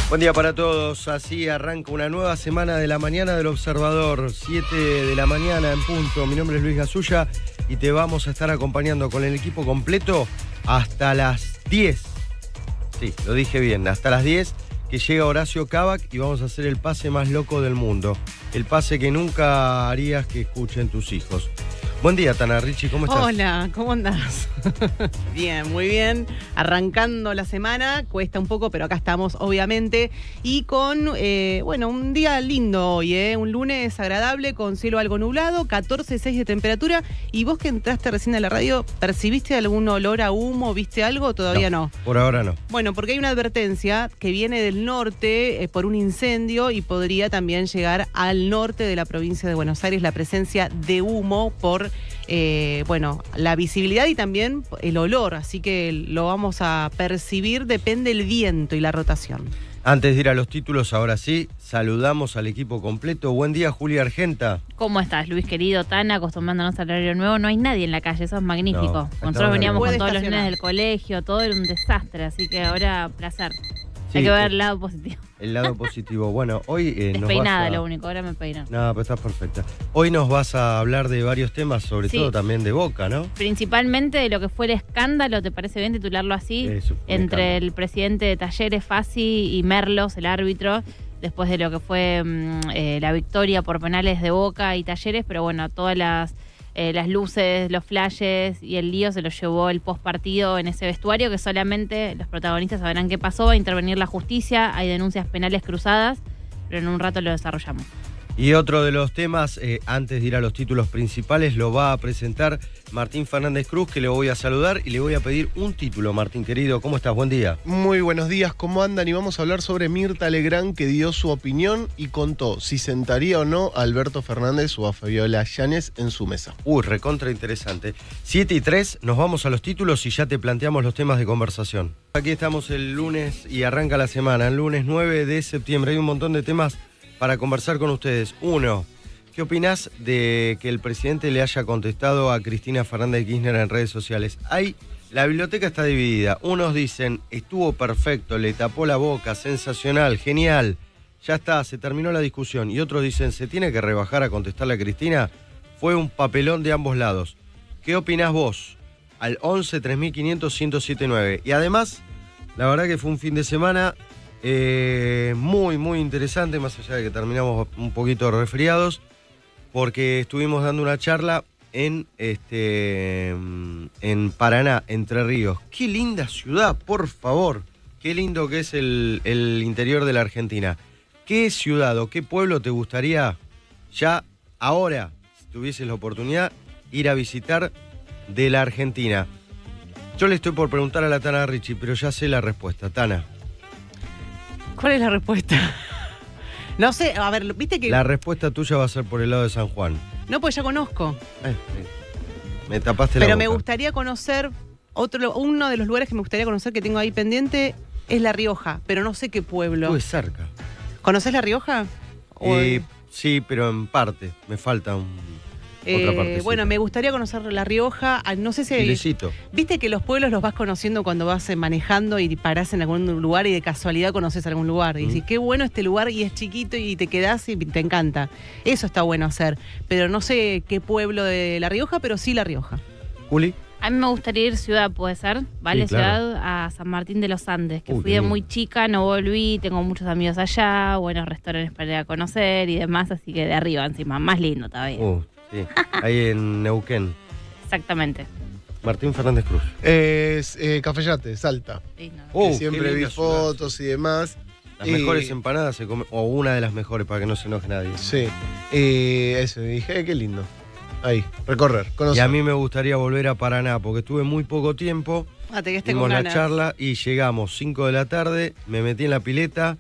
Buen día para todos, así arranca una nueva semana de la mañana del Observador, 7 de la mañana en punto. Mi nombre es Luis Gasulla y te vamos a estar acompañando con el equipo completo hasta las 10. Sí, lo dije bien, hasta las 10 que llega Horacio Cabac y vamos a hacer el pase más loco del mundo. El pase que nunca harías que escuchen tus hijos. Buen día, Tana Ricci, ¿cómo estás? Hola, ¿cómo andás? Bien, muy bien. Arrancando la semana, cuesta un poco, pero acá estamos, obviamente. Y con, un día lindo hoy, un lunes agradable, con cielo algo nublado, 14,6 de temperatura. Y vos que entraste recién a la radio, ¿percibiste algún olor a humo? ¿Viste algo? Todavía no. Por ahora no. Bueno, porque hay una advertencia que viene del norte por un incendio y podría también llegar al norte de la provincia de Buenos Aires la presencia de humo por la visibilidad y también el olor, así que lo vamos a percibir, depende el viento y la rotación. Antes de ir a los títulos, ahora sí, saludamos al equipo completo. Buen día, Julia Argenta. ¿Cómo estás, Luis, querido? Tan acostumbrándonos al horario nuevo, no hay nadie en la calle, eso es magnífico. Nosotros veníamos con todos los nenes del colegio, todo era un desastre, así que ahora, placer. Sí, hay que ver el lado positivo. El lado positivo. Bueno, hoy despeinada lo único, ahora me peinan. No, pero estás perfecta. Hoy nos vas a hablar de varios temas, sobre todo también de Boca, ¿no? Principalmente de lo que fue el escándalo, ¿te parece bien titularlo así? Entre el presidente de Talleres, Fassi, y Merlos, el árbitro, después de lo que fue la victoria por penales de Boca y Talleres, pero bueno, todas las luces, los flashes y el lío se lo llevó el postpartido en ese vestuario, que solamente los protagonistas sabrán qué pasó. Va a intervenir la justicia, hay denuncias penales cruzadas, pero en un rato lo desarrollamos. Y otro de los temas, antes de ir a los títulos principales, lo va a presentar Martín Fernández Cruz, que le voy a saludar y le voy a pedir un título. Martín, querido, ¿cómo estás? Buen día. Muy buenos días, ¿cómo andan? Y vamos a hablar sobre Mirta Legrand, que dio su opinión y contó si sentaría o no a Alberto Fernández o a Fabiola Yáñez en su mesa. Recontra interesante. 7:03, nos vamos a los títulos y ya te planteamos los temas de conversación. Aquí estamos el lunes y arranca la semana, el lunes 9 de septiembre. Hay un montón de temas para conversar con ustedes. Uno, ¿qué opinás de que el presidente le haya contestado a Cristina Fernández de Kirchner en redes sociales? La biblioteca está dividida. Unos dicen, estuvo perfecto, le tapó la boca, sensacional, genial, ya está, se terminó la discusión. Y otros dicen, ¿se tiene que rebajar a contestarle a Cristina? Fue un papelón de ambos lados. ¿Qué opinás vos? Al 11 3500 1079. Y además, la verdad que fue un fin de semana muy, muy interesante, más allá de que terminamos un poquito resfriados, porque estuvimos dando una charla en Paraná, Entre Ríos. Qué linda ciudad, por favor. Qué lindo que es el interior de la Argentina. ¿Qué ciudad o qué pueblo te gustaría ya ahora, si tuvieses la oportunidad, ir a visitar de la Argentina? Yo le estoy por preguntar a la Tana Ricci, pero ya sé la respuesta. Tana. ¿Cuál es la respuesta? No sé, a ver, viste que... La respuesta tuya va a ser por el lado de San Juan. No, pues ya conozco. Me tapaste la boca. Pero me gustaría conocer, uno de los lugares que me gustaría conocer que tengo ahí pendiente es La Rioja, pero no sé qué pueblo. Tú es cerca. ¿Conocés La Rioja? Sí, pero en parte. Me falta otra partecita. Bueno, me gustaría conocer La Rioja. No sé si... Chilecito. Viste que los pueblos los vas conociendo cuando vas manejando y parás en algún lugar y de casualidad conoces algún lugar. Y decís, qué bueno este lugar y es chiquito y te quedás y te encanta. Eso está bueno hacer. Pero no sé qué pueblo de La Rioja, pero sí La Rioja. Juli. A mí me gustaría ir ciudad, ¿puede ser? ¿Vale? Sí, claro. Ciudad, a San Martín de los Andes, que fui de muy chica, no volví, tengo muchos amigos allá, buenos restaurantes para ir a conocer y demás, así que de arriba encima, más lindo todavía. Sí, ahí en Neuquén. Exactamente. Martín Fernández Cruz. Es Cafayate, Salta. Sí, no. Siempre vi fotos y demás. Las mejores empanadas se comen, o una de las mejores para que no se enoje nadie. Sí. Eso, dije, qué lindo. Ahí, recorrer, conocer. Y a mí me gustaría volver a Paraná, porque estuve muy poco tiempo. Tuvimos la charla y llegamos 5 de la tarde, me metí en la pileta.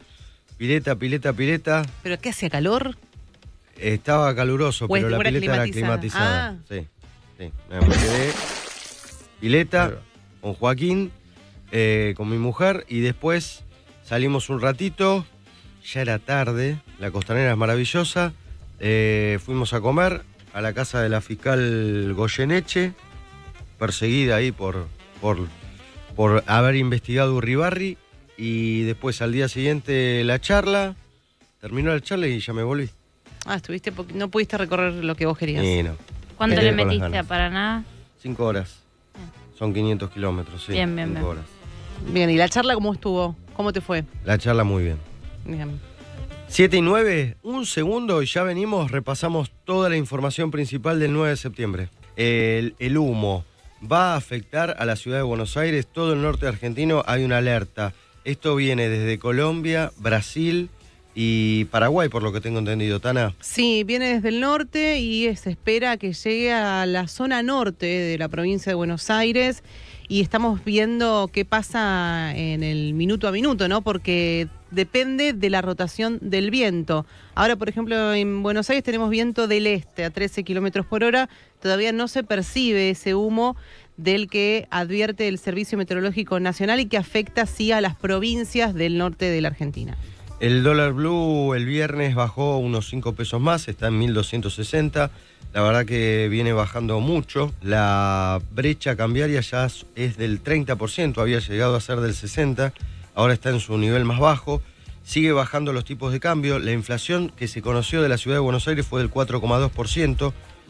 ¿Pero qué hacía calor? Estaba caluroso, pero la pileta era climatizada. Sí. Me quedé pileta con Joaquín, con mi mujer, y después salimos un ratito, ya era tarde, la costanera es maravillosa, fuimos a comer a la casa de la fiscal Goyeneche, perseguida ahí por haber investigado Urribarri, y después al día siguiente la charla. Terminó la charla y ya me volví. Estuviste no pudiste recorrer lo que vos querías. Sí, no. ¿Cuánto le metiste a Paraná? 5 horas. Son 500 kilómetros, sí. Bien. 5 horas. Bien, ¿y la charla cómo estuvo? ¿Cómo te fue? La charla muy bien. Bien. 7:09, un segundo y ya venimos, repasamos toda la información principal del 9 de septiembre. El humo va a afectar a la ciudad de Buenos Aires, todo el norte argentino, hay una alerta. Esto viene desde Colombia, Brasil y Paraguay, por lo que tengo entendido, Tana. Sí, viene desde el norte y se espera que llegue a la zona norte de la provincia de Buenos Aires y estamos viendo qué pasa en el minuto a minuto, ¿no? Porque depende de la rotación del viento. Ahora, por ejemplo, en Buenos Aires tenemos viento del este a 13 kilómetros por hora. Todavía no se percibe ese humo del que advierte el Servicio Meteorológico Nacional y que afecta, sí, a las provincias del norte de la Argentina. El dólar blue el viernes bajó unos 5 pesos más, está en 1.260. La verdad que viene bajando mucho. La brecha cambiaria ya es del 30%, había llegado a ser del 60%, ahora está en su nivel más bajo. Sigue bajando los tipos de cambio. La inflación que se conoció de la ciudad de Buenos Aires fue del 4,2%,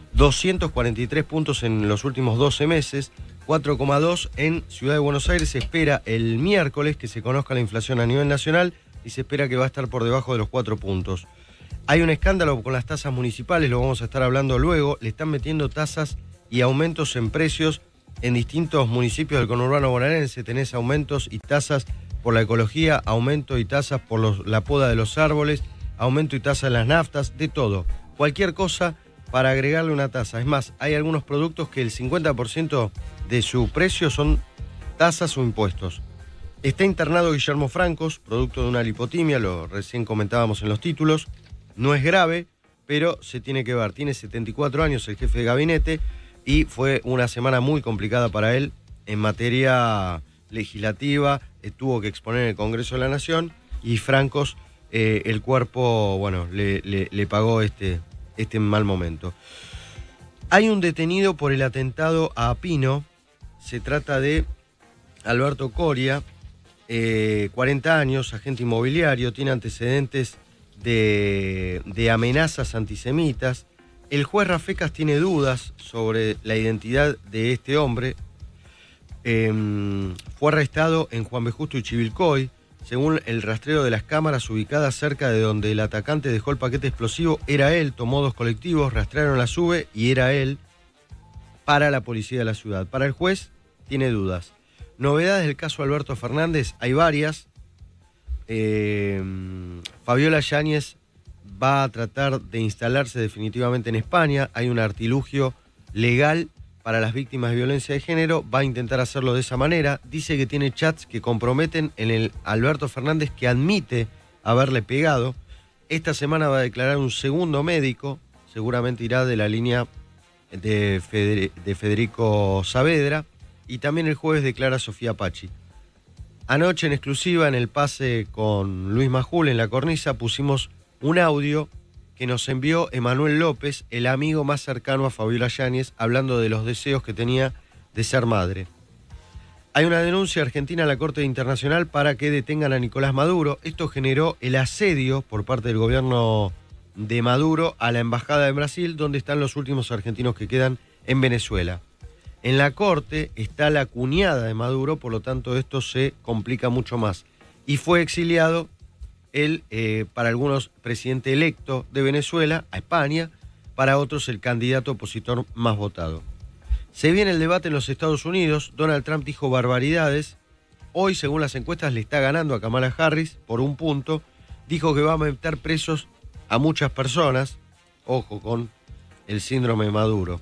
243 puntos en los últimos 12 meses, 4,2% en Ciudad de Buenos Aires. Se espera el miércoles que se conozca la inflación a nivel nacional y se espera que va a estar por debajo de los 4 puntos. Hay un escándalo con las tasas municipales, lo vamos a estar hablando luego. Le están metiendo tasas y aumentos en precios en distintos municipios del conurbano bonaerense. Tenés aumentos y tasas por la ecología, aumento y tasas por la poda de los árboles, aumento y tasa en las naftas, de todo. Cualquier cosa para agregarle una tasa. Es más, hay algunos productos que el 50% de su precio son tasas o impuestos. Está internado Guillermo Francos, producto de una lipotimia, lo recién comentábamos en los títulos. No es grave, pero se tiene que ver. Tiene 74 años el jefe de gabinete y fue una semana muy complicada para él en materia legislativa. Tuvo que exponer en el Congreso de la Nación y Francos, el cuerpo, bueno, le pagó este mal momento. Hay un detenido por el atentado a Pino. Se trata de Alberto Coria, 40 años, agente inmobiliario, tiene antecedentes de amenazas antisemitas. El juez Rafecas tiene dudas sobre la identidad de este hombre. Fue arrestado en Juan B. Justo y Chivilcoy. Según el rastreo de las cámaras ubicadas cerca de donde el atacante dejó el paquete explosivo, era él. Tomó 2 colectivos, rastrearon la SUBE y era él para la policía de la ciudad. Para el juez, tiene dudas. Novedades del caso Alberto Fernández, hay varias. Fabiola Yáñez va a tratar de instalarse definitivamente en España. Hay un artilugio legal para las víctimas de violencia de género. Va a intentar hacerlo de esa manera. Dice que tiene chats que comprometen en el Alberto Fernández, que admite haberle pegado. Esta semana va a declarar un segundo médico. Seguramente irá de la línea de Federico Saavedra. Y también el jueves declara Sofía Pachi. Anoche en exclusiva en el pase con Luis Majul en La Cornisa pusimos un audio que nos envió Emanuel López, el amigo más cercano a Fabiola Yáñez, hablando de los deseos que tenía de ser madre. Hay una denuncia argentina a la Corte Internacional para que detengan a Nicolás Maduro. Esto generó el asedio por parte del gobierno de Maduro a la embajada de Brasil, donde están los últimos argentinos que quedan en Venezuela. En la Corte está la cuñada de Maduro, por lo tanto esto se complica mucho más. Y fue exiliado el, para algunos, presidente electo de Venezuela a España, para otros el candidato opositor más votado. Se viene el debate en los Estados Unidos. Donald Trump dijo barbaridades. Hoy, según las encuestas, le está ganando a Kamala Harris por 1 punto. Dijo que va a meter presos a muchas personas. Ojo con el síndrome Maduro.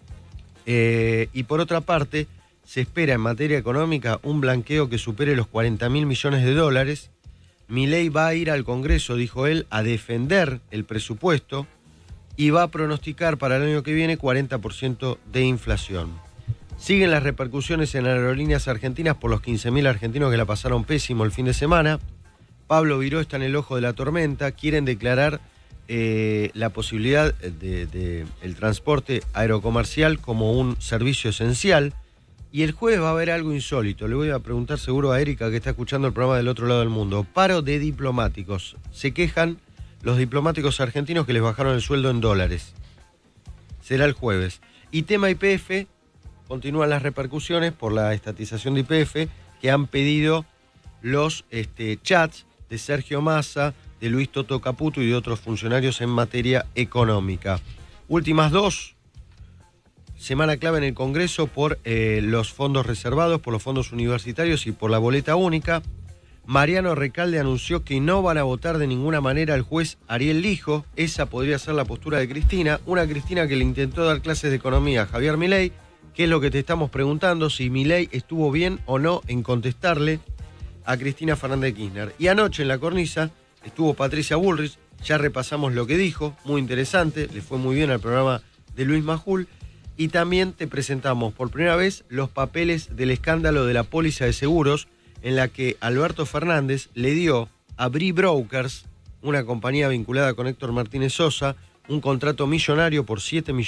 Y por otra parte, se espera en materia económica un blanqueo que supere los 40.000 millones de dólares. Milei va a ir al Congreso, dijo él, a defender el presupuesto y va a pronosticar para el año que viene 40% de inflación. Siguen las repercusiones en aerolíneas argentinas por los 15.000 argentinos que la pasaron pésimo el fin de semana. Pablo Viró está en el ojo de la tormenta. Quieren declarar la posibilidad del transporte aerocomercial como un servicio esencial. Y el jueves va a haber algo insólito. Le voy a preguntar seguro a Erika, que está escuchando el programa del otro lado del mundo. Paro de diplomáticos. Se quejan los diplomáticos argentinos que les bajaron el sueldo en dólares. Será el jueves. Y tema YPF, continúan las repercusiones por la estatización de YPF que han pedido los chats de Sergio Massa, de Luis Toto Caputo y de otros funcionarios en materia económica. Últimas dos. Semana clave en el Congreso por los fondos reservados, por los fondos universitarios y por la boleta única. Mariano Recalde anunció que no van a votar de ninguna manera al juez Ariel Lijo. Esa podría ser la postura de Cristina. Una Cristina que le intentó dar clases de economía a Javier Milei, que es lo que te estamos preguntando, si Milei estuvo bien o no en contestarle a Cristina Fernández de Kirchner. Y anoche en la cornisa estuvo Patricia Bullrich, ya repasamos lo que dijo, muy interesante, le fue muy bien al programa de Luis Majul. Y también te presentamos por primera vez los papeles del escándalo de la póliza de seguros, en la que Alberto Fernández le dio a Bri Brokers, una compañía vinculada con Héctor Martínez Sosa, un contrato millonario por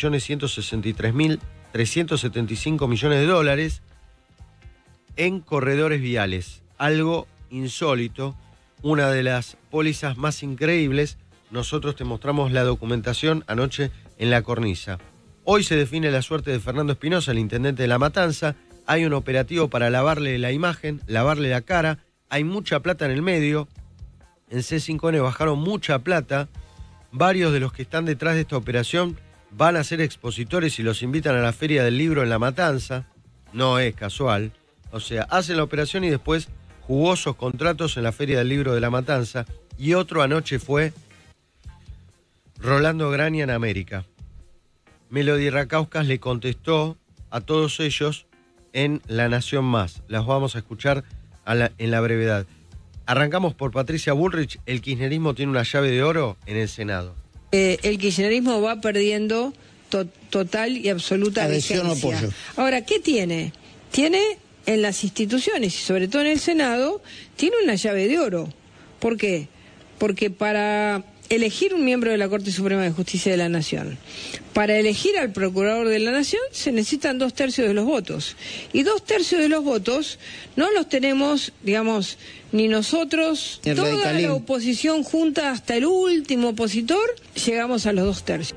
7.163.375 millones de dólares en corredores viales. Algo insólito, una de las pólizas más increíbles. Nosotros te mostramos la documentación anoche en la cornisa. Hoy se define la suerte de Fernando Espinosa, el intendente de La Matanza. Hay un operativo para lavarle la imagen, lavarle la cara. Hay mucha plata en el medio. En C5N bajaron mucha plata. Varios de los que están detrás de esta operación van a ser expositores y los invitan a la Feria del Libro en La Matanza. No es casual. O sea, hacen la operación y después jugosos contratos en la Feria del Libro de La Matanza. Y otro anoche fue Rolando Grania en América. Melody Racauskas le contestó a todos ellos en La Nación Más. Las vamos a escuchar en la brevedad. Arrancamos por Patricia Bullrich. El kirchnerismo tiene una llave de oro en el Senado. El kirchnerismo va perdiendo total y absoluta adhesión o vigencia. apoyo. Ahora, ¿qué tiene? Tiene en las instituciones y sobre todo en el Senado, tiene una llave de oro. ¿Por qué? Porque para elegir un miembro de la Corte Suprema de Justicia de la Nación, para elegir al Procurador de la Nación se necesitan 2/3 de los votos. Y 2/3 de los votos no los tenemos, digamos, ni nosotros, El toda radicalismo. la oposición junta hasta el último opositor, llegamos a los 2/3.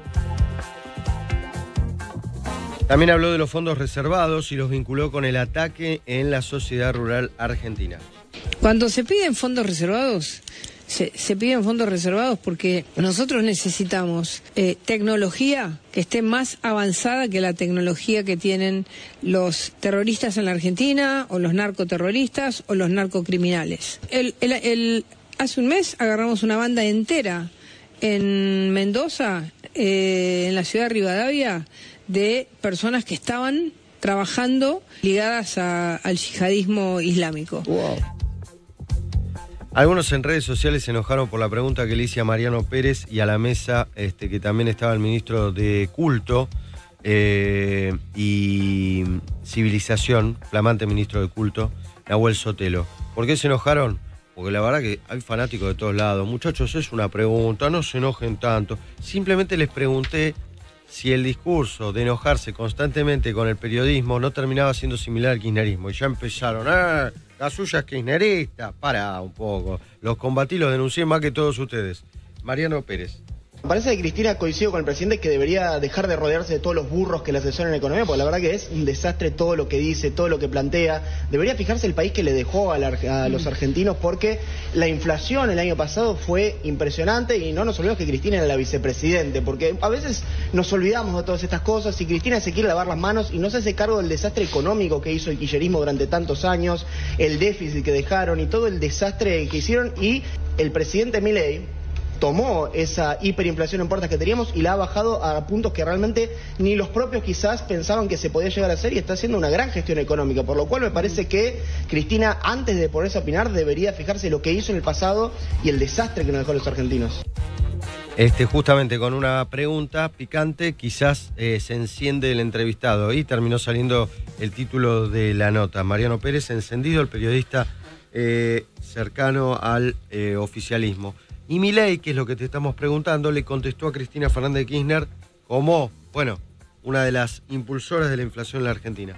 También habló de los fondos reservados y los vinculó con el ataque en la sociedad rural argentina. Cuando se piden fondos reservados, se piden fondos reservados porque nosotros necesitamos tecnología que esté más avanzada que la tecnología que tienen los terroristas en la Argentina, o los narcoterroristas, o los narcocriminales. Hace un mes agarramos una banda entera en Mendoza, en la ciudad de Rivadavia, de personas que estaban trabajando ligadas al yihadismo islámico. Wow. Algunos en redes sociales se enojaron por la pregunta que le hice a Mariano Pérez y a la mesa, que también estaba el ministro de Culto y Civilización, flamante ministro de Culto, Nahuel Sotelo. ¿Por qué se enojaron? Porque la verdad que hay fanáticos de todos lados. Muchachos, es una pregunta, no se enojen tanto. Simplemente les pregunté si el discurso de enojarse constantemente con el periodismo no terminaba siendo similar al kirchnerismo. Y ya empezaron, la suya es kirchnerista. Pará un poco. Los combatí, los denuncié más que todos ustedes. Mariano Pérez. Me parece que Cristina coincido con el presidente que debería dejar de rodearse de todos los burros que le asesoran en economía, porque la verdad que es un desastre todo lo que dice, todo lo que plantea. Debería fijarse el país que le dejó a los argentinos, porque la inflación el año pasado fue impresionante y no nos olvidemos que Cristina era la vicepresidente, porque a veces nos olvidamos de todas estas cosas y Cristina se quiere lavar las manos y no se hace cargo del desastre económico que hizo el kirchnerismo durante tantos años, el déficit que dejaron y todo el desastre que hicieron, y el presidente Milei tomó esa hiperinflación en puertas que teníamos y la ha bajado a puntos que realmente ni los propios quizás pensaban que se podía llegar a hacer, y está haciendo una gran gestión económica, por lo cual me parece que Cristina, antes de ponerse a opinar, debería fijarse lo que hizo en el pasado y el desastre que nos dejó los argentinos. Justamente con una pregunta picante, quizás se enciende el entrevistado y terminó saliendo el título de la nota. Mariano Pérez, encendido, el periodista cercano al oficialismo. Y Milei, que es lo que te estamos preguntando, le contestó a Cristina Fernández de Kirchner como, bueno, una de las impulsoras de la inflación en la Argentina.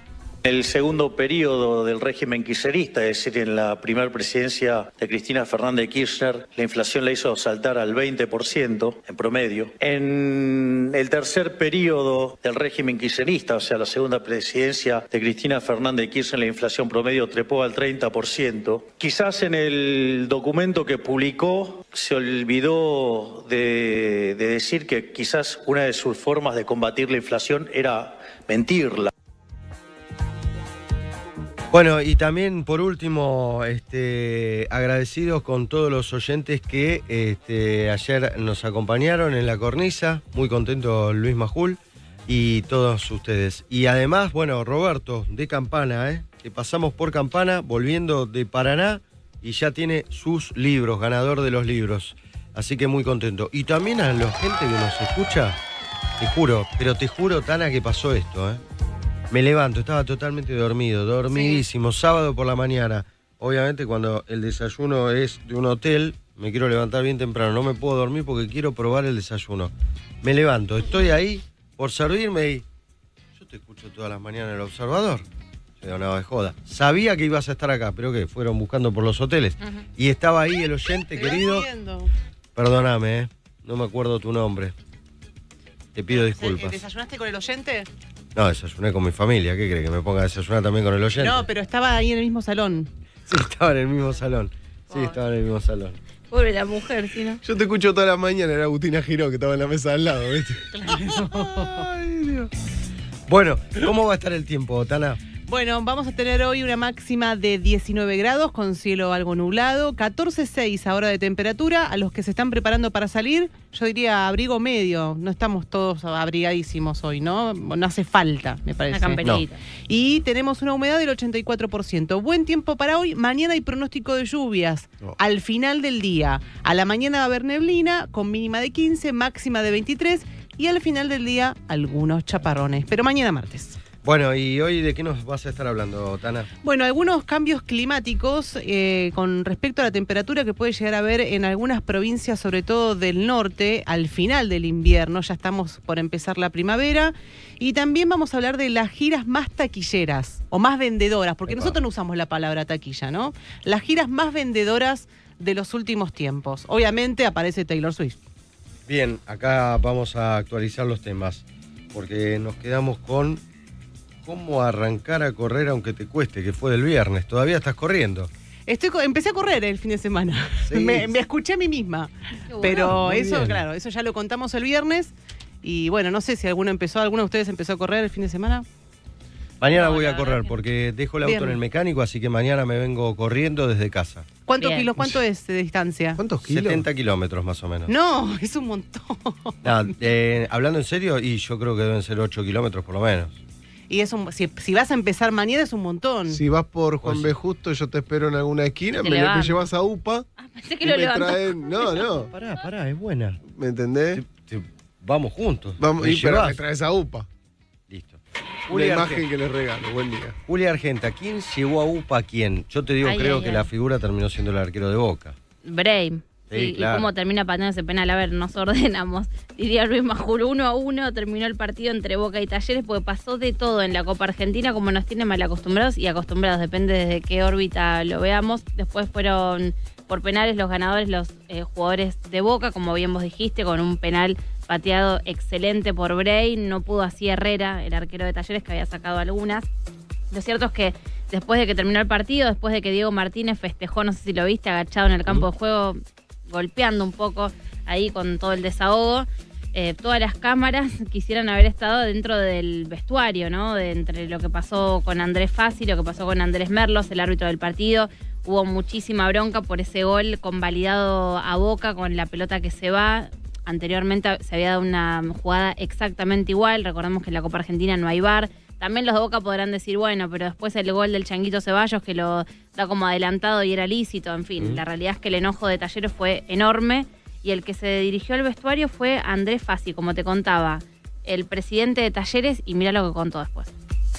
El segundo periodo del régimen kirchnerista, es decir, en la primera presidencia de Cristina Fernández de Kirchner, la inflación la hizo saltar al 20% en promedio. En el tercer periodo del régimen kirchnerista, o sea, la segunda presidencia de Cristina Fernández de Kirchner, la inflación promedio trepó al 30%. Quizás en el documento que publicó se olvidó de decir que quizás una de sus formas de combatir la inflación era mentirla. Bueno, y también por último, agradecidos con todos los oyentes que ayer nos acompañaron en la cornisa. Muy contento Luis Majul y todos ustedes. Y además, bueno, Roberto de Campana, que pasamos por Campana, volviendo de Paraná, y ya tiene sus libros, ganador de los libros. Así que muy contento. Y también a la gente que nos escucha, te juro, Tana, que pasó esto, Me levanto, estaba totalmente dormidísimo, sí. Sábado por la mañana. Obviamente cuando el desayuno es de un hotel, me quiero levantar bien temprano, no me puedo dormir porque quiero probar el desayuno. Me levanto, estoy ahí por servirme y yo te escucho todas las mañanas en El Observador. No, de joda. Sabía que ibas a estar acá, pero que fueron buscando por los hoteles. Y estaba ahí el oyente querido. Perdóname, no me acuerdo tu nombre. Te pido disculpas. ¿Desayunaste con el oyente? No, desayuné con mi familia. ¿Qué cree? ¿Que me ponga a desayunar también con el oyente? No, pero estaba ahí en el mismo salón. Sí, estaba en el mismo salón. Pobre la mujer, ¿sí, no? Yo te escucho toda la mañana, era Agustina Giró, que estaba en la mesa al lado, ¿viste? Claro. Ay, Dios. Bueno, ¿cómo va a estar el tiempo, Tana? Bueno, vamos a tener hoy una máxima de 19 grados con cielo algo nublado, 14,6 ahora de temperatura. A los que se están preparando para salir, yo diría abrigo medio. No estamos todos abrigadísimos hoy, ¿no? No hace falta, me parece. Una camperita. No. Y tenemos una humedad del 84%. Buen tiempo para hoy. Mañana hay pronóstico de lluvias. Al final del día. A la mañana va a haber neblina con mínima de 15, máxima de 23. Y al final del día, algunos chaparrones. Pero mañana martes. Bueno, ¿y hoy de qué nos vas a estar hablando, Tana? Bueno, algunos cambios climáticos con respecto a la temperatura que puede llegar a haber en algunas provincias, sobre todo del norte, al final del invierno. Ya estamos por empezar la primavera. Y también vamos a hablar de las giras más taquilleras o más vendedoras, porque nosotros no usamos la palabra taquilla, ¿no? Las giras más vendedoras de los últimos tiempos. Obviamente aparece Taylor Swift. Bien, acá vamos a actualizar los temas, porque nos quedamos con cómo arrancar a correr aunque te cueste, que fue del viernes. ¿Todavía estás corriendo? Empecé a correr el fin de semana. Sí. Me escuché a mí misma. Bueno, pero eso, bien. Claro, eso ya lo contamos el viernes. Y bueno, no sé si alguno de ustedes empezó a correr el fin de semana. Mañana voy a correr porque dejo el auto en el mecánico, así que mañana me vengo corriendo desde casa. ¿Cuántos kilos? ¿Cuánto es de distancia? ¿Cuántos kilos? 70 kilómetros más o menos. No, es un montón. No, hablando en serio, y yo creo que deben ser 8 kilómetros por lo menos. Y si vas a empezar mañana es un montón. Si vas por Juan B. Justo, yo te espero en alguna esquina, me llevas a UPA. Pensé que lo traen. No. Pará, es buena. ¿Me entendés? Vamos juntos. Pero me traes a UPA. Listo. Una imagen que les regalo. Buen día. Julia Argenta, ¿quién llevó a UPA a quién? Yo te digo, creo que la figura terminó siendo el arquero de Boca. Brahim. Sí, claro. Y cómo termina pateando ese penal. A ver, nos ordenamos. Diría Luis Majul, 1-1 terminó el partido entre Boca y Talleres porque pasó de todo en la Copa Argentina, como nos tiene mal acostumbrados y acostumbrados, depende desde qué órbita lo veamos. Después fueron por penales los ganadores, los jugadores de Boca, como bien vos dijiste, con un penal pateado excelente por Bray. No pudo así Herrera, el arquero de Talleres, que había sacado algunas. Lo cierto es que después de que terminó el partido, después de que Diego Martínez festejó, no sé si lo viste, agachado en el campo de juego, golpeando un poco ahí con todo el desahogo, todas las cámaras quisieran haber estado dentro del vestuario, ¿no? Entre lo que pasó con Andrés Fassi, lo que pasó con Andrés Merlos, el árbitro del partido. Hubo muchísima bronca por ese gol convalidado a Boca con la pelota que se va. Anteriormente se había dado una jugada exactamente igual. Recordemos que en la Copa Argentina no hay VAR. También los de Boca podrán decir, bueno, pero después el gol del Changuito Ceballos que lo da como adelantado y era lícito. En fin, la realidad es que el enojo de Talleres fue enorme y el que se dirigió al vestuario fue Andrés Fassi, como te contaba, el presidente de Talleres, y mirá lo que contó después.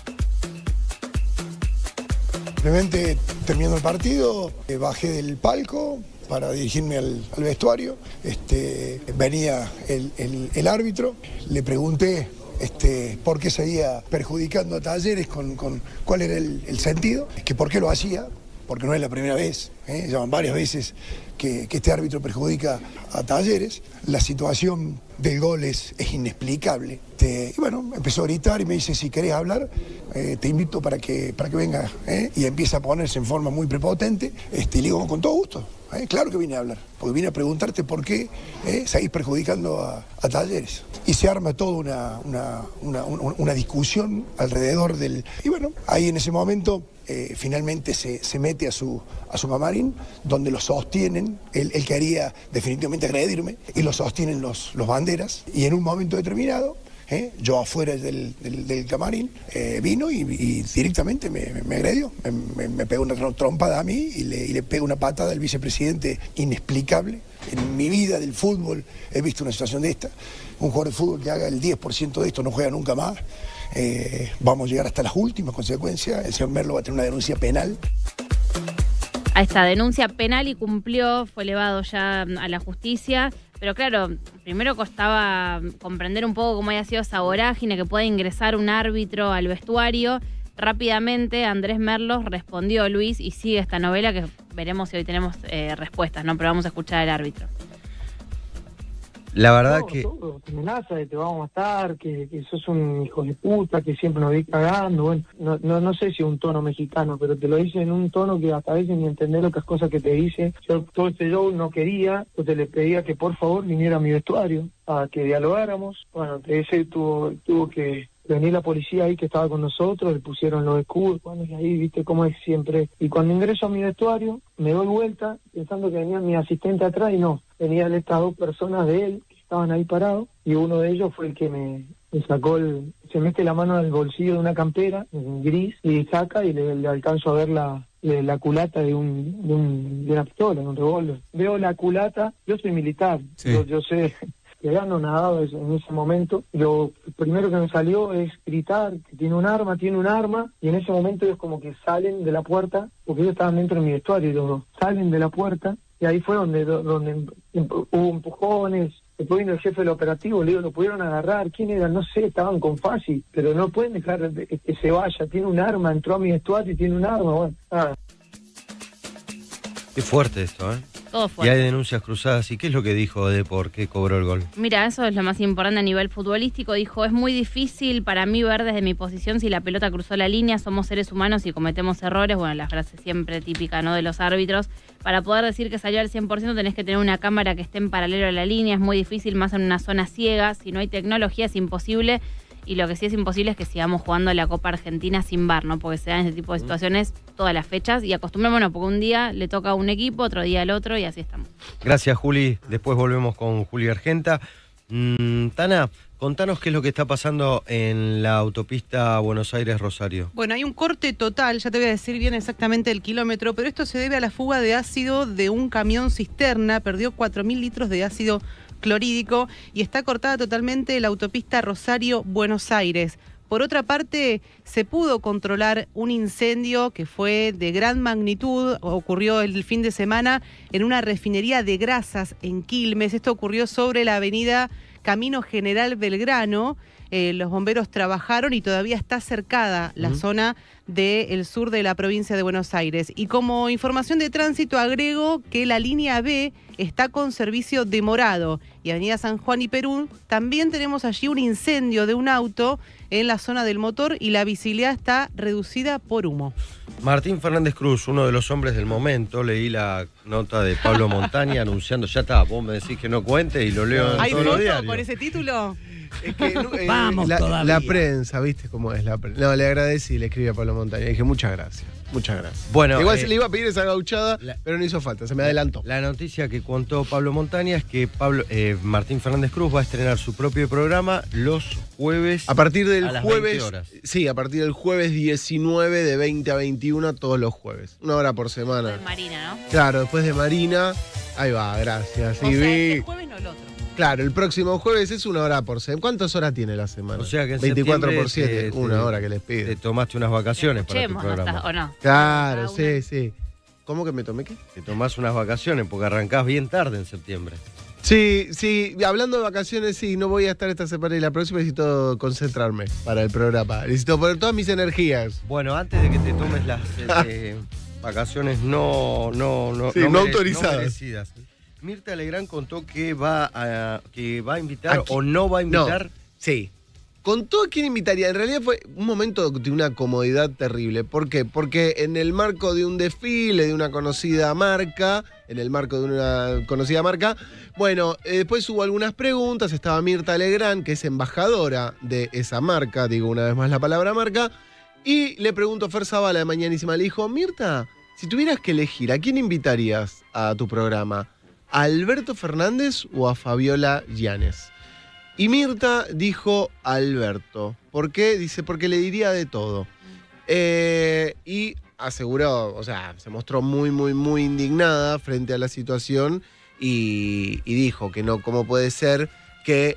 Simplemente terminando el partido, bajé del palco para dirigirme al vestuario. Venía el árbitro, le pregunté por qué seguía perjudicando a Talleres, cuál era el sentido, que por qué lo hacía, porque no es la primera vez, ya van varias veces que este árbitro perjudica a Talleres. La situación del gol es inexplicable. Y bueno, empezó a gritar y me dice, si querés hablar, te invito para que venga. Y empieza a ponerse en forma muy prepotente. Y le digo, con todo gusto. Claro que vine a hablar, porque vine a preguntarte por qué seguís perjudicando a Talleres. Y se arma toda una discusión alrededor del... Y bueno, ahí en ese momento finalmente se mete a su camarín, donde lo sostienen. Él quería definitivamente agredirme, y lo sostienen los banderas. Y en un momento determinado, yo afuera del camarín, vino y directamente me agredió, me pegó una trompada a mí y le pegó una patada al vicepresidente inexplicable. En mi vida del fútbol he visto una situación de esta. Un jugador de fútbol que haga el 10% de esto no juega nunca más. Vamos a llegar hasta las últimas consecuencias. El señor Merlo va a tener una denuncia penal. A esta denuncia penal y cumplió, fue elevado ya a la justicia. Pero claro, primero costaba comprender un poco cómo había sido esa vorágine, que pueda ingresar un árbitro al vestuario. Rápidamente Andrés Merlos respondió, Luis, y sigue esta novela que veremos si hoy tenemos respuestas, ¿no? Pero vamos a escuchar al árbitro. La verdad que... Todo, te amenaza de te vamos a matar, que sos un hijo de puta, que siempre nos vi cagando. Bueno, no sé si un tono mexicano, pero te lo dice en un tono que hasta a veces ni entender las cosas que te dice. Yo todo este show no quería, entonces le pedía que por favor viniera a mi vestuario, a que dialogáramos. Bueno, ese tuvo que venir la policía ahí que estaba con nosotros, le pusieron los escudos, bueno, y ahí viste cómo es siempre. Y cuando ingreso a mi vestuario, me doy vuelta pensando que venía mi asistente atrás y no, venían estas dos personas de él que estaban ahí parados, y uno de ellos fue el que me sacó se mete la mano al bolsillo de una campera gris y saca y le alcanzo a ver la culata de una pistola, de un revólver. Veo la culata, yo soy militar, sí. Yo sé... que ya no nadaba en ese momento. Lo primero que me salió es gritar que tiene un arma, y en ese momento ellos como que salen de la puerta, porque ellos estaban dentro de mi vestuario, y los salen de la puerta, y ahí fue donde hubo empujones. Después vino el jefe del operativo, le digo, lo pudieron agarrar, ¿quién era? No sé, estaban con Fasi, pero no pueden dejar que se vaya, tiene un arma, entró a mi vestuario y tiene un arma, bueno, nada. Qué fuerte esto, ¿eh? Todo fuerte. Y hay denuncias cruzadas. ¿Y qué es lo que dijo de por qué cobró el gol? Mira, eso es lo más importante a nivel futbolístico. Dijo, es muy difícil para mí ver desde mi posición si la pelota cruzó la línea. Somos seres humanos y cometemos errores. Bueno, la frase siempre típica, ¿no?, de los árbitros. Para poder decir que salió al 100% tenés que tener una cámara que esté en paralelo a la línea. Es muy difícil, más en una zona ciega. Si no hay tecnología es imposible. Y lo que sí es imposible es que sigamos jugando la Copa Argentina sin VAR, ¿no? Porque se dan ese tipo de situaciones todas las fechas y acostumbrémonos, porque un día le toca a un equipo, otro día al otro y así estamos. Gracias, Juli. Después volvemos con Juli Argenta. Tana, contanos qué es lo que está pasando en la autopista Buenos Aires-Rosario. Bueno, hay un corte total, ya te voy a decir bien exactamente el kilómetro, pero esto se debe a la fuga de ácido de un camión cisterna. Perdió 4.000 litros de ácido clorhídrico y está cortada totalmente la autopista Rosario-Buenos Aires. Por otra parte, se pudo controlar un incendio que fue de gran magnitud, ocurrió el fin de semana en una refinería de grasas en Quilmes. Esto ocurrió sobre la avenida Camino General Belgrano. Los bomberos trabajaron y todavía está cercada la zona del sur de la provincia de Buenos Aires. Y como información de tránsito agrego que la línea B está con servicio demorado y avenida San Juan y Perú también tenemos allí un incendio de un auto en la zona del motor y la visibilidad está reducida por humo. Martín Fernández Cruz, uno de los hombres del momento, leí la nota de Pablo Montaña anunciando, ya está, vos me decís que no cuente y lo leo en todos los diarios. ¿Hay foto con ese título? Es que vamos la prensa, ¿viste cómo es la prensa? No, le agradecí y le escribí a Pablo Montaña. Dije, muchas gracias. Bueno, igual se le iba a pedir esa gauchada, pero no hizo falta, se me adelantó. La noticia que contó Pablo Montaña es que Martín Fernández Cruz va a estrenar su propio programa los jueves. A partir del las jueves. 20 horas. Sí, a partir del jueves 19 de 20 a 21, todos los jueves. 1 hora por semana. Después de Marina, ¿no? Claro, después de Marina. Ahí va, gracias. O sea, este jueves no el otro. Claro, el próximo jueves es 1 hora por semana. ¿Cuántas horas tiene la semana? O sea que en 24 por 7, 1 hora que les pido. Te tomaste unas vacaciones para tu programa. ¿O no? Claro, sí. ¿Cómo que me tomé qué? Te tomás unas vacaciones porque arrancás bien tarde en septiembre. Sí, hablando de vacaciones, sí, no voy a estar esta semana y la próxima necesito concentrarme para el programa. Necesito poner todas mis energías. Bueno, antes de que te tomes las vacaciones no autorizadas. No merecidas. Mirta Legrand contó que va a invitar o no va a invitar. No, sí. Contó a quién invitaría. En realidad fue un momento de una comodidad terrible. ¿Por qué? Porque en el marco de un desfile de una conocida marca, bueno, después hubo algunas preguntas. Estaba Mirta Legrand, que es embajadora de esa marca, digo una vez más la palabra marca, y le preguntó Fer Zavala de Mañanísima, le dijo, Mirta, si tuvieras que elegir, ¿a quién invitarías a tu programa? ¿A Alberto Fernández o a Fabiola Yáñez? Y Mirta dijo Alberto. ¿Por qué? Dice, porque le diría de todo. Y aseguró, o sea, se mostró muy, muy, muy indignada frente a la situación y dijo que no, cómo puede ser que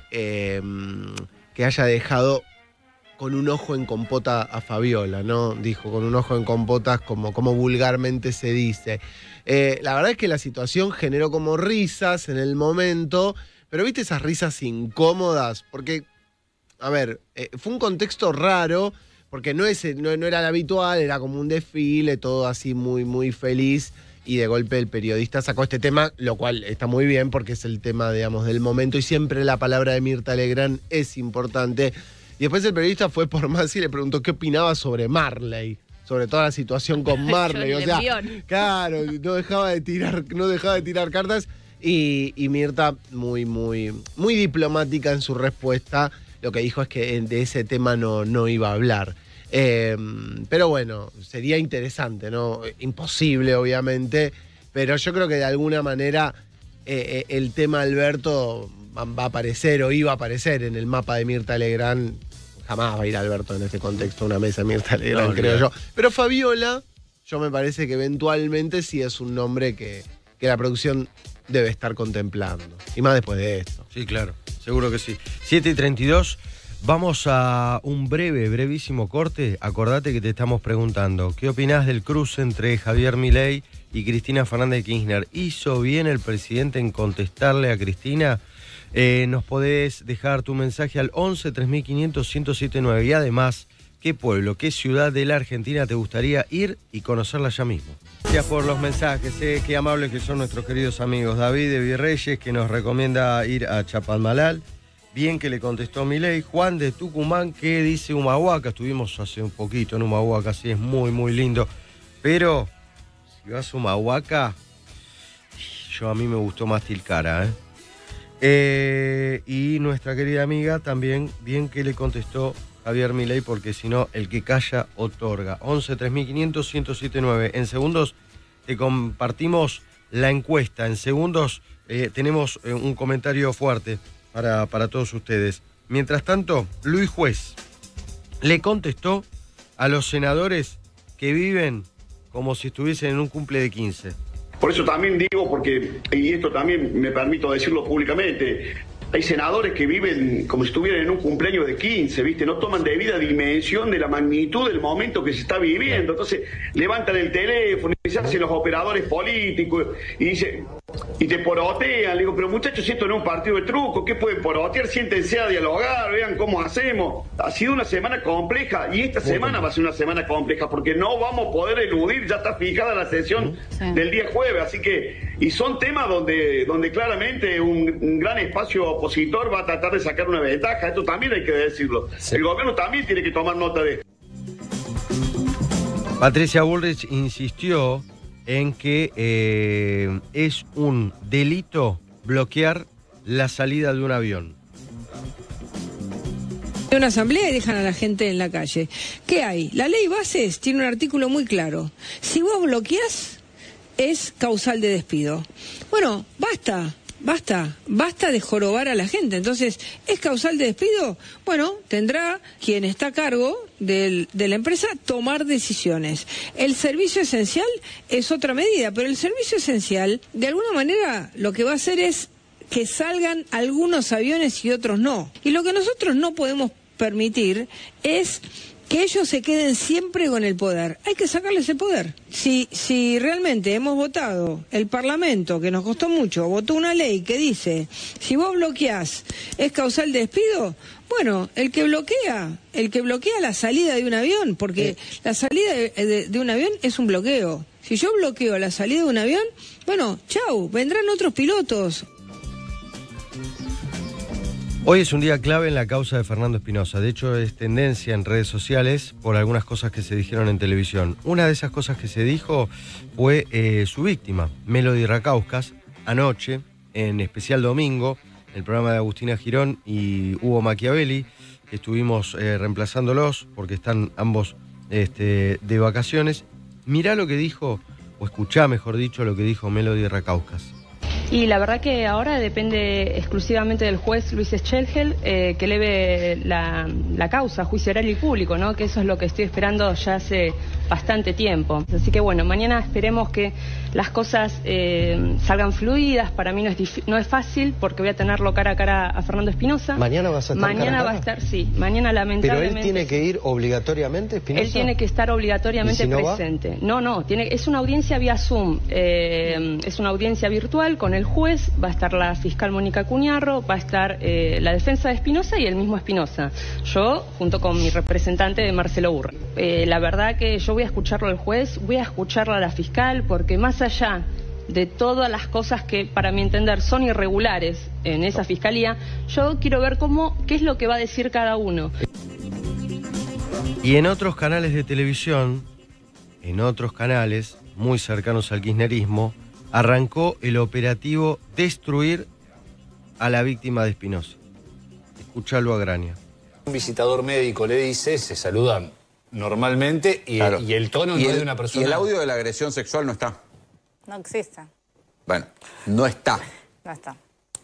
haya dejado con un ojo en compota a Fabiola, ¿no? Dijo, con un ojo en compotas, como vulgarmente se dice. La verdad es que la situación generó como risas en el momento. Pero viste esas risas incómodas, porque, a ver, fue un contexto raro, porque no era lo habitual, era como un desfile, todo así muy, muy feliz, y de golpe el periodista sacó este tema, lo cual está muy bien, porque es el tema, digamos, del momento, y siempre la palabra de Mirta Legrand es importante. Y después el periodista fue por más y le preguntó qué opinaba sobre Marley, sobre toda la situación con Marley, o sea, claro, no dejaba de tirar cartas. Y Mirta, muy, muy, muy diplomática en su respuesta, lo que dijo es que de ese tema no iba a hablar. Pero bueno, sería interesante, ¿no? Imposible, obviamente, pero yo creo que de alguna manera el tema Alberto va a aparecer o iba a aparecer en el mapa de Mirta Legrand. Jamás va a ir Alberto en este contexto a una mesa de Mirta Legrand, creo yo. Pero Fabiola, yo me parece que eventualmente sí es un nombre que la producción debe estar contemplando. Y más después de esto. Sí, claro, seguro que sí. 7:32, vamos a un brevísimo corte. Acordate que te estamos preguntando, ¿qué opinás del cruce entre Javier Milei y Cristina Fernández de Kirchner? ¿Hizo bien el presidente en contestarle a Cristina? Nos podés dejar tu mensaje al 11 3500 1079. Y además, ¿qué pueblo, qué ciudad de la Argentina te gustaría ir y conocerla ya mismo? Gracias por los mensajes, qué amables que son nuestros queridos amigos. David de Virreyes, que nos recomienda ir a Chapadmalal. Bien que le contestó Milei. Juan de Tucumán, que dice Humahuaca. Estuvimos hace un poquito en Humahuaca, sí, es muy, muy lindo. Pero, si vas a Humahuaca, a mí me gustó más Tilcara, y nuestra querida amiga también, bien que le contestó Javier Milei, porque si no, el que calla otorga. 11 3500 1079. En segundos te compartimos la encuesta. En segundos tenemos un comentario fuerte para todos ustedes. Mientras tanto, Luis Juez le contestó a los senadores que viven como si estuviesen en un cumple de 15. Por eso también digo, porque, y esto también me permito decirlo públicamente, hay senadores que viven como si estuvieran en un cumpleaños de 15, ¿viste? No toman debida dimensión de la magnitud del momento que se está viviendo. Entonces levantan el teléfono y se hacen los operadores políticos y te porotean. Le digo, pero muchachos, si esto no es un partido de truco, ¿qué pueden porotear? Siéntense a dialogar, vean cómo hacemos. Ha sido una semana compleja y esta semana va a ser una semana compleja porque no vamos a poder eludir, ya está fijada la sesión del día jueves. Así que, y son temas donde claramente un gran espacio opositor va a tratar de sacar una ventaja. Esto también hay que decirlo. Sí. El gobierno también tiene que tomar nota de esto. Patricia Bullrich insistió en que es un delito bloquear la salida de un avión. Una asamblea y dejan a la gente en la calle. ¿Qué hay? La ley bases tiene un artículo muy claro. Si vos bloqueás, es causal de despido. Bueno, basta de jorobar a la gente. Entonces, ¿es causal de despido? Bueno, tendrá quien está a cargo de la empresa tomar decisiones. El servicio esencial es otra medida, pero el servicio esencial, de alguna manera, lo que va a hacer es que salgan algunos aviones y otros no. Y lo que nosotros no podemos permitir es que ellos se queden siempre con el poder. Hay que sacarles el poder. Si realmente hemos votado, el Parlamento, que nos costó mucho, votó una ley que dice, si vos bloqueás, es causal de despido, bueno, el que bloquea la salida de un avión, porque la salida de un avión es un bloqueo. Si yo bloqueo la salida de un avión, bueno, chau, vendrán otros pilotos. Hoy es un día clave en la causa de Fernando Espinosa. De hecho, es tendencia en redes sociales por algunas cosas que se dijeron en televisión. Una de esas cosas que se dijo fue su víctima, Melody Racauskas, anoche, en Especial Domingo, el programa de Agustina Girón y Hugo Machiavelli, que estuvimos reemplazándolos porque están ambos de vacaciones. Mirá lo que dijo, o escuchá, mejor dicho, lo que dijo Melody Racauskas. Y la verdad que ahora depende exclusivamente del juez Luis Schlegel que eleve la causa, juicio oral y público, ¿no? Que eso es lo que estoy esperando ya hace bastante tiempo. Así que bueno, mañana esperemos que las cosas salgan fluidas. Para mí no es fácil porque voy a tenerlo cara a cara a Fernando Espinosa. ¿Mañana vas a estar Mañana cara a cara? va a estar, sí. Mañana lamentablemente... ¿Pero él tiene que ir obligatoriamente, Espinosa? Él tiene que estar obligatoriamente presente. No, es una audiencia vía Zoom. Es una audiencia virtual con el juez, va a estar la fiscal Mónica Cuñarro, va a estar la defensa de Espinosa y el mismo Espinosa. Yo, junto con mi representante Marcelo Urra. La verdad que yo voy a escucharlo al juez, voy a escucharlo a la fiscal, porque más allá de todas las cosas que, para mi entender, son irregulares en esa fiscalía, yo quiero ver qué es lo que va a decir cada uno. Y en otros canales de televisión, en otros canales muy cercanos al kirchnerismo, arrancó el operativo Destruir a la víctima de Espinosa. Escuchalo a Graña. Un visitador médico le dice, se saludan normalmente y, claro. y el tono no es de una persona... Y el audio de la agresión sexual no está. No existe. Bueno, no está. No está.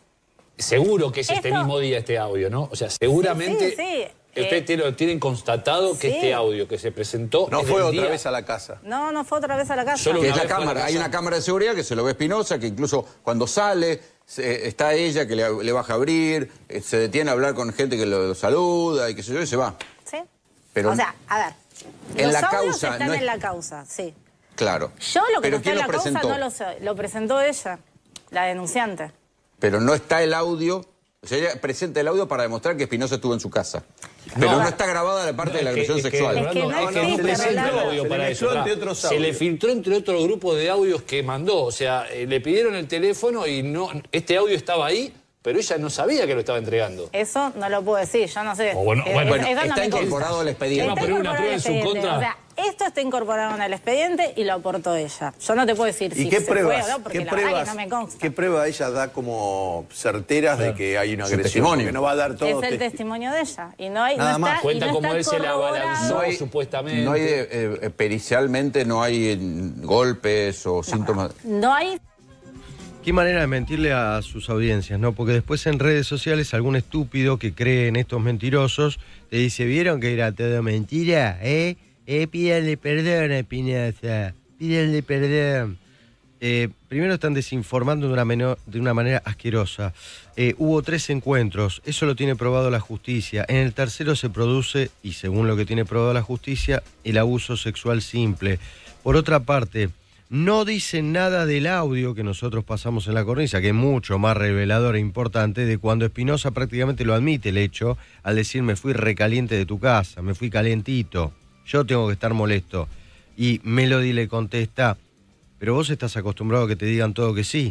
Seguro que es este mismo día este audio, ¿no? O sea, seguramente... Sí. Ustedes lo tienen constatado que este audio que se presentó... No fue otra vez a la casa. No fue otra vez a la casa. Solo que es la cámara. Hay una cámara de seguridad que se lo ve Espinosa, que incluso cuando sale, está ella que le baja a abrir, se detiene a hablar con gente que lo saluda y qué sé yo, y se va. Sí. Pero o sea, a ver. En los la audios causa, están no en la causa, sí. Claro. Yo lo que Pero no está en la presentó? causa no lo sé. Lo presentó ella, la denunciante. Pero no está el audio. O sea, ella presenta el audio para demostrar que Espinosa estuvo en su casa. Pero no está grabada la parte de la agresión sexual. Es que no existe el audio para eso. Se le filtró entre otro grupo de audios que mandó. O sea, le pidieron el teléfono y este audio estaba ahí, pero ella no sabía que lo estaba entregando. Eso no lo puedo decir, yo no sé. Bueno, está incorporado al expediente. ¿Va a poner una prueba en su contra? O sea, esto está incorporado en el expediente y lo aportó ella. Yo no te puedo decir si se fue o no, porque la verdad que no me consta. ¿Qué prueba ella da como certeras de que hay una agresión? Porque no va a dar todo. Es el testimonio de ella. Y no hay, Nada más. Cuenta cómo él se la abalanzó, supuestamente. No hay, pericialmente no hay golpes o síntomas. No hay. Qué manera de mentirle a sus audiencias, ¿no? Porque después en redes sociales algún estúpido que cree en estos mentirosos te dice, ¿vieron que era todo mentira? Pídanle perdón a Espinosa, pídanle perdón. Primero están desinformando de una manera asquerosa. Hubo 3 encuentros, eso lo tiene probado la justicia. En el tercero se produce, y según lo que tiene probado la justicia, el abuso sexual simple. Por otra parte, no dicen nada del audio que nosotros pasamos en la cornisa, que es mucho más revelador e importante de cuando Espinosa prácticamente lo admite el hecho al decir me fui recaliente de tu casa, me fui calientito, yo tengo que estar molesto. Y Melody le contesta, pero vos estás acostumbrado a que te digan todo que sí.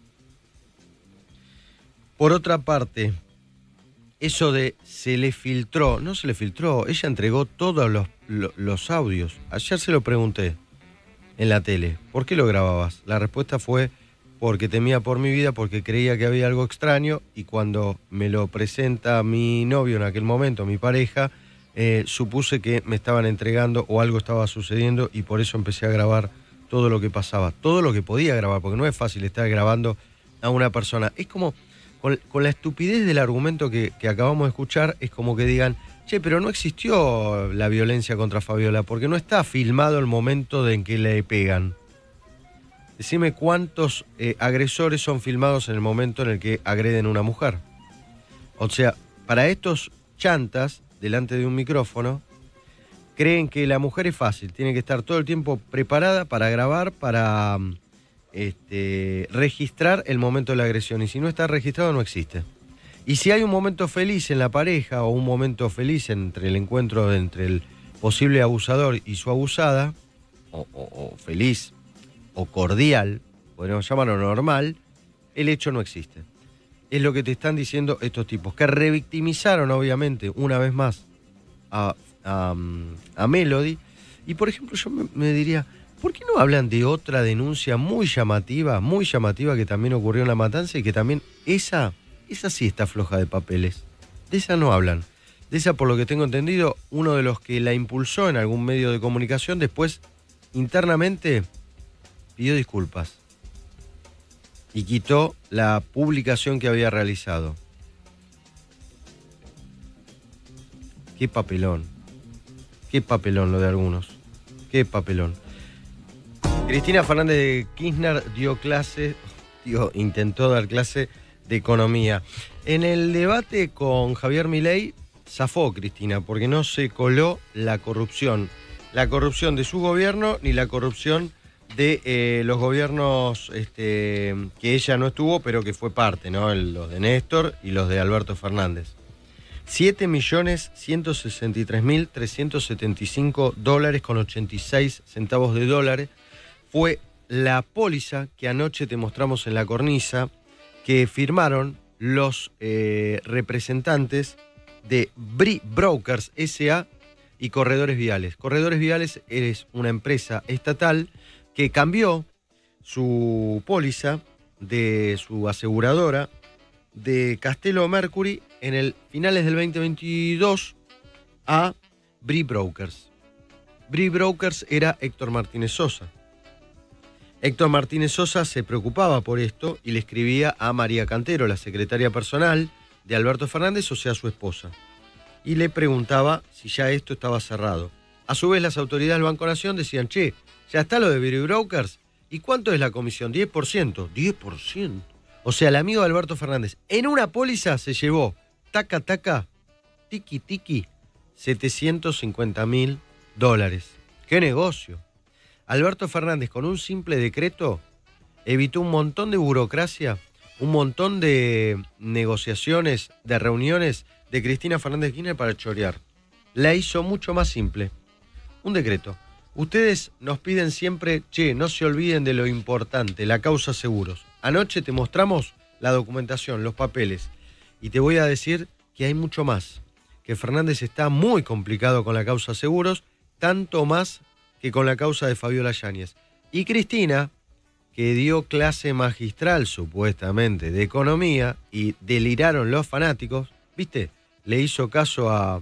Por otra parte, eso de se le filtró, no se le filtró, ella entregó todos los audios. Ayer se lo pregunté en la tele, ¿por qué lo grababas? La respuesta fue porque temía por mi vida, porque creía que había algo extraño, y cuando me lo presenta mi novio en aquel momento, mi pareja, supuse que me estaban entregando o algo estaba sucediendo, y por eso empecé a grabar todo lo que pasaba, todo lo que podía grabar, porque no es fácil estar grabando a una persona. Es como, con la estupidez del argumento que acabamos de escuchar, es como que digan, che, pero no existió la violencia contra Fabiola, porque no está filmado el momento en que le pegan. Decime cuántos agresores son filmados en el momento en el que agreden a una mujer. O sea, para estos chantas, delante de un micrófono, creen que la mujer es fácil, tiene que estar todo el tiempo preparada para grabar, para registrar el momento de la agresión. Y si no está registrado, no existe. Y si hay un momento feliz en la pareja o un momento feliz entre el encuentro entre el posible abusador y su abusada, o feliz o cordial, podríamos llamarlo normal, el hecho no existe. Es lo que te están diciendo estos tipos, que revictimizaron obviamente una vez más a Melody. Y por ejemplo yo me diría, ¿por qué no hablan de otra denuncia muy llamativa que también ocurrió en La Matanza y que también esa sí está floja de papeles? De esa no hablan. De esa, por lo que tengo entendido, uno de los que la impulsó en algún medio de comunicación después internamente pidió disculpas y quitó la publicación que había realizado. Qué papelón lo de algunos, qué papelón. Cristina Fernández de Kirchner intentó dar clase de economía. En el debate con Javier Milei zafó Cristina porque no se coló la corrupción de su gobierno ni la corrupción de los gobiernos que ella no estuvo, pero que fue parte, ¿no? Los de Néstor y los de Alberto Fernández. $7.163.375 con 86 centavos de dólar fue la póliza que anoche te mostramos en la cornisa, que firmaron los representantes de BRI Brokers S.A. y Corredores Viales. Corredores Viales es una empresa estatal que cambió su póliza de su aseguradora de Castello Mercury en el finales del 2022 a BRI Brokers. BRI Brokers era Héctor Martínez Sosa. Héctor Martínez Sosa se preocupaba por esto y le escribía a María Cantero, la secretaria personal de Alberto Fernández, o sea, su esposa. Y le preguntaba si ya esto estaba cerrado. A su vez, las autoridades del Banco Nación decían, che, ya está lo de BRI Brokers. ¿Y cuánto es la comisión? 10%. 10%. O sea, el amigo de Alberto Fernández, en una póliza se llevó, taca, taca, tiki, tiki, $750.000. ¡Qué negocio! Alberto Fernández, con un simple decreto, evitó un montón de burocracia, un montón de negociaciones, de reuniones de Cristina Fernández de Kirchner para chorear. La hizo mucho más simple. Un decreto. Ustedes nos piden siempre, che, no se olviden de lo importante, la causa seguros. Anoche te mostramos la documentación, los papeles, y te voy a decir que hay mucho más. Que Fernández está muy complicado con la causa seguros, tanto más que con la causa de Fabiola Yáñez. Y Cristina, que dio clase magistral supuestamente de economía y deliraron los fanáticos, ¿viste? Le hizo caso a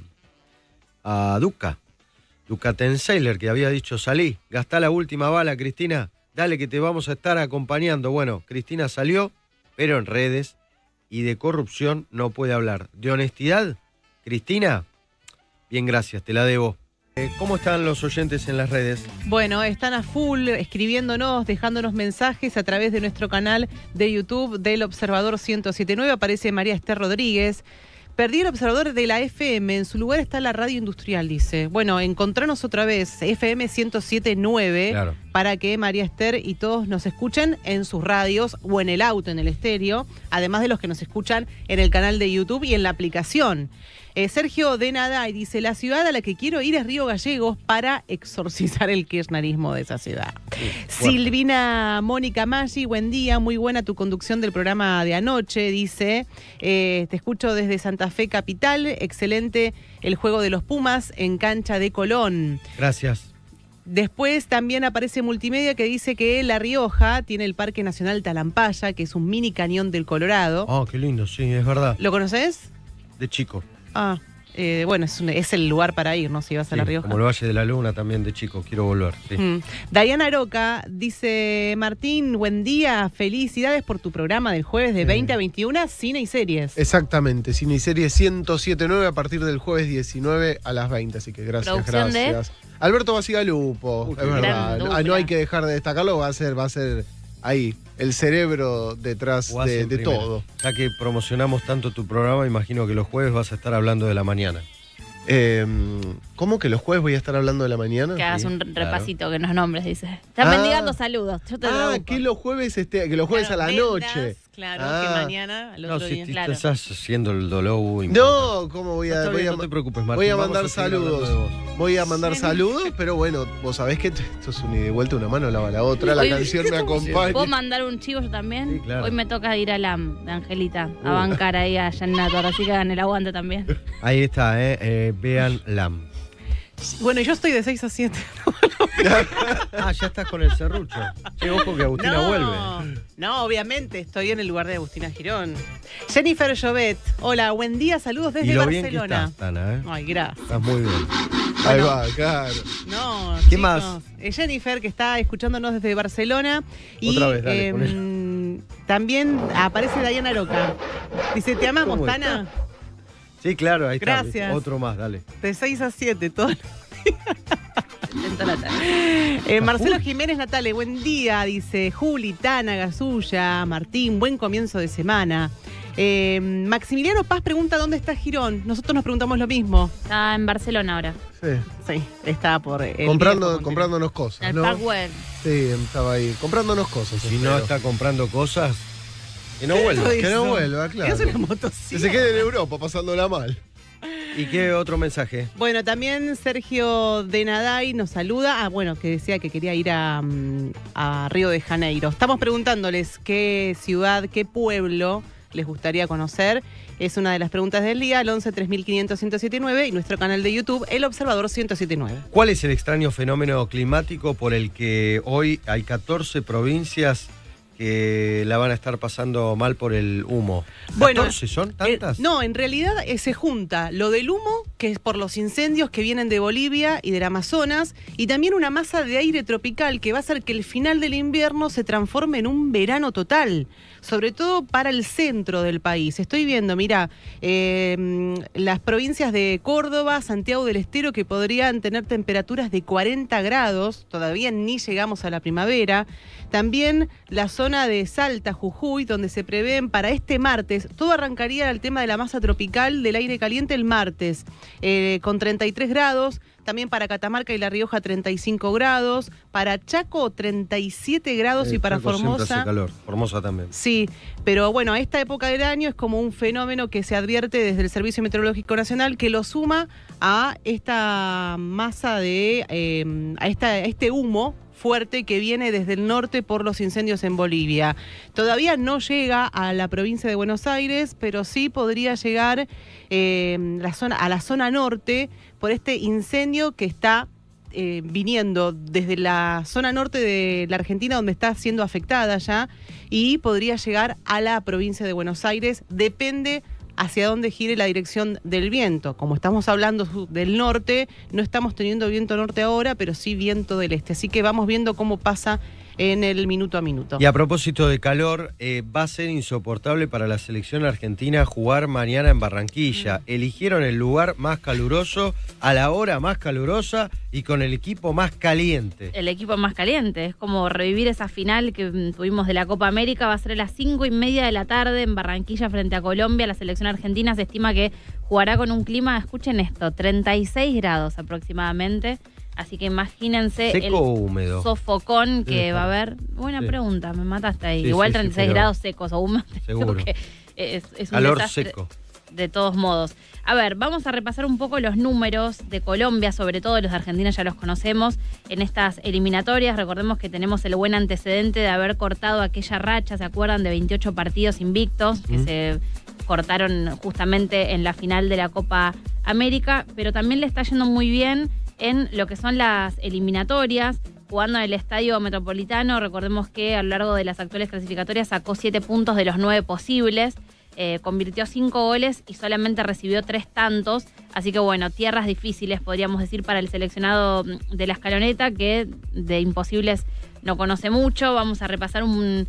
Duca Tenseiler, que había dicho, salí, gastá la última bala, Cristina, dale que te vamos a estar acompañando. Bueno, Cristina salió, pero en redes, y de corrupción no puede hablar. De honestidad, Cristina, bien, gracias, te la debo. ¿Cómo están los oyentes en las redes? Bueno, están a full escribiéndonos, dejándonos mensajes a través de nuestro canal de YouTube del Observador 107.9. Aparece María Esther Rodríguez. Perdí el observador de la FM, en su lugar está la radio industrial, dice. Bueno, encontranos otra vez, FM 107.9, claro, para que María Esther y todos nos escuchen en sus radios o en el auto, en el estéreo, además de los que nos escuchan en el canal de YouTube y en la aplicación. Sergio de Naday dice, la ciudad a la que quiero ir es Río Gallegos para exorcizar el kirchnerismo de esa ciudad. Silvina Mónica Maggi, buen día, muy buena tu conducción del programa de anoche, dice, te escucho desde Santa Fe Capital, excelente el juego de los Pumas en cancha de Colón. Gracias. Después también aparece Multimedia que dice que La Rioja tiene el Parque Nacional Talampaya, que es un mini cañón del Colorado. Oh, qué lindo, sí, es verdad. ¿Lo conoces? De chico. Ah, bueno, es el lugar para ir, ¿no? Si vas a La Rioja. Como el Valle de la Luna también de chico, quiero volver. Sí. Diana Aroca dice, Martín, buen día, felicidades por tu programa del jueves de 20 a 21, Cine y Series. Exactamente, Cine y Series 107.9 a partir del jueves 19 a las 20, así que gracias. Alberto Basigalupo, es verdad, no hay que dejar de destacarlo, va a ser ahí, el cerebro detrás de todo. Ya que promocionamos tanto tu programa, imagino que los jueves vas a estar hablando de la mañana. ¿Cómo que los jueves voy a estar hablando de la mañana? Que hagas un repasito, que nos nombres, dice. Están mendigando saludos. Yo te que los jueves, a la noche. Claro, que mañana al otro día. Si te estás haciendo el dolor. No, ¿cómo voy a...? No te preocupes, Martín. Voy a mandar saludos. Voy a mandar saludos, pero bueno, vos sabés que esto es un ida y vuelta, una mano lava la otra, la canción me acompaña. ¿Puedo mandar un chivo yo también? Sí, claro. Hoy me toca ir a LAM, de Angelita, a bancar ahí a Yannato, así que hagan el aguante también. Ahí está, vean LAM. Bueno, yo estoy de 6 a 7. Ya estás con el serrucho. Che, ojo que Agustina vuelve. No, obviamente, estoy en el lugar de Agustina Girón. Jennifer Jovet, hola, buen día, saludos desde Barcelona. Bien que estás, Tana, Ay, gracias. Estás muy bien. Ahí va, claro. No, ¿Qué chicos, más? Jennifer, que está escuchándonos desde Barcelona. Otra vez, dale, también aparece Diana Roca. Dice, ¿te amamos, Tana? Sí, claro, ahí está. Gracias. Otro más, dale. De 6 a 7, todo. Marcelo Jiménez Natale, buen día, dice Juli, Tana, Gasulla, Martín, buen comienzo de semana. Maximiliano Paz pregunta dónde está Girón. Nosotros nos preguntamos lo mismo. Está en Barcelona ahora. Sí, está por comprándonos cosas. El ¿no? Parkwell. Sí, estaba ahí comprándonos cosas. Si no está comprando cosas, que no vuelva. Que no vuelva, claro. Es una motocicleta. Que se quede en Europa pasándola mal. ¿Y qué otro mensaje? Bueno, también Sergio de Naday nos saluda. Bueno, que decía que quería ir a Río de Janeiro. Estamos preguntándoles qué ciudad, qué pueblo les gustaría conocer. Es una de las preguntas del día, al 11 3500 1079 y nuestro canal de YouTube, El Observador 1079. ¿Cuál es el extraño fenómeno climático por el que hoy hay 14 provincias que la van a estar pasando mal por el humo? Bueno, ¿14 son tantas? No, en realidad se junta lo del humo, que es por los incendios que vienen de Bolivia y del Amazonas, y también una masa de aire tropical que va a hacer que el final del invierno se transforme en un verano total, sobre todo para el centro del país. Estoy viendo, mira, las provincias de Córdoba, Santiago del Estero, que podrían tener temperaturas de 40 grados, todavía ni llegamos a la primavera. También la zona de Salta, Jujuy, donde se prevén para este martes, todo arrancaría el tema de la masa tropical del aire caliente el martes, con 33 grados, también para Catamarca y La Rioja 35 grados, para Chaco 37 grados y para Chaco Formosa... hace calor. Formosa también. Sí, pero bueno, a esta época del año es como un fenómeno que se advierte desde el Servicio Meteorológico Nacional que lo suma a esta masa de... a este humo fuerte que viene desde el norte por los incendios en Bolivia. Todavía no llega a la provincia de Buenos Aires, pero sí podría llegar a la zona norte por este incendio que está viniendo desde la zona norte de la Argentina, donde está siendo afectada ya, y podría llegar a la provincia de Buenos Aires. Depende hacia dónde gire la dirección del viento. Como estamos hablando del norte, no estamos teniendo viento norte ahora, pero sí viento del este. Así que vamos viendo cómo pasa en el minuto a minuto. Y a propósito de calor, va a ser insoportable para la selección argentina jugar mañana en Barranquilla. Eligieron el lugar más caluroso, a la hora más calurosa y con el equipo más caliente. El equipo más caliente, es como revivir esa final que tuvimos de la Copa América. Va a ser a las 5:30 de la tarde en Barranquilla frente a Colombia. La selección argentina se estima que jugará con un clima, escuchen esto, 36 grados aproximadamente. Así que imagínense ¿seco el o húmedo? Sofocón que va a haber. Buena pregunta, me mataste ahí. Sí, igual sí, 36 grados secos o húmedos. Seguro. Es un calor desastre seco. De todos modos. A ver, vamos a repasar un poco los números de Colombia, sobre todo los de Argentina ya los conocemos en estas eliminatorias. Recordemos que tenemos el buen antecedente de haber cortado aquella racha, ¿se acuerdan? De 28 partidos invictos que se cortaron justamente en la final de la Copa América, pero también le está yendo muy bien en lo que son las eliminatorias, jugando en el Estadio Metropolitano. Recordemos que a lo largo de las actuales clasificatorias sacó 7 puntos de los 9 posibles, convirtió 5 goles y solamente recibió 3 tantos. Así que bueno, tierras difíciles podríamos decir para el seleccionado de la Escaloneta, que de imposibles no conoce mucho. Vamos a repasar un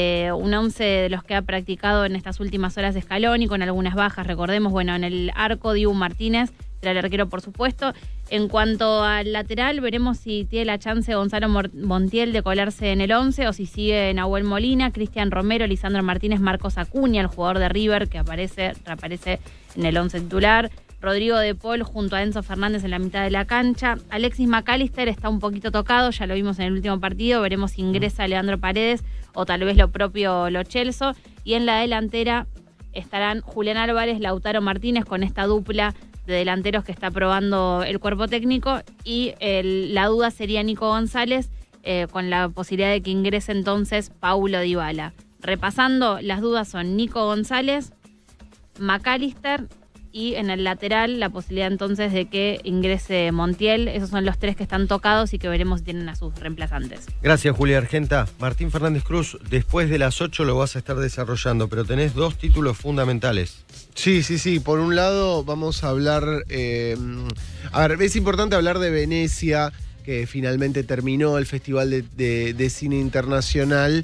11 de los que ha practicado en estas últimas horas de Scaloni, con algunas bajas. Recordemos, bueno, en el arco Dibu Martínez, será el arquero por supuesto. En cuanto al lateral, veremos si tiene la chance Gonzalo Montiel de colarse en el 11 o si sigue Nahuel Molina, Cristian Romero, Lisandro Martínez, Marcos Acuña, el jugador de River que reaparece en el 11 titular. Rodrigo de Paul junto a Enzo Fernández en la mitad de la cancha. Alexis McAllister está un poquito tocado, ya lo vimos en el último partido. Veremos si ingresa Leandro Paredes o tal vez lo propio Lo Celso. Y en la delantera estarán Julián Álvarez, Lautaro Martínez con esta dupla de delanteros que está probando el cuerpo técnico. Y la duda sería Nico González, con la posibilidad de que ingrese entonces Paulo Dybala. Repasando, las dudas son Nico González, McAllister y en el lateral la posibilidad entonces de que ingrese Montiel. Esos son los tres que están tocados y que veremos si tienen a sus reemplazantes. Gracias, Julia Argenta. Martín Fernández Cruz, después de las 8 lo vas a estar desarrollando, pero tenés 2 títulos fundamentales. Sí. Por un lado vamos a hablar... a ver, es importante hablar de Venecia, que finalmente terminó el Festival de Cine Internacional.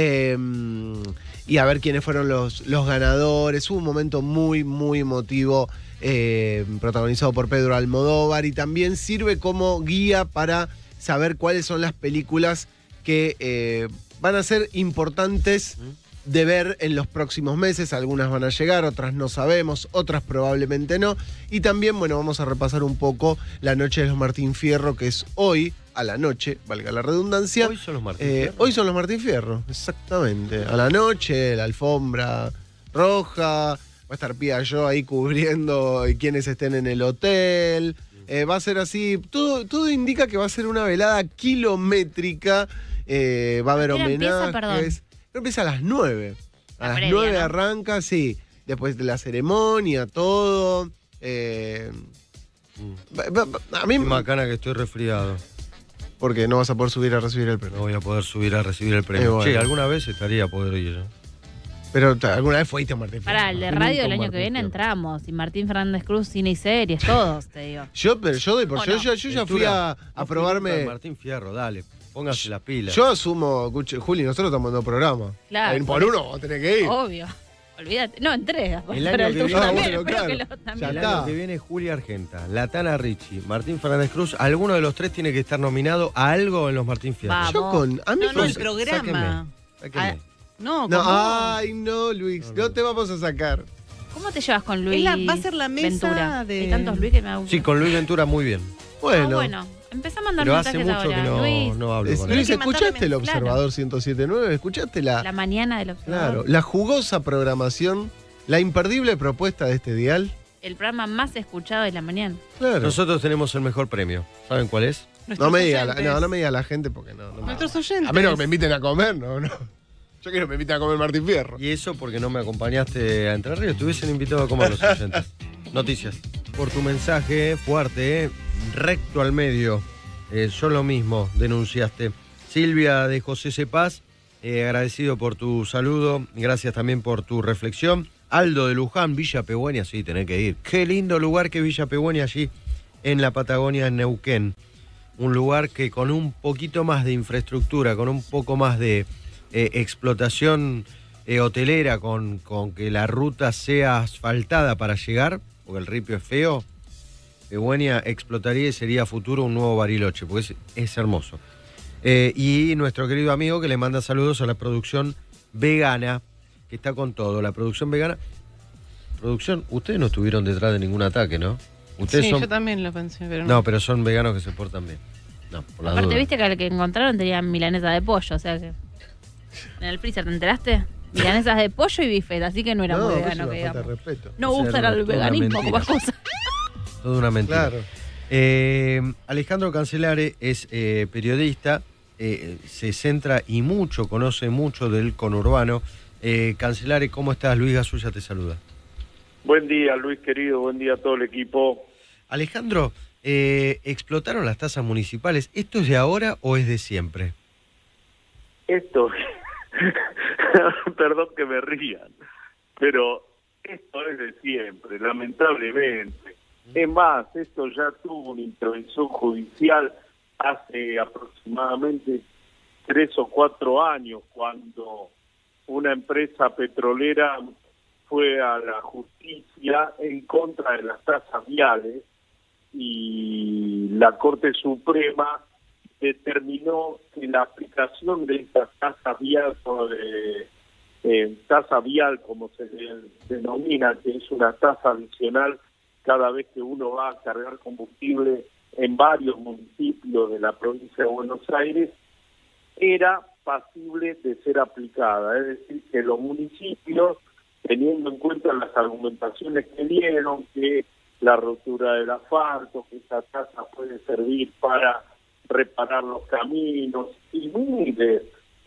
Y a ver quiénes fueron los ganadores. Hubo un momento muy, muy emotivo, protagonizado por Pedro Almodóvar, y también sirve como guía para saber cuáles son las películas que van a ser importantes de ver en los próximos meses. Algunas van a llegar, otras no sabemos, otras probablemente no. Y también, bueno, vamos a repasar un poco la noche de los Martín Fierro, que es hoy, a la noche, valga la redundancia. Hoy son los Martín Fierro. Hoy son los Martín Fierro, exactamente. A la noche, la alfombra roja, va a estar Pía Yo ahí cubriendo quienes estén en el hotel. Va a ser así, todo indica que va a ser una velada kilométrica. Va a haber homenajes. Pero empieza a las 9. A las 9 arranca, sí. Después de la ceremonia, todo. A mí macana que estoy resfriado. Porque no vas a poder subir a recibir el premio. No voy a poder subir a recibir el premio. Bueno. Sí, alguna vez estaría a poder ir, ¿no? Pero alguna vez fuiste a Martín Fierro. Para el de radio el año que viene entramos. Y Martín Fernández Cruz, cine y series, todos, te digo. Yo ya fui a probarme. Martín Fierro, dale. Póngase las pilas. Yo asumo, escuche, Juli, nosotros estamos en 2 programas. Claro. Por uno vos tenés que ir. Obvio. Olvídate. No, en 3. El año que viene, bueno, claro. El año que viene Julia Argenta, Latana Ricci, Martín Fernández Cruz. Alguno de los 3 tiene que estar nominado a algo en los Martín Fierro. Vamos. No, el programa. Sáquenme. No, ay, no, Luis, no te vamos a sacar. ¿Cómo te llevas con Luis? Va a ser la mesa Ventura. de... Hay tantos Luis que me aburren. Sí, con Luis Ventura muy bien. Bueno. Empezá a mandar mensajes ahora. Pero hace mucho que no hablo con él. Luis, ¿escuchaste el Observador 107.9? ¿Escuchaste la mañana del Observador? Claro, la jugosa programación, la imperdible propuesta de este dial. El programa más escuchado de la mañana. Claro. Nosotros tenemos el mejor premio. ¿Saben cuál es? No me diga la gente porque no. Nuestros oyentes. A menos que me inviten a comer, no. Yo quiero que me inviten a comer Martín Fierro. Y eso porque no me acompañaste a Entre Ríos. Te hubiesen invitado a comer los oyentes. Noticias. Por tu mensaje fuerte, recto al medio. Yo lo mismo denunciaste. Silvia de José Cepaz, agradecido por tu saludo. Gracias también por tu reflexión. Aldo de Luján, Villa Pegüeña, sí, tenés que ir. Qué lindo lugar que Villa Pegüeña, allí en la Patagonia, en Neuquén. Un lugar que con un poquito más de infraestructura, con un poco más de explotación hotelera, con que la ruta sea asfaltada para llegar, porque el ripio es feo, Pegüeña explotaría y sería futuro un nuevo Bariloche, porque es hermoso. Y nuestro querido amigo que le manda saludos a la producción vegana, que está con todo, la producción vegana. Producción, ustedes no estuvieron detrás de ningún ataque, ¿no? Ustedes yo también lo pensé, pero no, pero son veganos que se portan bien. No, por la Aparte, duda. viste que al que encontraron tenían milanesa de pollo, o sea que... En el freezer, ¿te enteraste? Milanesas de pollo y bifet, así que no era muy vegano, que digamos. No usan al veganismo como excusa. Toda una mentira. Claro. Alejandro Cancelare es periodista, se centra y mucho, conoce mucho del conurbano. Cancelare, ¿cómo estás? Luis Gasulla te saluda. Buen día, Luis querido, buen día a todo el equipo. Alejandro, ¿explotaron las tasas municipales? ¿Esto es de ahora o es de siempre? Esto, perdón que me rían, pero esto es de siempre, lamentablemente. Es más, esto ya tuvo una intervención judicial hace aproximadamente 3 o 4 años, cuando una empresa petrolera fue a la justicia en contra de las tasas viales y la Corte Suprema determinó que la aplicación de estas tasas viales, tasa vial como se denomina, que es una tasa adicional cada vez que uno va a cargar combustible en varios municipios de la provincia de Buenos Aires, era pasible de ser aplicada. Es decir, que los municipios, teniendo en cuenta las argumentaciones que dieron, que la rotura del asfalto, que esa tasa puede servir para reparar los caminos, y miles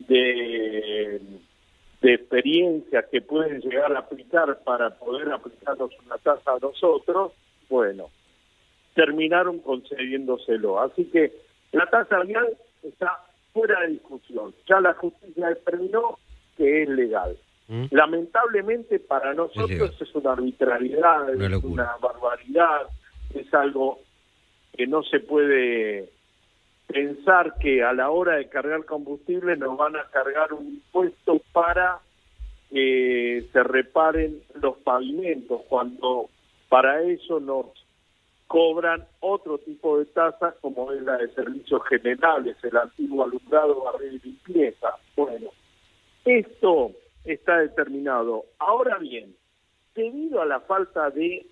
de experiencias que pueden llegar a aplicar para poder aplicarnos una tasa a nosotros, bueno, terminaron concediéndoselo. Así que la tasa vial está fuera de discusión. Ya la justicia determinó que es legal. Lamentablemente para nosotros es una arbitrariedad, es una barbaridad, es algo que no se puede pensar que a la hora de cargar combustible nos van a cargar un impuesto para que se reparen los pavimentos, cuando para eso nos cobran otro tipo de tasas como es la de servicios generales, el antiguo alumbrado, barrio y limpieza. Bueno, esto está determinado. Ahora bien, debido a la falta de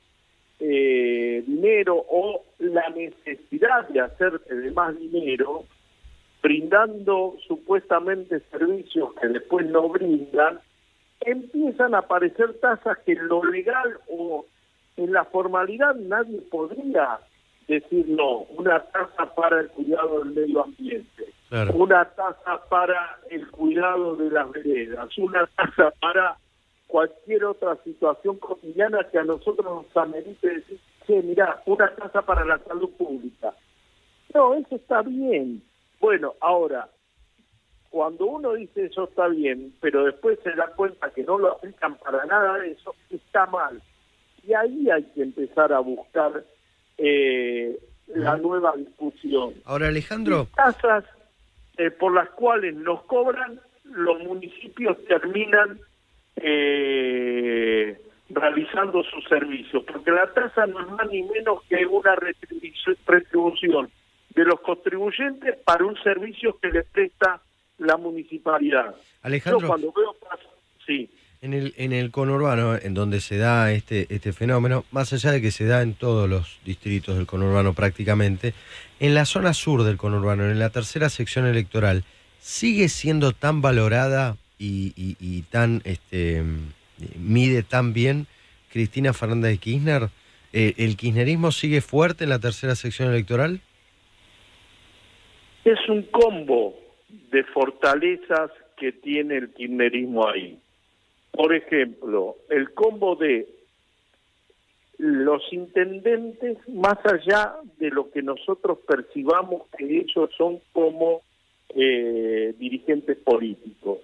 dinero o la necesidad de hacerse de más dinero, brindando supuestamente servicios que después no brindan, empiezan a aparecer tasas que en lo legal o en la formalidad nadie podría decir no. Una tasa para el cuidado del medio ambiente, claro, una tasa para el cuidado de las veredas, una tasa para cualquier otra situación cotidiana que a nosotros nos amerite decir, che, mirá, una tasa para la salud pública. No, eso está bien. Bueno, ahora, cuando uno dice eso está bien, pero después se da cuenta que no lo aplican para nada de eso, está mal. Y ahí hay que empezar a buscar la nueva discusión. Ahora, Alejandro, tasas por las cuales nos cobran, los municipios terminan realizando sus servicios, porque la tasa no es más ni menos que una retribución de los contribuyentes para un servicio que les presta la municipalidad. Alejandro, yo cuando veo sí. En el conurbano, en donde se da este fenómeno, más allá de que se da en todos los distritos del conurbano prácticamente, en la zona sur del conurbano, en la tercera sección electoral, ¿sigue siendo tan valorada y tan mide tan bien Cristina Fernández de Kirchner? ¿El kirchnerismo sigue fuerte en la tercera sección electoral? Es un combo de fortalezas que tiene el kirchnerismo ahí. Por ejemplo, el combo de los intendentes, más allá de lo que nosotros percibamos que ellos son como dirigentes políticos.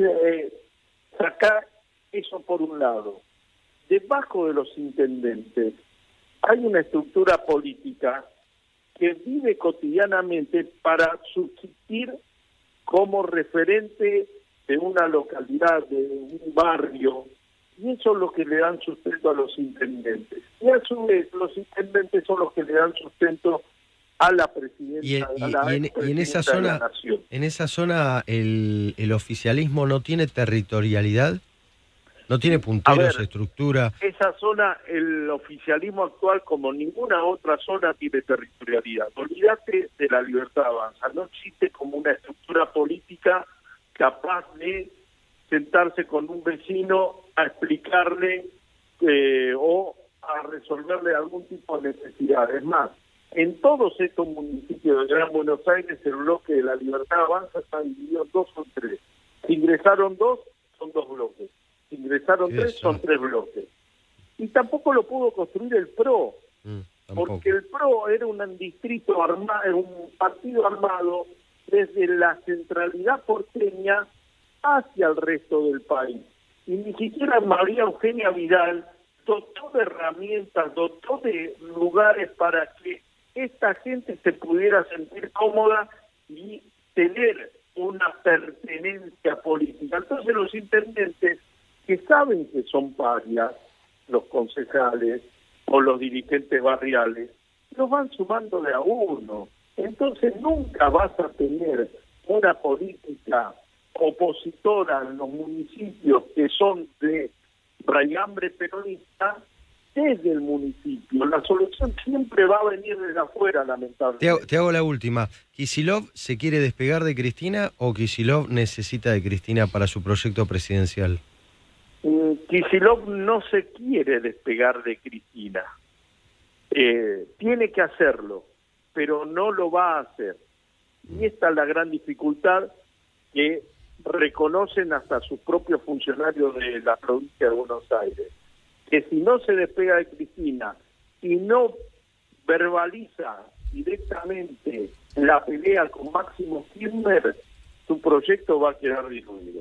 Sacar eso por un lado. Debajo de los intendentes hay una estructura política que vive cotidianamente para subsistir como referente de una localidad, de un barrio, y eso es lo que le dan sustento a los intendentes. Y a su vez, los intendentes son los que le dan sustento a la presidenta, y en esa zona, de la nación. ¿En esa zona el oficialismo no tiene territorialidad? ¿No tiene punteros, estructura? Esa zona, el oficialismo actual, como ninguna otra zona, tiene territorialidad. Olvídate de La Libertad Avanza. No existe como una estructura política capaz de sentarse con un vecino a explicarle o a resolverle algún tipo de necesidad. Es más, en todos estos municipios de Gran Buenos Aires, el bloque de La Libertad Avanza está dividido en 2 o 3. Si ingresaron 2, son 2 bloques. Si ingresaron 3, son 3 bloques. Y tampoco lo pudo construir el PRO, porque el PRO era un distrito armado, un partido armado desde la centralidad porteña hacia el resto del país. Y ni siquiera María Eugenia Vidal dotó de herramientas, dotó de lugares para que esta gente se pudiera sentir cómoda y tener una pertenencia política. Entonces los intendentes, que saben que son parias, los concejales o los dirigentes barriales, los van sumando de a uno. Entonces nunca vas a tener una política opositora en los municipios que son de raigambre peronista desde el municipio. La solución siempre va a venir desde afuera, lamentablemente. Te hago la última. ¿Kicillof se quiere despegar de Cristina o Kicillof necesita de Cristina para su proyecto presidencial? Kicillof no se quiere despegar de Cristina. Tiene que hacerlo, pero no lo va a hacer. Y esta es la gran dificultad que reconocen hasta sus propios funcionarios de la provincia de Buenos Aires, que si no se despega de Cristina, si no verbaliza directamente la pelea con Máximo Kirchner, su proyecto va a quedar diluido.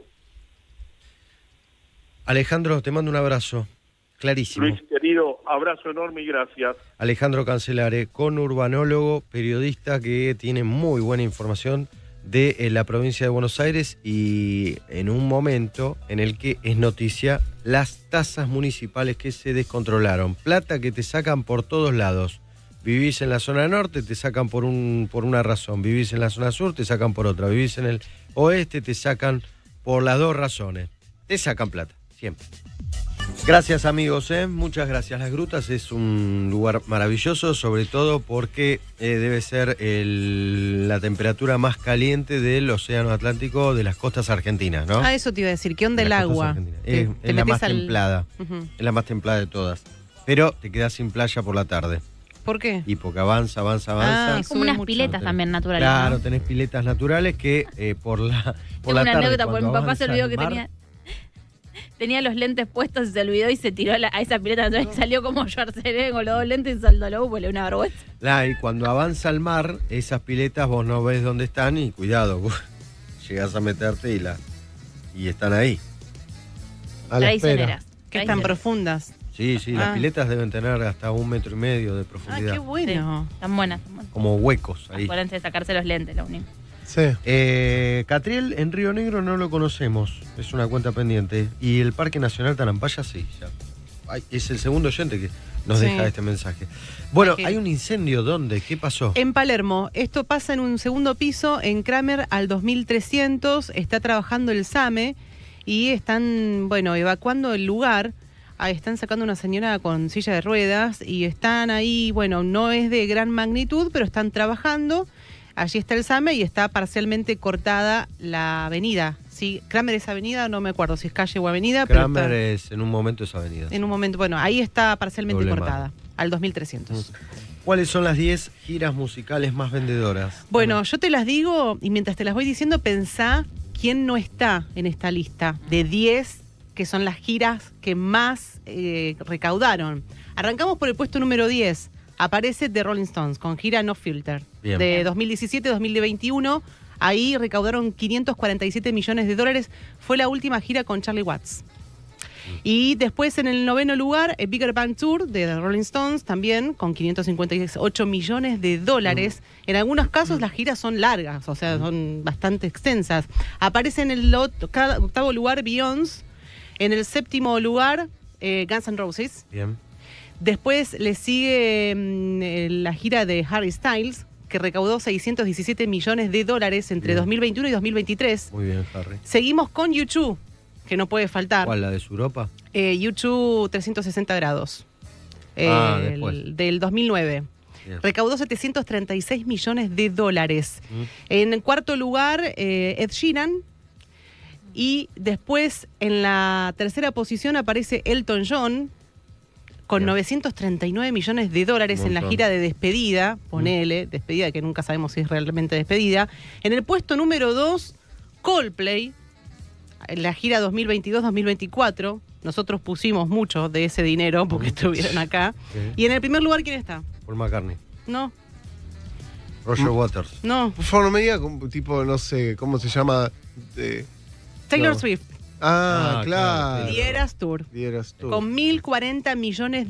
Alejandro, te mando un abrazo. Clarísimo. Luis, querido, abrazo enorme y gracias. Alejandro Cancelare, conurbanólogo, periodista que tiene muy buena información de la provincia de Buenos Aires y en un momento en el que es noticia las tasas municipales que se descontrolaron. Plata que te sacan por todos lados. Vivís en la zona norte, te sacan por una razón. Vivís en la zona sur, te sacan por otra. Vivís en el oeste, te sacan por las dos razones. Te sacan plata, siempre. Gracias amigos, muchas gracias. Las Grutas es un lugar maravilloso, sobre todo porque debe ser la temperatura más caliente del océano Atlántico de las costas argentinas, ¿no? Eso te iba a decir, ¿qué onda el agua? Es la más templada, es la más templada de todas, pero te quedas sin playa por la tarde. ¿Por qué? Y porque avanza. Es como unas piletas también naturales. Claro, ¿no? Tenés piletas naturales que por la tarde. Tengo una anécdota, porque mi papá se olvidó que tenía los lentes puestos y se olvidó y se tiró a esa pileta natural y salió como Schwarzenegger con los dos lentes y saltó luego, pues le una vergüenza. Y cuando avanza el mar, esas piletas vos no ves dónde están y cuidado, llegás a meterte y están ahí. A la espera. Que están profundas. Sí, las piletas deben tener hasta 1,5 metros de profundidad. Qué bueno. Sí, están buenas. Como huecos ahí. Acuérdense de sacarse los lentes, lo único. Sí. Catriel en Río Negro no lo conocemos, es una cuenta pendiente. Y el Parque Nacional Tarampaya sí, ya. Es el segundo oyente que nos deja este mensaje. Bueno, hay un incendio, ¿dónde? ¿Qué pasó? En Palermo. Esto pasa en un segundo piso, en Kramer al 2300. Está trabajando el SAME y están, evacuando el lugar. Están sacando una señora con silla de ruedas y están ahí, no es de gran magnitud, pero están trabajando. Allí está el SAME y está parcialmente cortada la avenida. ¿Sí? Kramer es avenida, no me acuerdo si es calle o avenida. Kramer es, en un momento es avenida. En un momento, ahí está parcialmente cortada, al 2300. ¿Cuáles son las 10 giras musicales más vendedoras? Bueno, yo te las digo y mientras te las voy diciendo, pensá quién no está en esta lista de 10 que son las giras que más recaudaron. Arrancamos por el puesto número 10. Aparece The Rolling Stones con gira No Filter. Bien. De 2017-2021. Ahí recaudaron $547 millones. Fue la última gira con Charlie Watts. Y después en el 9º lugar, el Bigger Bang Tour de The Rolling Stones, también con $558 millones. En algunos casos las giras son largas, o sea, son bastante extensas. Aparece en el 8º lugar Beyoncé. En el 7º lugar, Guns N' Roses. Bien. Después le sigue la gira de Harry Styles, que recaudó $617 millones entre 2021 y 2023. Muy bien, Harry. Seguimos con U2, que no puede faltar. ¿Cuál, la de Europa? U2 360 grados. Del 2009. Bien. Recaudó $736 millones. En el 4º lugar, Ed Sheeran. Y después, en la 3ª posición, aparece Elton John, con $939 millones en la gira de despedida, despedida que nunca sabemos si es realmente despedida. En el puesto número 2, Coldplay, en la gira 2022-2024. Nosotros pusimos mucho de ese dinero porque estuvieron acá. Sí. Y en el primer lugar, ¿quién está? Paul McCartney. No. Roger Waters. No. Por favor, no me diga, tipo, no sé, ¿cómo se llama? Taylor Swift. Claro. The Eras Tour. Con $1.040 millones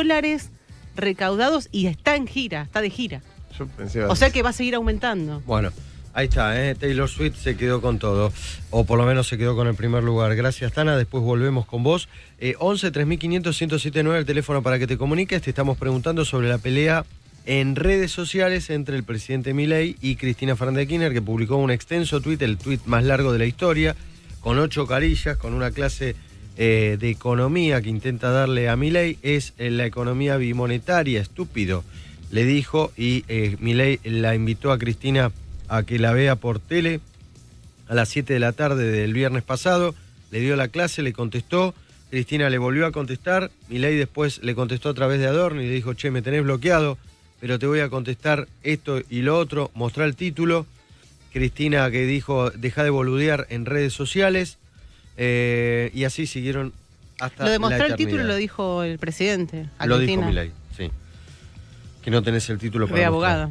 recaudados y está de gira. Yo pensé o sea que va a seguir aumentando. Bueno, ahí está, Taylor Swift se quedó con todo, o por lo menos se quedó con el primer lugar. Gracias, Tana, después volvemos con vos. 11 3500 1079 el teléfono para que te comuniques. Te estamos preguntando sobre la pelea en redes sociales entre el presidente Milei y Cristina Fernández de Kirchner, que publicó un extenso tuit, el tuit más largo de la historia, con 8 carillas, con una clase de economía que intenta darle a Milei es la economía bimonetaria, estúpido, le dijo, y Milei la invitó a Cristina a que la vea por tele a las 7 de la tarde del viernes pasado, le dio la clase, le contestó, Cristina le volvió a contestar, Milei después le contestó a través de Adorno y le dijo, che, me tenés bloqueado, pero te voy a contestar esto y lo otro, mostrá el título. Cristina que dijo, deja de boludear en redes sociales, y así siguieron hasta lo de mostrar la el título eternidad. lo dijo el presidente. Lo dijo Milei, sí. Que no tenés el título para de mostrar. abogada.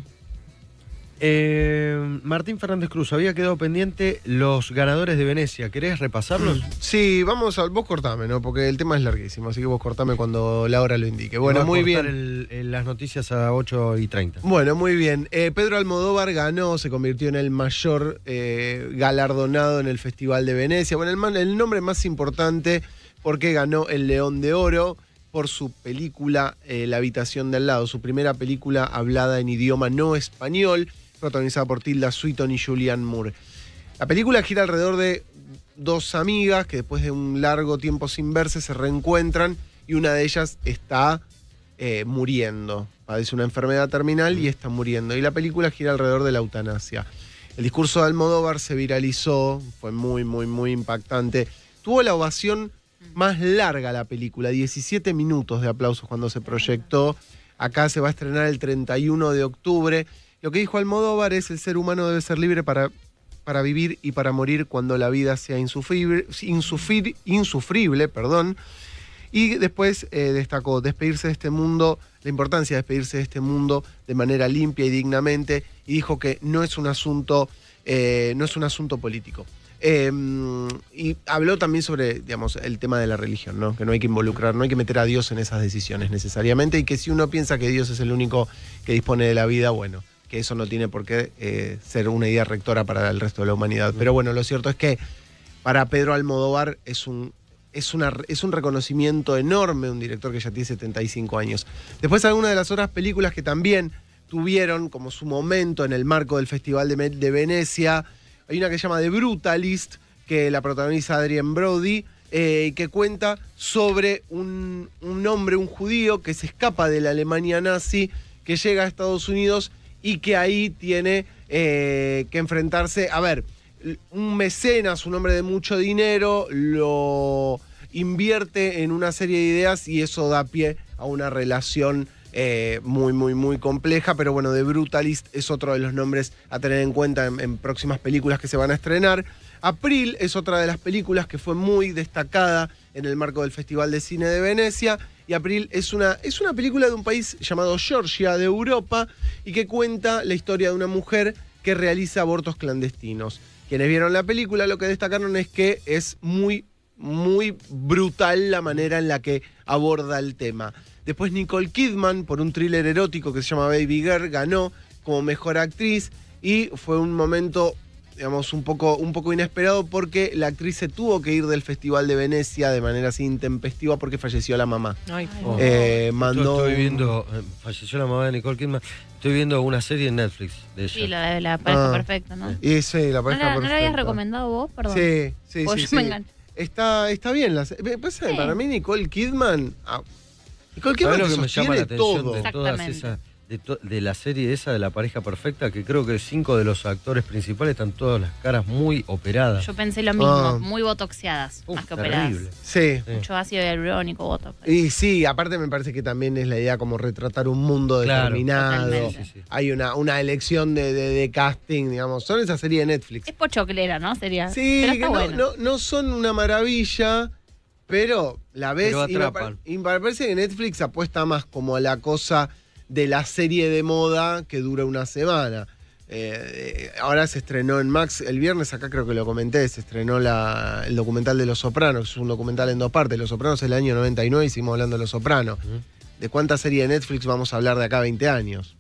Martín Fernández Cruz, había quedado pendiente los ganadores de Venecia. ¿Querés repasarlos? Sí, vos cortame, ¿no? Porque el tema es larguísimo, así que vos cortame cuando la hora lo indique. Bueno, muy bien. Las noticias a 8:30. Bueno, muy bien. Pedro Almodóvar ganó, se convirtió en el mayor galardonado en el Festival de Venecia. Bueno, el nombre más importante porque ganó el León de Oro por su película La habitación de al lado, su primera película hablada en idioma no español, protagonizada por Tilda Swinton y Julianne Moore. La película gira alrededor de dos amigas que después de un largo tiempo sin verse se reencuentran y una de ellas está muriendo. Padece una enfermedad terminal y está muriendo. Y la película gira alrededor de la eutanasia. El discurso de Almodóvar se viralizó, fue muy, muy, muy impactante. Tuvo la ovación más larga la película, 17 minutos de aplausos cuando se proyectó. Acá se va a estrenar el 31 de octubre. Lo que dijo Almodóvar es: el ser humano debe ser libre para vivir y para morir cuando la vida sea insufrible. Y después destacó despedirse de este mundo, la importancia de despedirse de este mundo de manera limpia y dignamente, y dijo que no es un asunto político. Y habló también sobre, digamos, el tema de la religión, ¿no? Que no hay que involucrar, no hay que meter a Dios en esas decisiones necesariamente, y que si uno piensa que Dios es el único que dispone de la vida, bueno, que eso no tiene por qué ser una idea rectora para el resto de la humanidad. Pero bueno, lo cierto es que para Pedro Almodóvar es un reconocimiento enorme, un director que ya tiene 75 años. Después, algunas de las otras películas que también tuvieron como su momento en el marco del Festival de Venecia, hay una que se llama The Brutalist, que la protagoniza Adrien Brody, que cuenta sobre un hombre, un judío, que se escapa de la Alemania nazi, que llega a Estados Unidos y que ahí tiene que enfrentarse. A ver, un mecenas, un hombre de mucho dinero, lo invierte en una serie de ideas y eso da pie a una relación muy, muy, muy compleja. Pero bueno, The Brutalist es otro de los nombres a tener en cuenta en próximas películas que se van a estrenar. April es otra de las películas que fue muy destacada en el marco del Festival de Cine de Venecia. Y April es una película de un país llamado Georgia, de Europa, y que cuenta la historia de una mujer que realiza abortos clandestinos. Quienes vieron la película lo que destacaron es que es muy, muy brutal la manera en la que aborda el tema. Después Nicole Kidman, por un thriller erótico que se llama Baby Girl, ganó como mejor actriz, y fue un momento, digamos, un poco inesperado, porque la actriz se tuvo que ir del Festival de Venecia de manera así intempestiva porque falleció la mamá. Ay, Estoy viendo, falleció la mamá de Nicole Kidman. Estoy viendo una serie en Netflix de ella. Sí, la de la pareja perfecta, ¿no? Y sí, la pareja perfecta. ¿No la habías recomendado vos? Perdón. Sí. Me enganché. Está bien. Para mí Nicole Kidman... Nicole ¿Sabés Kidman lo que me llama la atención todo. de todas esas, de la serie esa de la pareja perfecta? Que creo que 5 de los actores principales están todas las caras muy operadas. Yo pensé lo mismo, muy botoxeadas, más que terrible. operadas. Sí. Mucho ácido hialurónico, botox. Y sí, aparte me parece que también es la idea como retratar un mundo determinado. Totalmente. Hay una elección de casting, digamos. Son esa serie de Netflix. Es pochoclera, ¿no? Sería. Sí, pero está bueno. no son una maravilla, pero la ves pero y me parece que Netflix apuesta más como a la cosa de la serie de moda que dura una semana. Ahora se estrenó en Max el viernes, acá creo que lo comenté, se estrenó el documental de Los Sopranos, es un documental en 2 partes. Los Sopranos es el año 99 y seguimos hablando de Los Sopranos. ¿De cuánta serie de Netflix vamos a hablar de acá a 20 años?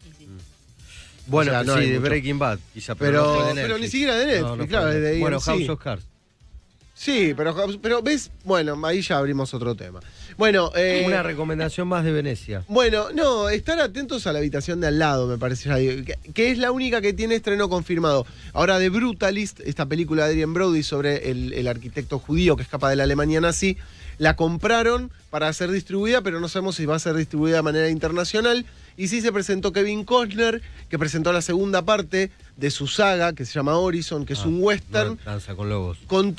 Bueno, o sea, no sí, de mucho. Breaking Bad, quizá, pero ni siquiera de Netflix, claro, de de bueno, AMC. House of Cards. Sí, pero ves, bueno, ahí ya abrimos otro tema. Bueno, una recomendación más de Venecia. Bueno, no, estar atentos a La habitación de al lado, me parece, que es la única que tiene estreno confirmado. Ahora, The Brutalist, esta película de Adrien Brody sobre el arquitecto judío que escapa de la Alemania nazi, la compraron para ser distribuida, pero no sabemos si va a ser distribuida de manera internacional. Y sí se presentó Kevin Costner, que presentó la segunda parte de su saga, que se llama Horizon, que es un western. No, Danza con Lobos.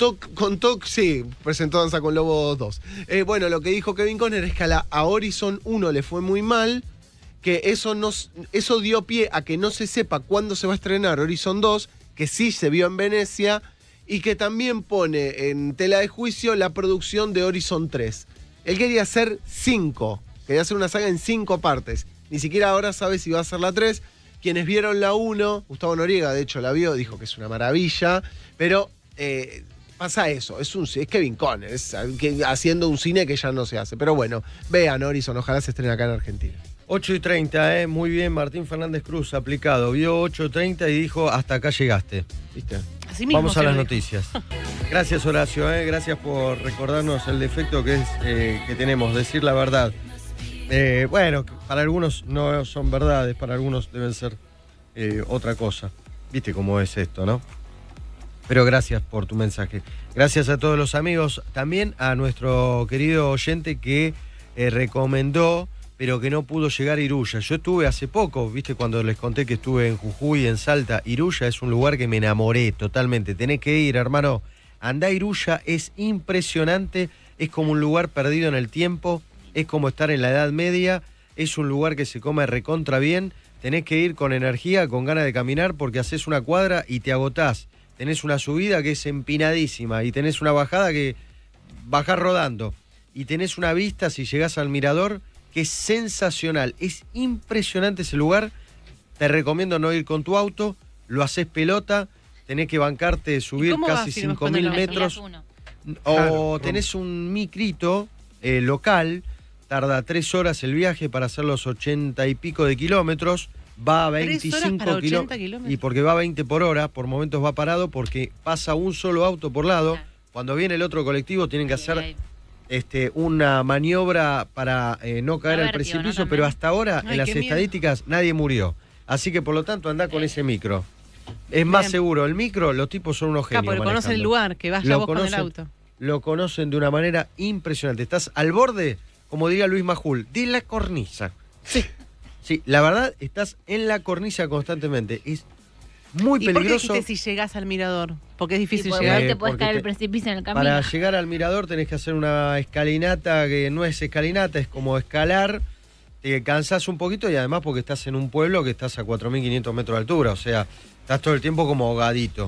Sí, presentó Danza con Lobos 2. Bueno, lo que dijo Kevin Costner es que a Horizon 1 le fue muy mal, que eso dio pie a que no se sepa cuándo se va a estrenar Horizon 2, que sí se vio en Venecia, y que también pone en tela de juicio la producción de Horizon 3. Él quería hacer 5, quería hacer una saga en 5 partes. Ni siquiera ahora sabe si va a ser la 3. Quienes vieron la 1, Gustavo Noriega de hecho la vio, dijo que es una maravilla, pero pasa eso, es Kevin Costner, haciendo un cine que ya no se hace. Pero bueno, vean Horizon, ojalá se estrene acá en Argentina. 8:30, muy bien, Martín Fernández Cruz, aplicado. Vio 8:30 y dijo, hasta acá llegaste. ¿Viste? Así mismo. Vamos a las noticias. Gracias, Horacio, gracias por recordarnos el defecto que es que tenemos, decir la verdad. Bueno, para algunos no son verdades, para algunos deben ser otra cosa. ¿Viste cómo es esto, no? Pero gracias por tu mensaje. Gracias a todos los amigos, también a nuestro querido oyente que recomendó, pero que no pudo llegar a Iruya. Yo estuve hace poco, ¿viste? Cuando les conté que estuve en Jujuy, en Salta. Iruya es un lugar que me enamoré totalmente. Tenés que ir, hermano. Andá a Iruya, es impresionante. Es como un lugar perdido en el tiempo. Es como estar en la Edad Media. Es un lugar que se come recontra bien. Tenés que ir con energía, con ganas de caminar, porque haces una cuadra y te agotás. Tenés una subida que es empinadísima y tenés una bajada que bajás rodando. Y tenés una vista, si llegás al mirador, que es sensacional. Es impresionante ese lugar. Te recomiendo no ir con tu auto. Lo haces pelota. Tenés que bancarte, subir casi 5.000 metros. O tenés un micrito local. Tarda 3 horas el viaje para hacer los 80 y pico de kilómetros. Va a 25 kilómetros. Y porque va a 20 por hora, por momentos va parado porque pasa un solo auto por lado. Cuando viene el otro colectivo tienen que hacer una maniobra para no caer al precipicio, pero hasta ahora en las estadísticas nadie murió. Así que por lo tanto andá con ese micro. Es más seguro. El micro, los tipos son unos genios. Porque conocen el lugar, que vaya vos con el auto. Lo conocen de una manera impresionante. Estás al borde, como diría Luis Majul, de la cornisa. Sí, la verdad, estás en la cornisa constantemente. Es muy peligroso. ¿Y por qué dijiste si llegás al mirador? Porque es difícil llegar. Te puedes caer el precipicio en el camino. Para llegar al mirador tenés que hacer una escalinata que no es escalinata, es como escalar. Te cansás un poquito y además porque estás en un pueblo que estás a 4.500 metros de altura. O sea, estás todo el tiempo como ahogadito.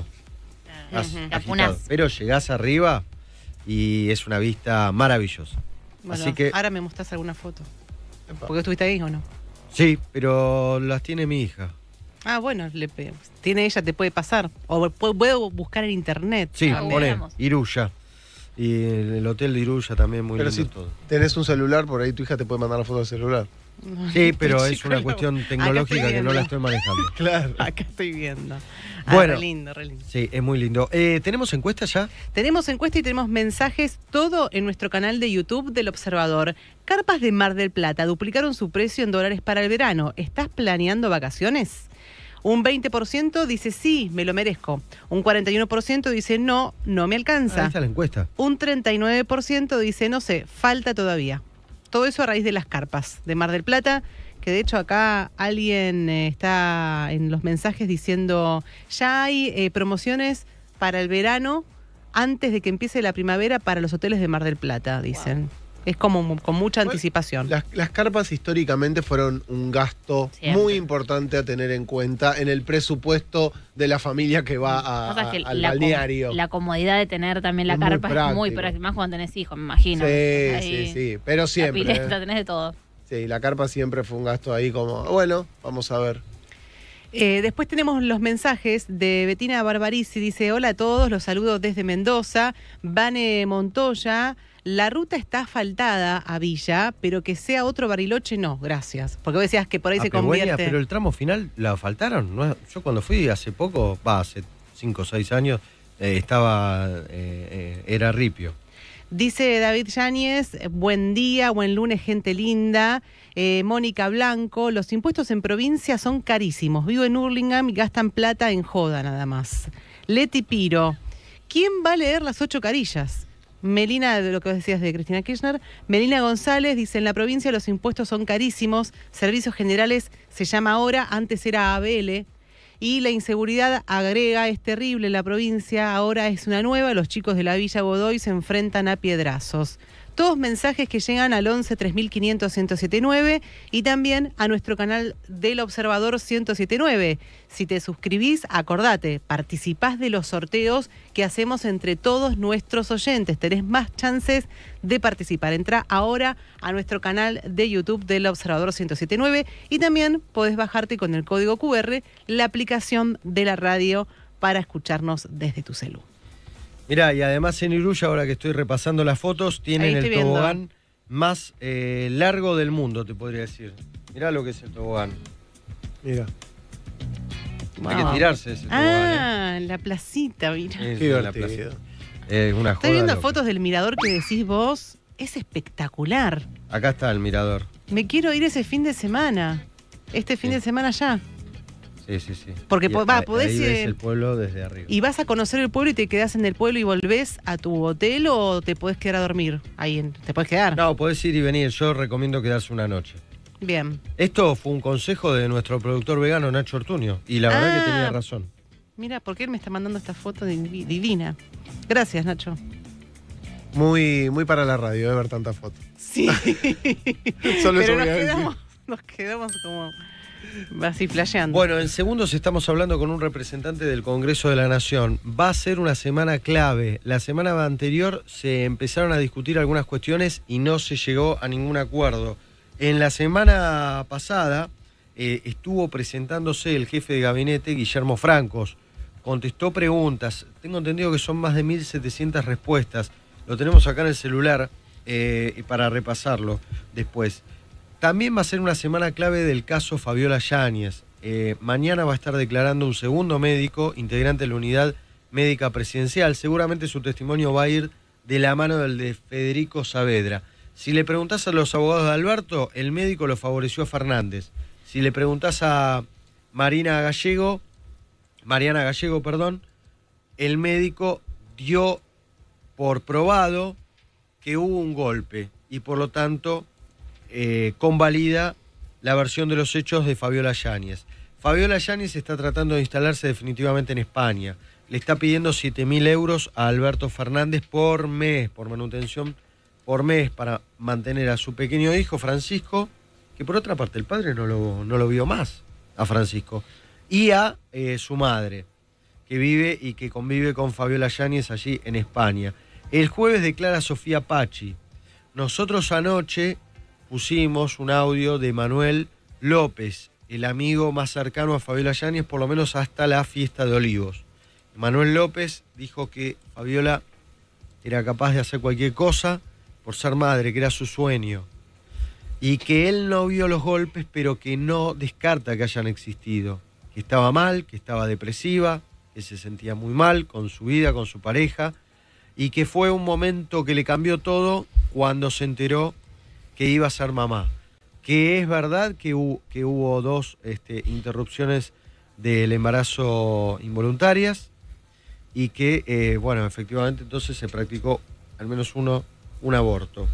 Pero llegás arriba y es una vista maravillosa. Bueno, así que ahora me mostrás alguna foto. ¿Porque estuviste ahí o no? Sí, pero las tiene mi hija. Ah, bueno, tiene ella, te puede pasar. O puedo buscar en internet. Sí, poné Iruya. Y el hotel de Iruya también muy lindo. Pero si todo. Tenés un celular, por ahí tu hija te puede mandar la foto del celular. Sí, pero es una cuestión tecnológica que no la estoy manejando. Claro. Acá estoy viendo. Bueno, re lindo, re lindo. Sí, es muy lindo. ¿Tenemos encuesta ya? Tenemos encuesta y tenemos mensajes, todo en nuestro canal de YouTube del Observador. Carpas de Mar del Plata duplicaron su precio en dólares para el verano. ¿Estás planeando vacaciones? Un 20% dice sí, me lo merezco. Un 41% dice no, no me alcanza. Ahí está la encuesta. Un 39% dice no sé, falta todavía. Todo eso a raíz de las carpas de Mar del Plata, que de hecho acá alguien está en los mensajes diciendo ya hay promociones para el verano antes de que empiece la primavera para los hoteles de Mar del Plata, dicen. Wow. Es como con mucha anticipación. Las carpas históricamente fueron un gasto muy importante a tener en cuenta en el presupuesto de la familia que va al balneario. La comodidad de tener también la carpa es muy práctica, más cuando tenés hijos, me imagino. Sí, pero siempre. La pileta, tenés de todo. Sí, la carpa siempre fue un gasto ahí como, bueno, vamos a ver. Después tenemos los mensajes de Betina Barbarici, dice, hola a todos, los saludo desde Mendoza. Vane Montoya, la ruta está asfaltada a Villa, pero que sea otro Bariloche no, gracias. Porque vos decías que por ahí se convierte... Pero el tramo final la asfaltaron, ¿no? Yo cuando fui hace poco, hace 5 o 6 años, era ripio. Dice David Yáñez, buen día, buen lunes, gente linda. Mónica Blanco, los impuestos en provincia son carísimos. Vivo en Hurlingham y gastan plata en joda nada más. Leti Piro, ¿quién va a leer las 8 carillas? Melina, de lo que decías de Cristina Kirchner, Melina González dice, en la provincia los impuestos son carísimos, servicios generales se llama ahora, antes era ABL, y la inseguridad, agrega, es terrible en la provincia, ahora es una nueva, los chicos de la Villa Godoy se enfrentan a piedrazos. Todos mensajes que llegan al 11 3500 1079 y también a nuestro canal del Observador 1079. Si te suscribís, acordate, participás de los sorteos que hacemos entre todos nuestros oyentes. Tenés más chances de participar. Entrá ahora a nuestro canal de YouTube del Observador 1079 y también podés bajarte con el código QR la aplicación de la radio para escucharnos desde tu celu. Mirá, y además en Iruya, ahora que estoy repasando las fotos, tienen el tobogán más largo del mundo, te podría decir. Mirá lo que es el tobogán. Mira. Wow. Hay que tirarse ese tobogán. La placita, mira. Qué divertido. Una joda. Estoy viendo loca. fotos del mirador que decís vos. Es espectacular. Acá está el mirador. Me quiero ir ese fin de semana. Este fin de semana ya. Sí. Porque podés ahí ves el pueblo desde arriba. ¿Y vas a conocer el pueblo y te quedás en el pueblo y volvés a tu hotel o te podés quedar a dormir? ¿Te podés quedar? No, podés ir y venir. Yo recomiendo quedarse una noche. Bien. Esto fue un consejo de nuestro productor vegano, Nacho Ortuño. Y la verdad que tenía razón. Mira, ¿por qué él me está mandando esta foto divina? Gracias, Nacho. Muy para la radio, ver tantas fotos. Sí. Solo pero eso nos quedamos como así flasheando. Bueno, en segundos estamos hablando con un representante del Congreso de la Nación. Va a ser una semana clave. La semana anterior se empezaron a discutir algunas cuestiones y no se llegó a ningún acuerdo. En la semana pasada estuvo presentándose el jefe de gabinete, Guillermo Francos. Contestó preguntas. Tengo entendido que son más de 1.700 respuestas. Lo tenemos acá en el celular para repasarlo después. También va a ser una semana clave del caso Fabiola Yáñez. Mañana va a estar declarando un segundo médico, integrante de la unidad médica presidencial. Seguramente su testimonio va a ir de la mano del de Federico Saavedra. Si le preguntás a los abogados de Alberto, el médico lo favoreció a Fernández. Si le preguntás a Mariana Gallego, el médico dio por probado que hubo un golpe y por lo tanto convalida la versión de los hechos de Fabiola Yáñez. Fabiola Yáñez está tratando de instalarse definitivamente en España. Le está pidiendo 7.000 euros a Alberto Fernández por mes, por manutención por mes, para mantener a su pequeño hijo, Francisco, que por otra parte el padre no lo vio más, a Francisco, y a su madre, que vive y que convive con Fabiola Yáñez allí en España. El jueves declara Sofía Pachi. Nosotros anoche pusimos un audio de Manuel López, el amigo más cercano a Fabiola Yáñez, por lo menos hasta la fiesta de Olivos. Manuel López dijo que Fabiola era capaz de hacer cualquier cosa por ser madre, que era su sueño, y que él no vio los golpes, pero que no descarta que hayan existido, que estaba mal, que estaba depresiva, que se sentía muy mal con su vida, con su pareja, y que fue un momento que le cambió todo cuando se enteró que iba a ser mamá. Que es verdad que hubo dos interrupciones del embarazo involuntarias y que, bueno, efectivamente entonces se practicó al menos un aborto.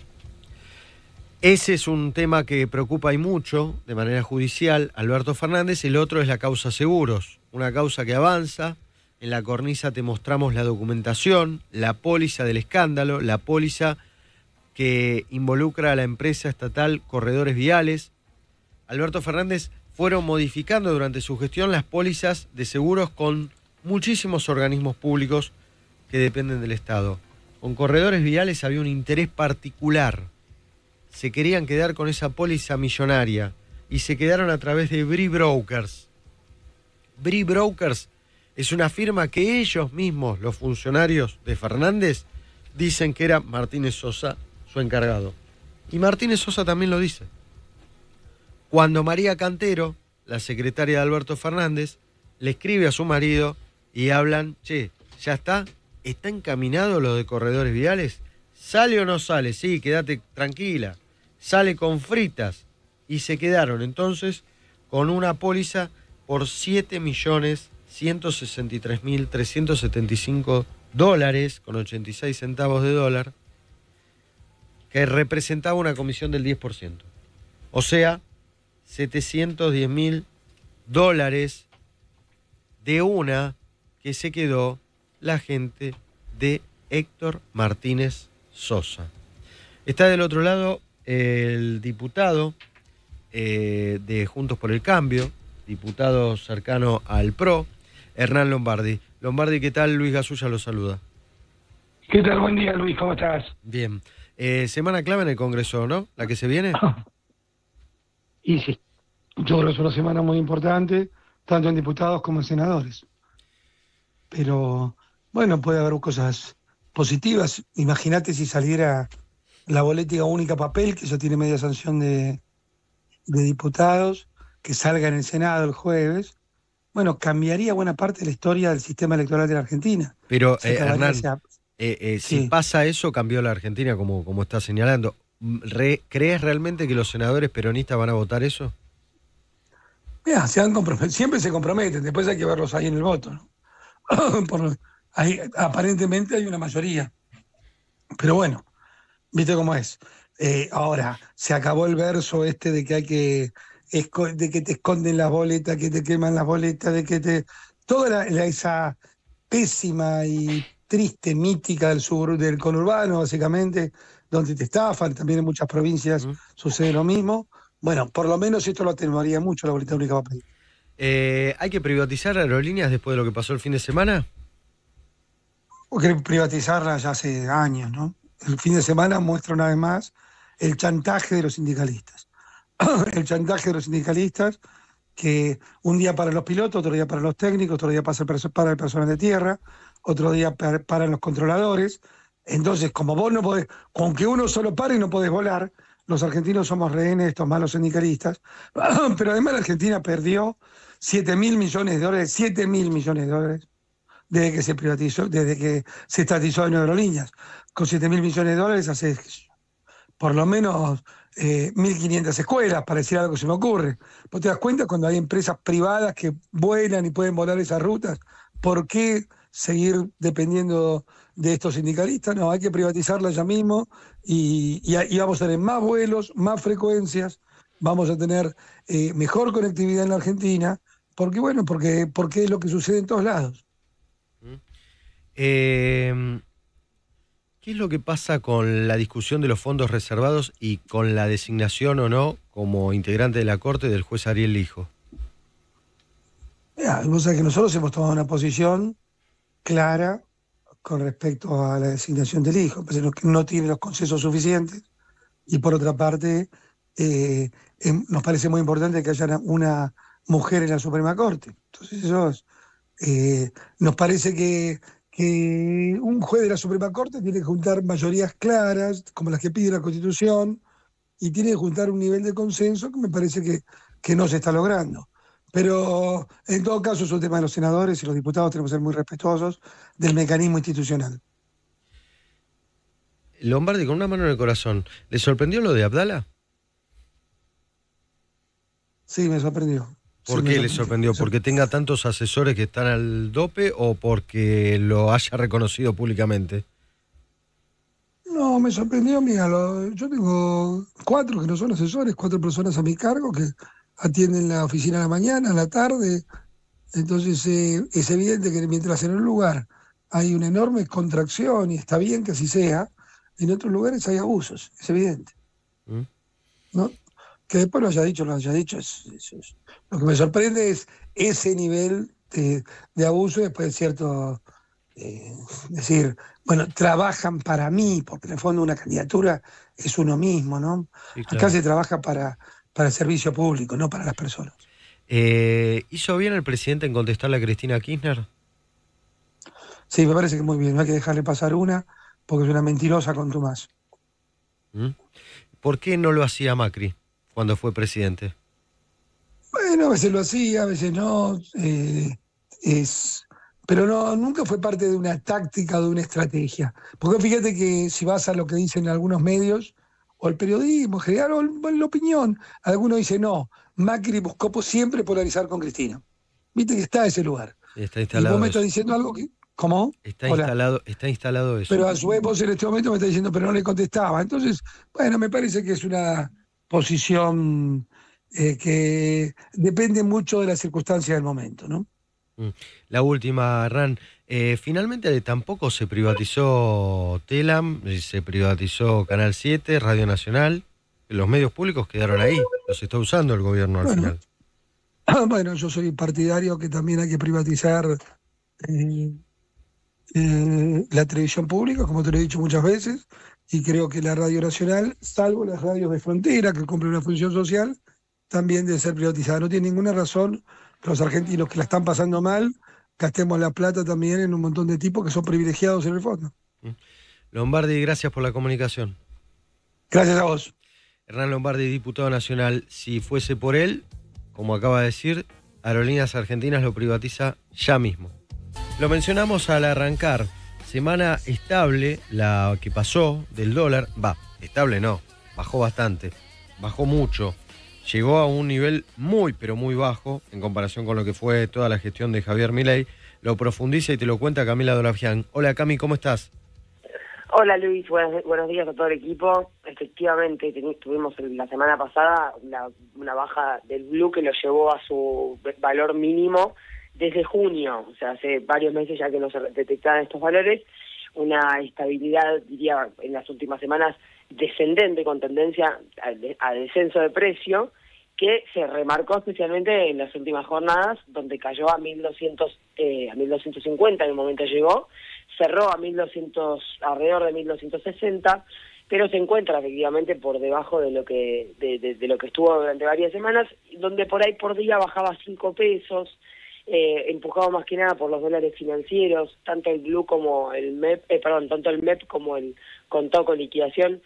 Ese es un tema que preocupa y mucho de manera judicial a Alberto Fernández. El otro es la causa seguros, una causa que avanza. En la cornisa te mostramos la documentación, la póliza del escándalo, la póliza que involucra a la empresa estatal Corredores Viales. Alberto Fernández fueron modificando durante su gestión las pólizas de seguros con muchísimos organismos públicos que dependen del Estado. Con Corredores Viales había un interés particular. Se querían quedar con esa póliza millonaria y se quedaron a través de Bri Brokers. Bri Brokers es una firma que ellos mismos, los funcionarios de Fernández, dicen que era Martínez Sosa su encargado. Y Martínez Sosa también lo dice. Cuando María Cantero, la secretaria de Alberto Fernández, le escribe a su marido y hablan, che, ya está encaminado lo de Corredores Viales, ¿sale o no sale? Sí, quédate tranquila, sale con fritas. Y se quedaron entonces con una póliza por $7.163.375 dólares, con 86 centavos de dólar, que representaba una comisión del 10%. O sea, 710.000 dólares de una que se quedó la gente de Héctor Martínez Sosa. Está del otro lado el diputado de Juntos por el Cambio, diputado cercano al PRO, Hernán Lombardi. Lombardi, ¿qué tal? Luis Gasulla lo saluda. ¿Qué tal? Buen día, Luis, ¿cómo estás? Bien. Semana clave en el Congreso, ¿no? ¿La que se viene? Y sí, yo creo que es una semana muy importante, tanto en diputados como en senadores. Pero, bueno, puede haber cosas positivas. Imagínate si saliera la bolética única papel, que ya tiene media sanción de diputados, que salga en el Senado el jueves. Bueno, cambiaría buena parte de la historia del sistema electoral de la Argentina. Pero, Hernán, si pasa eso, cambió la Argentina, como está señalando. ¿Crees realmente que los senadores peronistas van a votar eso? Mira, siempre se comprometen, después hay que verlos ahí en el voto, ¿no? Aparentemente hay una mayoría. Pero bueno, viste cómo es. Ahora, se acabó el verso este de que hay que de que te esconden las boletas, que te queman las boletas, de que te... Toda esa pésima y triste mítica del conurbano, básicamente, donde te estafan, también en muchas provincias sucede lo mismo. Bueno, por lo menos esto lo atenuaría mucho la boleta única papel. ¿Hay que privatizar aerolíneas después de lo que pasó el fin de semana? Porque privatizarla ya hace años, ¿no? El fin de semana muestra una vez más el chantaje de los sindicalistas. El chantaje de los sindicalistas, que un día para los pilotos, otro día para los técnicos, otro día para el personal de tierra, otro día para los controladores. Entonces, como vos no podés, con que uno solo pare y no podés volar, los argentinos somos rehenes de estos malos sindicalistas. Pero además la Argentina perdió 7.000 millones de dólares, 7.000 millones de dólares, desde que se privatizó, desde que se estatizó en aerolíneas. Con 7.000 millones de dólares hace por lo menos 1.500 escuelas, para decir algo que se me ocurre. ¿Vos te das cuenta cuando hay empresas privadas que vuelan y pueden volar esas rutas? ¿Por qué seguir dependiendo de estos sindicalistas? No, hay que privatizarla ya mismo y vamos a tener más vuelos, más frecuencias, vamos a tener mejor conectividad en la Argentina, porque es lo que sucede en todos lados. ¿Qué es lo que pasa con la discusión de los fondos reservados y con la designación o no como integrante de la Corte del juez Ariel Lijo? Vos sabés que nosotros hemos tomado una posición clara con respecto a la designación del Lijo, pero no tiene los consensos suficientes, y por otra parte nos parece muy importante que haya una mujer en la Suprema Corte. Entonces eso nos parece que un juez de la Suprema Corte tiene que juntar mayorías claras, como las que pide la Constitución, y tiene que juntar un nivel de consenso que me parece que no se está logrando. Pero en todo caso es un tema de los senadores y los diputados, tenemos que ser muy respetuosos del mecanismo institucional. Lombardi, con una mano en el corazón, ¿le sorprendió lo de Abdala? Sí, me sorprendió. ¿Por qué le sorprendió? ¿Porque tenga tantos asesores que están al dope o porque lo haya reconocido públicamente? No, me sorprendió, mira, yo tengo 4 que no son asesores, 4 personas a mi cargo que atienden la oficina a la mañana, a la tarde. Entonces es evidente que mientras en un lugar hay una enorme contracción, y está bien que así sea, en otros lugares hay abusos, es evidente. ¿No? Que después lo haya dicho, lo que me sorprende es ese nivel de abuso, y después es cierto decir, bueno, trabajan para mí, porque en el fondo una candidatura es uno mismo, ¿no? Sí, claro. Acá se trabaja para el servicio público, no para las personas. ¿Hizo bien el presidente en contestarle a Cristina Kirchner? Sí, me parece que muy bien, no hay que dejarle pasar una, porque es una mentirosa contumaz. ¿Por qué no lo hacía Macri cuando fue presidente? Bueno, a veces lo hacía, a veces no. Pero no, nunca fue parte de una táctica, de una estrategia. Porque fíjate que si vas a lo que dicen algunos medios, o el periodismo en general, o la opinión, algunos dicen no, Macri buscó siempre polarizar con Cristina. Viste que está ese lugar. Sí, está instalado. Y vos me estás diciendo algo ¿Cómo? Está instalado eso. Pero a su vez vos en este momento me está diciendo, pero no le contestaba. Entonces, bueno, me parece que es una posición que depende mucho de las circunstancias del momento, ¿no? La última, Hernán. Finalmente tampoco se privatizó Telam, se privatizó Canal 7, Radio Nacional. Los medios públicos quedaron ahí. Los está usando el gobierno al final. Bueno, yo soy partidario que también hay que privatizar la televisión pública, como te lo he dicho muchas veces, y creo que la Radio Nacional, salvo las radios de frontera que cumplen una función social, también debe ser privatizada. No tiene ninguna razón que los argentinos que la están pasando mal gastemos la plata también en un montón de tipos que son privilegiados en el fondo. Lombardi, gracias por la comunicación. Gracias a vos. Hernán Lombardi, diputado nacional. Si fuese por él, como acaba de decir, Aerolíneas Argentinas lo privatiza ya mismo. Lo mencionamos al arrancar. Semana estable, la que pasó del dólar. Estable no, bajó bastante, bajó mucho. Llegó a un nivel muy, pero muy bajo en comparación con lo que fue toda la gestión de Javier Milei. Lo profundiza y te lo cuenta Camila Dolafián. Hola Cami, ¿cómo estás? Hola Luis, buenos días a todo el equipo. Efectivamente, tuvimos la semana pasada una baja del blue que lo llevó a su valor mínimo desde junio. O sea, hace varios meses ya que no se detectaban estos valores. Una estabilidad, diría, en las últimas semanas descendente con tendencia a descenso de precio, que se remarcó especialmente en las últimas jornadas, donde cayó a 1.250, en un momento llegó, cerró a 1.200, alrededor de 1.260, pero se encuentra efectivamente por debajo de lo que de lo que estuvo durante varias semanas, donde por ahí por día bajaba 5 pesos, empujado más que nada por los dólares financieros, tanto el blue como el MEP, tanto el MEP como el contado con liquidación,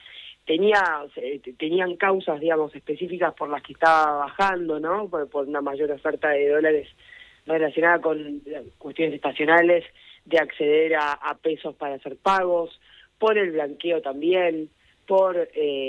tenían causas, digamos, específicas por las que estaba bajando, ¿no? Por una mayor oferta de dólares relacionada con cuestiones estacionales, de acceder a pesos para hacer pagos, por el blanqueo también, por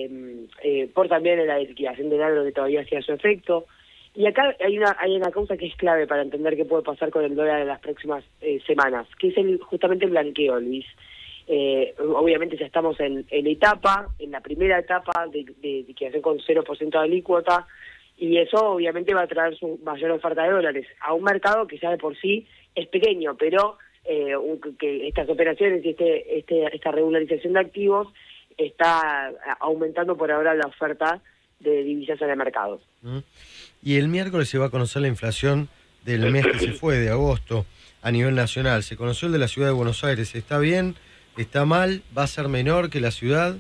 también la liquidación del agro que todavía hacía su efecto. Y acá hay una causa que es clave para entender qué puede pasar con el dólar en las próximas semanas, que es justamente el blanqueo, Luis. Obviamente ya estamos en la primera etapa de liquidación con 0% de alícuota, y eso obviamente va a traer su mayor oferta de dólares a un mercado que ya de por sí es pequeño, pero que estas operaciones y esta regularización de activos está aumentando por ahora la oferta de divisas en el mercado. Y el miércoles se va a conocer la inflación del mes que se fue, de agosto, a nivel nacional. Se conoció el de la ciudad de Buenos Aires. ¿Está bien? ¿Está mal? ¿Va a ser menor que la ciudad?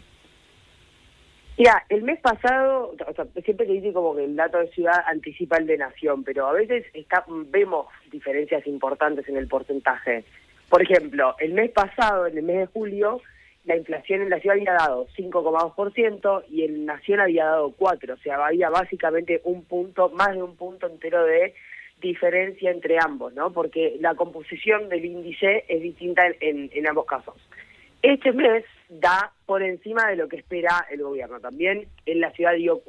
Mira, el mes pasado, o sea, siempre te dice como que el dato de ciudad anticipa el de nación, pero a veces vemos diferencias importantes en el porcentaje. Por ejemplo, el mes pasado, en el mes de julio, la inflación en la ciudad había dado 5,2% y en nación había dado 4%. O sea, había básicamente más de un punto entero de diferencia entre ambos, ¿no? Porque la composición del índice es distinta en ambos casos. Este mes da por encima de lo que espera el gobierno. También en la ciudad dio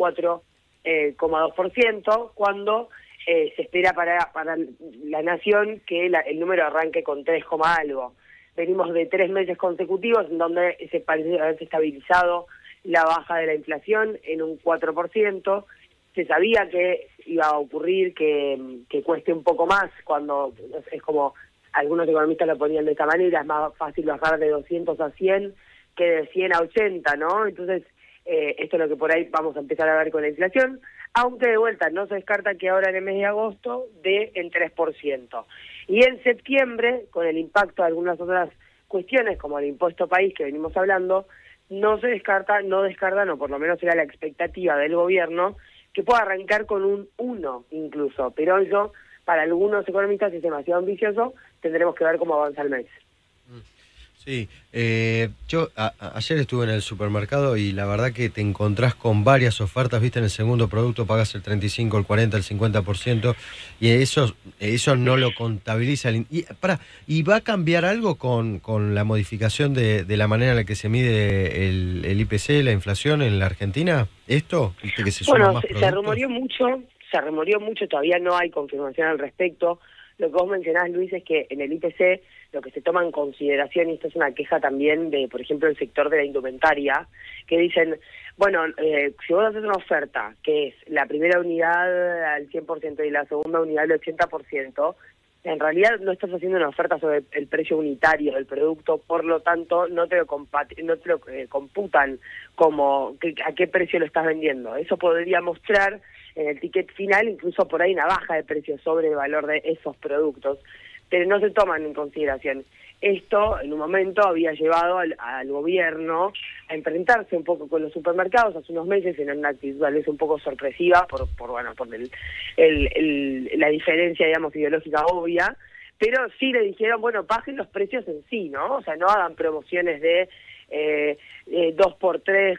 4,2%, cuando se espera para la nación que el número arranque con 3, algo. Venimos de 3 meses consecutivos en donde se parece haberse estabilizado la baja de la inflación en un 4%. Se sabía que iba a ocurrir que cueste un poco más, cuando es como algunos economistas lo ponían de esta manera, es más fácil bajar de 200 a 100 que de 100 a 80, ¿no? Entonces, esto es lo que por ahí vamos a empezar a ver con la inflación, aunque de vuelta no se descarta que ahora en el mes de agosto dé el 3%. Y en septiembre, con el impacto de algunas otras cuestiones, como el impuesto país que venimos hablando, no descarta, o por lo menos será la expectativa del gobierno, que pueda arrancar con un 1 incluso, pero eso para algunos economistas es demasiado ambicioso, tendremos que ver cómo avanza el mes. Sí, yo ayer estuve en el supermercado y la verdad que te encontrás con varias ofertas, viste, en el segundo producto pagas el 35, el 40, el 50%, y eso no lo contabiliza. ¿Y va a cambiar algo con la modificación de la manera en la que se mide el IPC, la inflación en la Argentina? ¿Esto? ¿Viste que se suman más productos? Se rumoreó mucho, todavía no hay confirmación al respecto. Lo que vos mencionás, Luis, es que en el IPC lo que se toma en consideración, y esto es una queja también de, por ejemplo, el sector de la indumentaria, que dicen, bueno, si vos haces una oferta, que es la primera unidad al 100% y la segunda unidad al 80%, en realidad no estás haciendo una oferta sobre el precio unitario del producto, por lo tanto no te lo computan como a qué precio lo estás vendiendo. Eso podría mostrar en el ticket final incluso por ahí una baja de precio sobre el valor de esos productos, pero no se toman en consideración. Esto en un momento había llevado al gobierno a enfrentarse un poco con los supermercados hace unos meses en una actitud tal vez un poco sorpresiva por la diferencia, digamos, ideológica obvia, pero sí le dijeron, bueno, bajen los precios en sí, ¿no? O sea, no hagan promociones de 2x3,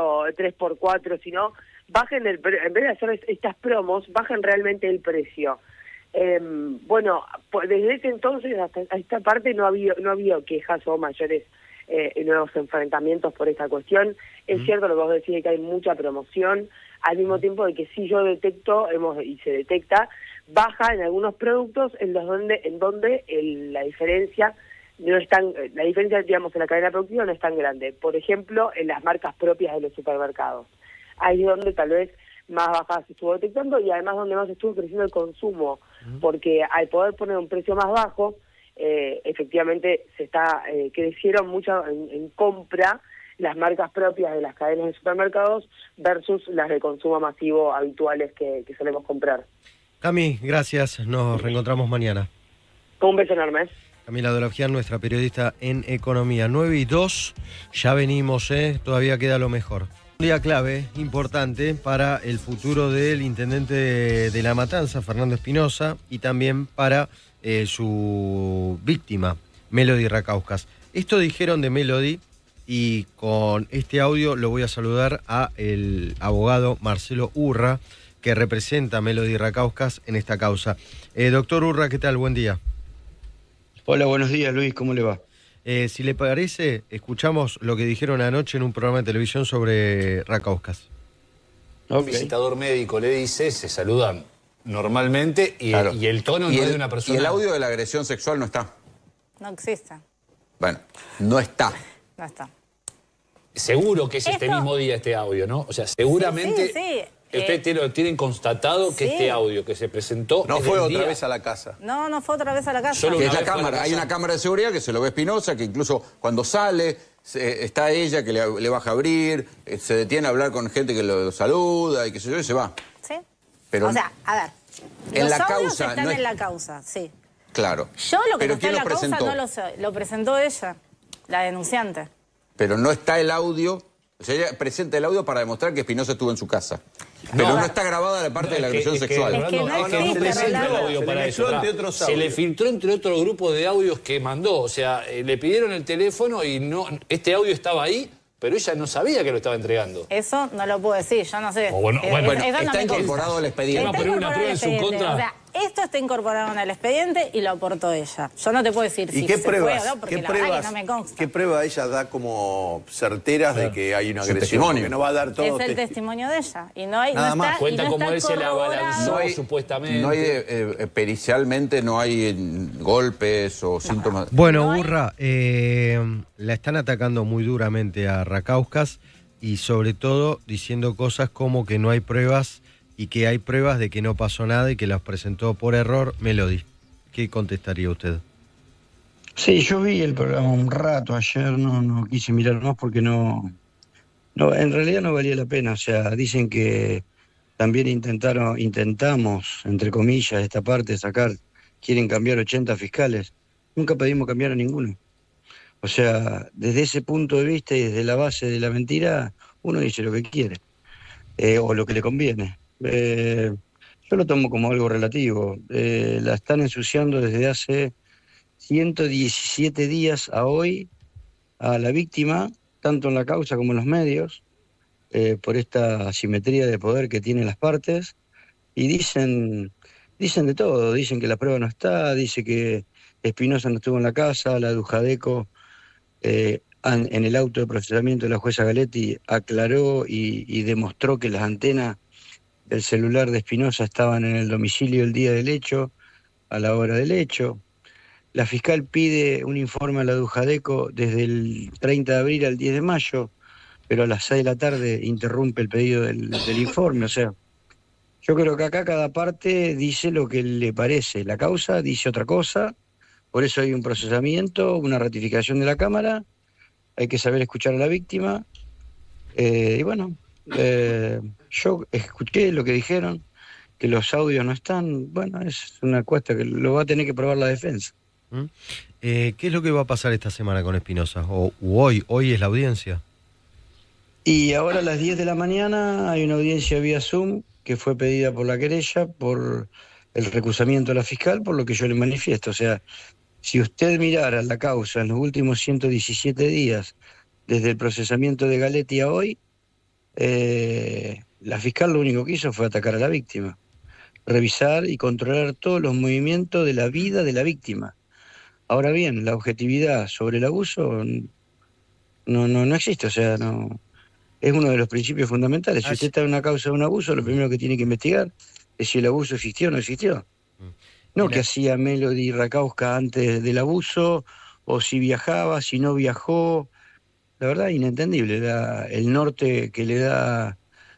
3x4, sino bajen en vez de hacer estas promos, bajen realmente el precio. Bueno, desde ese entonces hasta esta parte no ha habido quejas o mayores nuevos enfrentamientos por esta cuestión. Es cierto lo que vos decís, que hay mucha promoción, al mismo tiempo de que sí yo detecto, y se detecta, baja en algunos productos en donde la diferencia no es tan, la diferencia, digamos, en la cadena productiva no es tan grande. Por ejemplo, en las marcas propias de los supermercados. Ahí es donde tal vez más bajas se estuvo detectando y además donde más estuvo creciendo el consumo, porque al poder poner un precio más bajo, efectivamente crecieron mucho en compra las marcas propias de las cadenas de supermercados versus las de consumo masivo habituales que solemos comprar. Cami, gracias, nos reencontramos mañana. Un beso enorme. Camila Dolafián, nuestra periodista en Economía. 9:02, ya venimos, todavía queda lo mejor. Un día clave, importante para el futuro del intendente de La Matanza, Fernando Espinosa, y también para su víctima, Melody Racauskas. Esto dijeron de Melody, y con este audio lo voy a saludar a el abogado Marcelo Urra, que representa a Melody Racauskas en esta causa. Doctor Urra, ¿qué tal? Buen día. Hola, buenos días, Luis, ¿cómo le va? Si le parece, escuchamos lo que dijeron anoche en un programa de televisión sobre Racauskas. Un visitador médico le dice, se saludan normalmente y, claro, y el tono no es de una persona. Y el audio de la agresión sexual no está. No existe. Bueno, no está. No está. Seguro que es este mismo día este audio, ¿no? O sea, seguramente... Sí. ¿Ustedes tienen constatado que este audio que se presentó... No fue otra vez a la casa? No fue otra vez a la casa. Que es la cámara. Hay una cámara de seguridad que se lo ve Espinosa, que incluso cuando sale, está ella que le baja a abrir, se detiene a hablar con gente que lo saluda y qué sé yo, y se va. Sí. Pero o sea, a ver, en los la audios causa, están no en la causa, sí. Claro. Yo lo que pero no está en la causa no lo sé. Lo presentó ella, la denunciante. Pero no está el audio... O sea, ella presenta el audio para demostrar que Espinosa estuvo en su casa. Pero no está grabada la parte de la agresión sexual. Se le filtró entre otro grupo de audios que mandó. O sea, le pidieron el teléfono y este audio estaba ahí, pero ella no sabía que lo estaba entregando. Eso no lo puedo decir, yo no sé. Bueno, está incorporado al expediente. ¿Va a poner una prueba en su contra? O sea, esto está incorporado en el expediente y lo aportó ella. Yo no te puedo decir si se fue o no, porque la verdad que no me consta. ¿Qué prueba ella da como certeras de que hay una agresión? Que no va a dar todo. Es el testimonio de ella. Y no hay, nada más. Cuenta no como él se la abalanzó, supuestamente. No hay, pericialmente no hay golpes o síntomas. Bueno, Urra, la están atacando muy duramente a Racauskas y sobre todo diciendo cosas como que no hay pruebas y que hay pruebas de que no pasó nada y que las presentó por error Melody. ¿Qué contestaría usted? Sí, yo vi el programa un rato ayer, no quise mirar más porque no, en realidad no valía la pena. O sea, dicen que también intentamos, entre comillas, esta parte, quieren cambiar 80 fiscales. Nunca pedimos cambiar a ninguno. O sea, desde ese punto de vista y desde la base de la mentira, uno dice lo que quiere, o lo que le conviene. Yo lo tomo como algo relativo. La están ensuciando desde hace 117 días a hoy a la víctima, tanto en la causa como en los medios, por esta asimetría de poder que tienen las partes, y dicen de todo. Dicen que la prueba no está, dice que Espinosa no estuvo en la casa, la Dujadeco en el auto de procesamiento de la jueza Galetti aclaró y demostró que las antenas del celular de Espinosa estaban en el domicilio el día del hecho, a la hora del hecho. La fiscal pide un informe a la Dujadeco desde el 30 de abril al 10 de mayo, pero a las 6 de la tarde interrumpe el pedido del informe. O sea, yo creo que acá cada parte dice lo que le parece. La causa dice otra cosa, por eso hay un procesamiento, una ratificación de la Cámara, hay que saber escuchar a la víctima. Y bueno, yo escuché lo que dijeron, que los audios no están. Bueno, es una cuesta que lo va a tener que probar la defensa. ¿Qué es lo que va a pasar esta semana con Espinosa? ¿O hoy es la audiencia? Y ahora a las 10 de la mañana hay una audiencia vía Zoom que fue pedida por la querella por el recusamiento de la fiscal, por lo que yo le manifiesto. O sea, si usted mirara la causa en los últimos 117 días, desde el procesamiento de Galetti a hoy, la fiscal lo único que hizo fue atacar a la víctima, revisar y controlar todos los movimientos de la vida de la víctima. Ahora bien, la objetividad sobre el abuso no existe, o sea, no es uno de los principios fundamentales. Si usted está en una causa de un abuso, lo primero que tiene que investigar es si el abuso existió o no existió. No que hacía Melody Rakauska antes del abuso, o si viajaba, si no viajó. La verdad, inentendible el norte que le da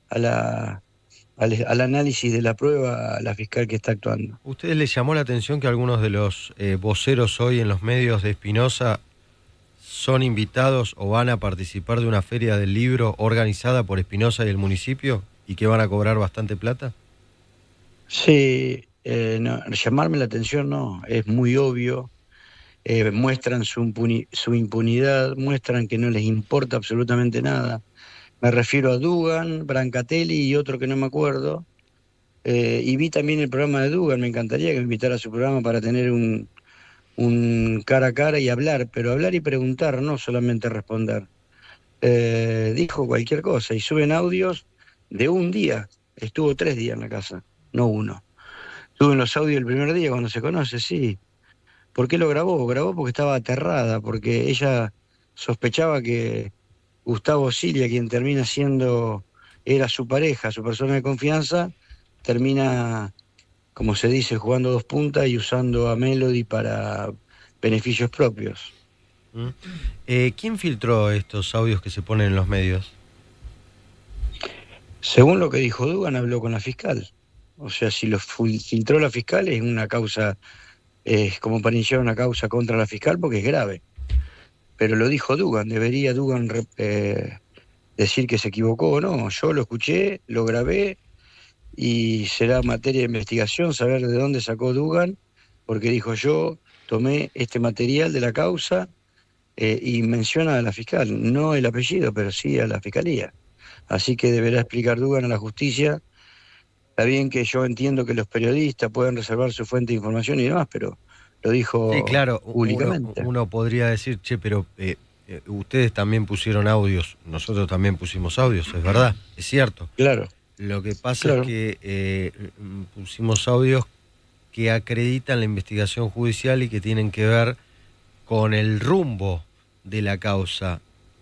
al análisis de la prueba a la fiscal que está actuando. ¿Ustedes les llamó la atención que algunos de los voceros hoy en los medios de Espinosa son invitados o van a participar de una feria del libro organizada por Espinosa y el municipio y que van a cobrar bastante plata? Sí, no, llamarme la atención no, es muy obvio. Muestran su impunidad, muestran que no les importa absolutamente nada. Me refiero a Dugan, Brancatelli y otro que no me acuerdo. Y vi también el programa de Dugan, me encantaría que me invitara a su programa para tener un cara a cara y hablar, pero hablar y preguntar, no solamente responder. Dijo cualquier cosa y suben audios de un día. Estuvo 3 días en la casa, no 1. Suben los audios el primer día cuando se conoce, sí. ¿Por qué lo grabó? Grabó porque estaba aterrada, porque ella sospechaba que Gustavo Cilia, quien termina siendo, era su pareja, su persona de confianza, termina, como se dice, jugando 2 puntas y usando a Melody para beneficios propios. ¿Quién filtró estos audios que se ponen en los medios? Según lo que dijo Dugan, habló con la fiscal. O sea, si lo filtró la fiscal es una causa, es como para iniciar una causa contra la fiscal porque es grave. Pero lo dijo Dugan, debería Dugan decir que se equivocó o no. Yo lo escuché, lo grabé y será materia de investigación saber de dónde sacó Dugan, porque dijo yo tomé este material de la causa y menciona a la fiscal, no el apellido, pero sí a la fiscalía. Así que deberá explicar Dugan a la justicia. Está bien que yo entiendo que los periodistas pueden reservar su fuente de información y demás, pero lo dijo sí, claro, públicamente. Uno podría decir, che, pero ustedes también pusieron audios, nosotros también pusimos audios, es verdad, es cierto. Claro. Lo que pasa es que pusimos audios que acreditan la investigación judicial y que tienen que ver con el rumbo de la causa.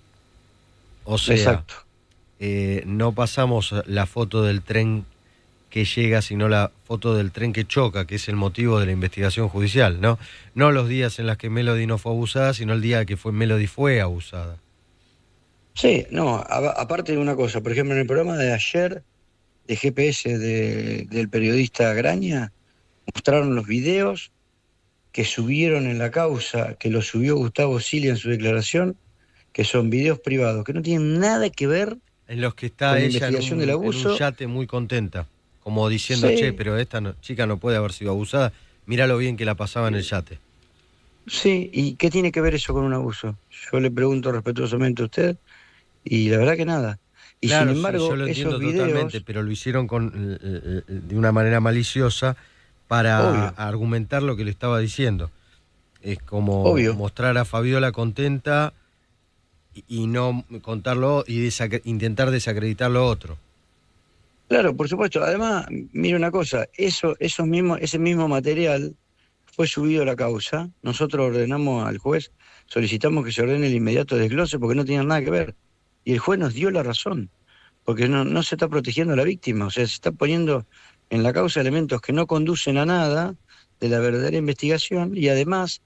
O sea, exacto. No pasamos la foto del tren que llega, sino la foto del tren que choca, que es el motivo de la investigación judicial, ¿no? No los días en los que Melody no fue abusada, sino el día que Melody fue abusada. Sí, no, aparte de una cosa, por ejemplo, en el programa de ayer de GPS del periodista Graña, mostraron los videos que subieron en la causa, que lo subió Gustavo Cilia en su declaración, que son videos privados, que no tienen nada que ver en los que está con ella la investigación del abuso. En un yate muy contenta, como diciendo, sí, che, pero esta chica no puede haber sido abusada, mirá lo bien que la pasaba en el yate. Sí, ¿y qué tiene que ver eso con un abuso? Yo le pregunto respetuosamente a usted, y la verdad que nada. Y claro, sin embargo, sí, yo lo entiendo esos videos, totalmente, pero lo hicieron de una manera maliciosa para argumentar lo que le estaba diciendo. Es como mostrar a Fabiola contenta y no contarlo y intentar desacreditar lo otro. Claro, por supuesto. Además, mire una cosa, ese mismo material fue subido a la causa. Nosotros ordenamos al juez, solicitamos que se ordene el inmediato desglose porque no tenían nada que ver. Y el juez nos dio la razón, porque no se está protegiendo a la víctima, o sea, se está poniendo en la causa elementos que no conducen a nada de la verdadera investigación y además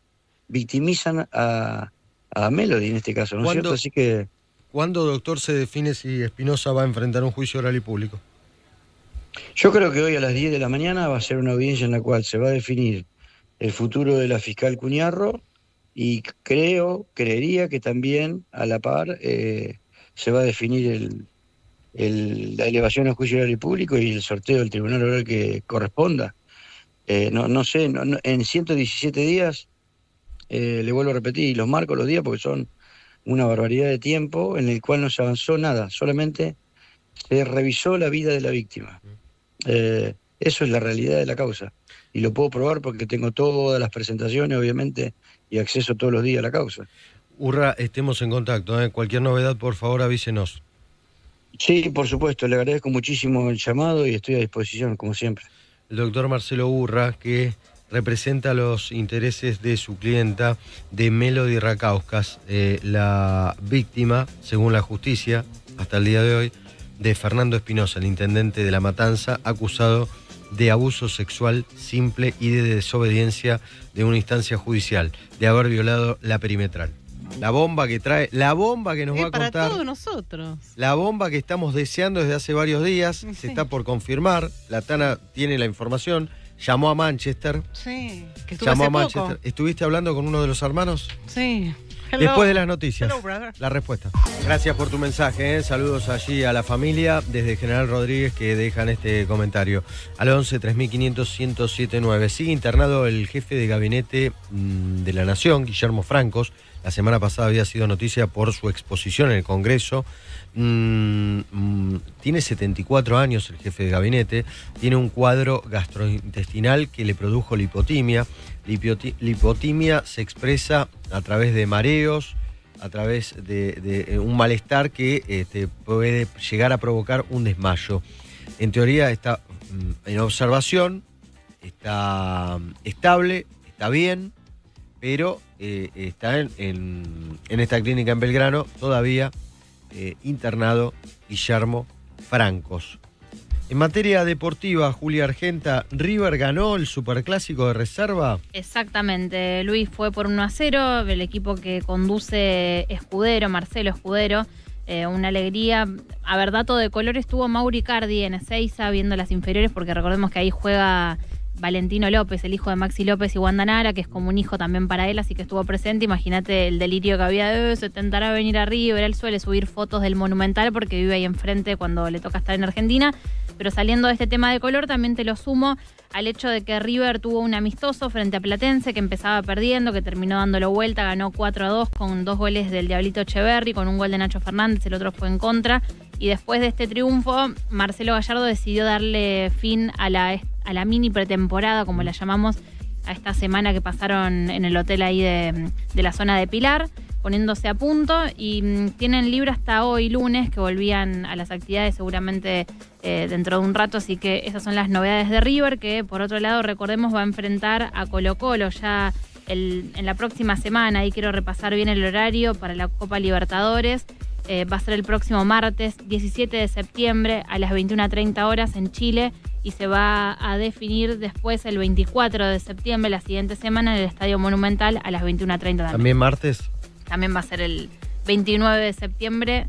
victimizan a Melody en este caso, ¿no es cierto? Así que... ¿Cuándo, doctor, se define si Espinosa va a enfrentar un juicio oral y público? Yo creo que hoy a las 10 de la mañana va a ser una audiencia en la cual se va a definir el futuro de la fiscal Cuñarro y creería que también a la par se va a definir la elevación al juicio oral y público y el sorteo del tribunal oral que corresponda. No sé, en 117 días, le vuelvo a repetir, y los marco los días porque son una barbaridad de tiempo en el cual no se avanzó nada, solamente se revisó la vida de la víctima. Eso es la realidad de la causa. Y lo puedo probar porque tengo todas las presentaciones, obviamente, y acceso todos los días a la causa. Urra, estemos en contacto. Cualquier novedad, por favor, avísenos. Sí, por supuesto. Le agradezco muchísimo el llamado y estoy a disposición, como siempre. El doctor Marcelo Urra, que representa los intereses de su clienta, de Melody Racauskas, la víctima, según la justicia, hasta el día de hoy, de Fernando Espinosa, el intendente de La Matanza, acusado de abuso sexual simple y de desobediencia de una instancia judicial, de haber violado la perimetral. La bomba que trae, la bomba que nos va a contar. Para todos nosotros. La bomba que estamos deseando desde hace varios días, sí. Se está por confirmar, la Tana tiene la información, llamó a Manchester. Sí, que llamó a Manchester. ¿Estuviste hablando con uno de los hermanos? Sí. Hello. Después de las noticias, la respuesta. Gracias por tu mensaje, saludos allí a la familia desde General Rodríguez que dejan este comentario. Al 11 3500 1079. Sigue internado el jefe de gabinete de la Nación, Guillermo Francos. La semana pasada había sido noticia por su exposición en el Congreso. Tiene 74 años el jefe de gabinete. Tiene un cuadro gastrointestinal que le produjo lipotimia. Lipotimia se expresa a través de mareos, a través de un malestar que puede llegar a provocar un desmayo. En teoría está en observación, está estable, está bien, pero está en esta clínica en Belgrano todavía internado Guillermo Francos. En materia deportiva, Julia Argenta, ¿River ganó el Superclásico de reserva? Exactamente, Luis, fue por 1-0, el equipo que conduce Escudero, Marcelo Escudero, una alegría. A ver, dato de color, estuvo Mauri Cardi en Ezeiza viendo las inferiores, porque recordemos que ahí juega Valentino López, el hijo de Maxi López y Wanda Nara, que es como un hijo también para él, así que estuvo presente. Imagínate el delirio que había de se tentará venir a River. Él suele subir fotos del Monumental porque vive ahí enfrente cuando le toca estar en Argentina. Pero saliendo de este tema de color, también te lo sumo al hecho de que River tuvo un amistoso frente a Platense, que empezaba perdiendo, que terminó dándolo vuelta, ganó 4-2 con 2 goles del Diablito Echeverri, con un gol de Nacho Fernández, el otro fue en contra. Y después de este triunfo, Marcelo Gallardo decidió darle fin a la mini pretemporada, como la llamamos, a esta semana que pasaron en el hotel ahí de la zona de Pilar, poniéndose a punto, y tienen libre hasta hoy lunes, que volvían a las actividades seguramente dentro de un rato. Así que esas son las novedades de River, que por otro lado, recordemos, va a enfrentar a Colo-Colo ya en la próxima semana. Ahí quiero repasar bien el horario para la Copa Libertadores. Va a ser el próximo martes 17 de septiembre a las 21:30 horas en Chile, y se va a definir después el 24 de septiembre, la siguiente semana, en el Estadio Monumental a las 21:30 también. ¿También martes? También va a ser el 29 de septiembre.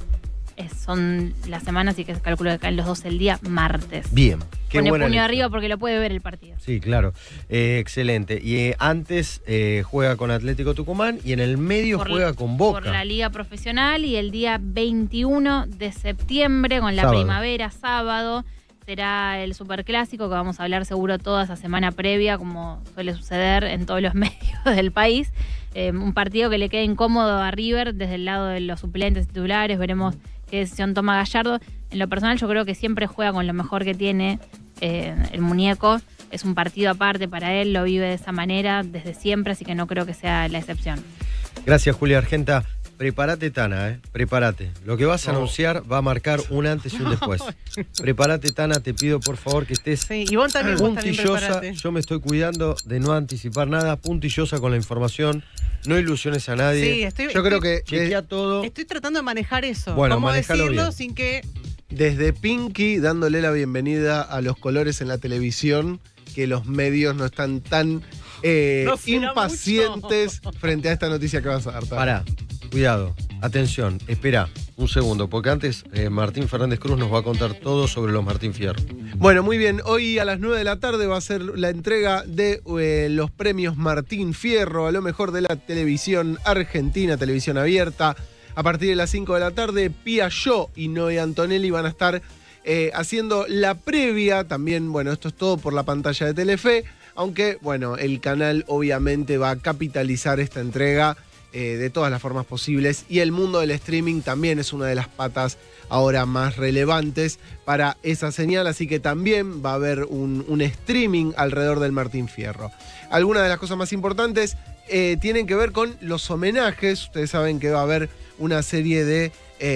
Son las semanas, y que se calcula que caen los dos el día martes. Bien. Qué Pone buena puño elección. arriba porque lo puede ver el partido. Sí, claro. Excelente. Y antes juega con Atlético Tucumán y en el medio juega con Boca. Por la Liga Profesional, y el día 21 de septiembre, con la Sábado. primavera, sábado, será el Superclásico, que vamos a hablar seguro toda esa semana previa, como suele suceder en todos los medios del país. Un partido que le quede incómodo a River desde el lado de los suplentes titulares. Veremos qué decisión toma Gallardo. En lo personal, yo creo que siempre juega con lo mejor que tiene el muñeco. Es un partido aparte para él, lo vive de esa manera desde siempre, así que no creo que sea la excepción. Gracias, Julia Argenta. Prepárate, Tana, prepárate. Lo que vas a anunciar va a marcar un antes y un después. Prepárate, Tana, te pido por favor que estés y vos también puntillosa. prepárate. Yo me estoy cuidando de no anticipar nada, puntillosa con la información, no ilusiones a nadie. Sí, yo creo que chequea todo. Estoy tratando de manejar eso. Bueno, ¿cómo manejalo decirlo bien. sin que... Desde Pinky dándole la bienvenida a los colores en la televisión, que los medios no están tan impacientes frente a esta noticia que vas a dar. Pará, cuidado, atención, espera un segundo, porque antes Martín Fernández Cruz nos va a contar todo sobre los Martín Fierro. Bueno, muy bien, hoy a las 9 de la tarde va a ser la entrega de los premios Martín Fierro, a lo mejor de la televisión argentina, televisión abierta. A partir de las 5 de la tarde, Pía Yo y Noé Antonelli van a estar haciendo la previa. También, bueno, esto es todo por la pantalla de Telefe, aunque, bueno, el canal obviamente va a capitalizar esta entrega de todas las formas posibles, y el mundo del streaming también es una de las patas ahora más relevantes para esa señal, así que también va a haber un streaming alrededor del Martín Fierro. Algunas de las cosas más importantes tienen que ver con los homenajes. Ustedes saben que va a haber una serie de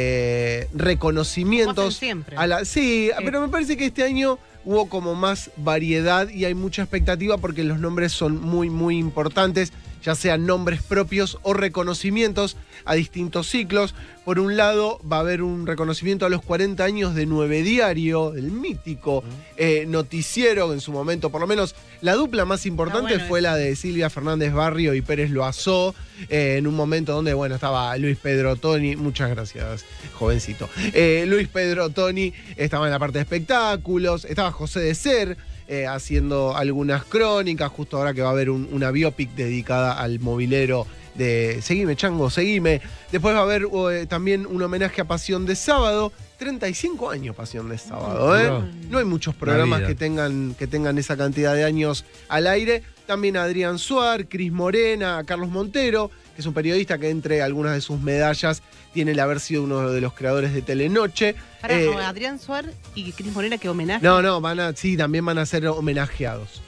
reconocimientos. Siempre. Sí, pero me parece que este año hubo como más variedad y hay mucha expectativa porque los nombres son muy, muy importantes, ya sean nombres propios o reconocimientos a distintos ciclos. Por un lado, va a haber un reconocimiento a los 40 años de 9 Diario, el mítico noticiero, en su momento, por lo menos, la dupla más importante fue la de Silvia Fernández Barrio y Pérez Loazó, en un momento donde, bueno, estaba Luis Pedro Toni, muchas gracias, jovencito. Luis Pedro Toni estaba en la parte de espectáculos, estaba José de Ser, haciendo algunas crónicas, justo ahora que va a haber una biopic dedicada al movilero de Seguime, Chango, seguime. Después va a haber también un homenaje a Pasión de Sábado. 35 años Pasión de Sábado, No hay muchos programas que tengan esa cantidad de años al aire. También a Adrián Suar, Cris Morena, a Carlos Montero, que es un periodista que entre algunas de sus medallas tiene el haber sido uno de los creadores de Telenoche. Adrián Suar y Cris Morena, ¿qué homenaje? No, también van a ser homenajeados.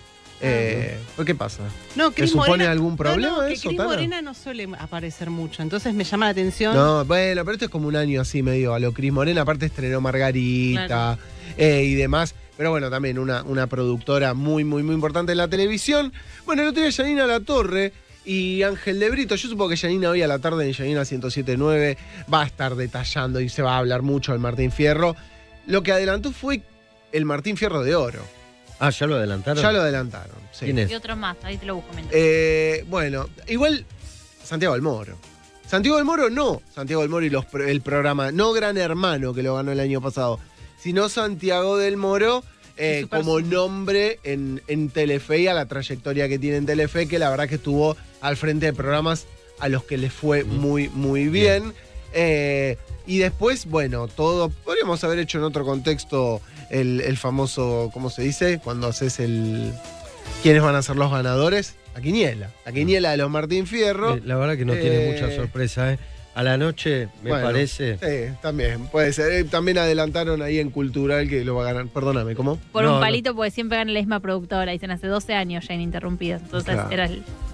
¿Qué pasa? ¿Te supone algún problema eso, Cris Morena no suele aparecer mucho, entonces me llama la atención. No, bueno, pero esto es como un año así medio a lo Cris Morena, aparte estrenó Margarita y demás. Pero bueno, también una productora muy, muy, muy importante en la televisión. Bueno, el otro día Yanina Latorre y Ángel de Brito. Yo supongo que Yanina hoy a la tarde en Yanina 107.9 va a estar detallando y se va a hablar mucho del Martín Fierro. Lo que adelantó fue el Martín Fierro de Oro. ¿Ya lo adelantaron? Ya lo adelantaron, sí. ¿Quién es? Y otro más, ahí te lo busco. Bueno, igual Santiago del Moro. Santiago del Moro no. Santiago del Moro y el programa, no Gran Hermano, que lo ganó el año pasado, sino Santiago del Moro como nombre en Telefe y a la trayectoria que tiene en Telefe, que la verdad que estuvo al frente de programas a los que les fue muy, muy bien. Y después, bueno, todo podríamos haber hecho en otro contexto el famoso, ¿cómo se dice? Cuando haces ¿quiénes van a ser los ganadores? La quiniela de los Martín Fierro. La verdad que no tiene mucha sorpresa, A la noche, me parece. Sí, también, puede ser. También adelantaron ahí en Cultural que lo va a ganar. Perdóname, ¿cómo? Por un palito, porque siempre gana la misma productora. Dicen, hace 12 años ya ininterrumpidas. Entonces era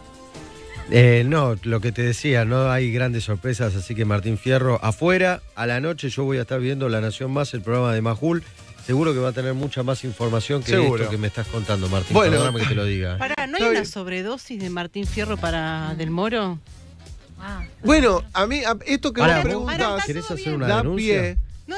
el... No, lo que te decía, no hay grandes sorpresas, así que Martín Fierro afuera. A la noche yo voy a estar viendo La Nación Más, el programa de Majul. Seguro que va a tener mucha más información que esto que me estás contando, Martín. Bueno, perdóname que te lo diga. ¿No hay una sobredosis de Martín Fierro para Del Moro? Bueno, a mí, esto que me preguntas, ¿querés hacer una denuncia?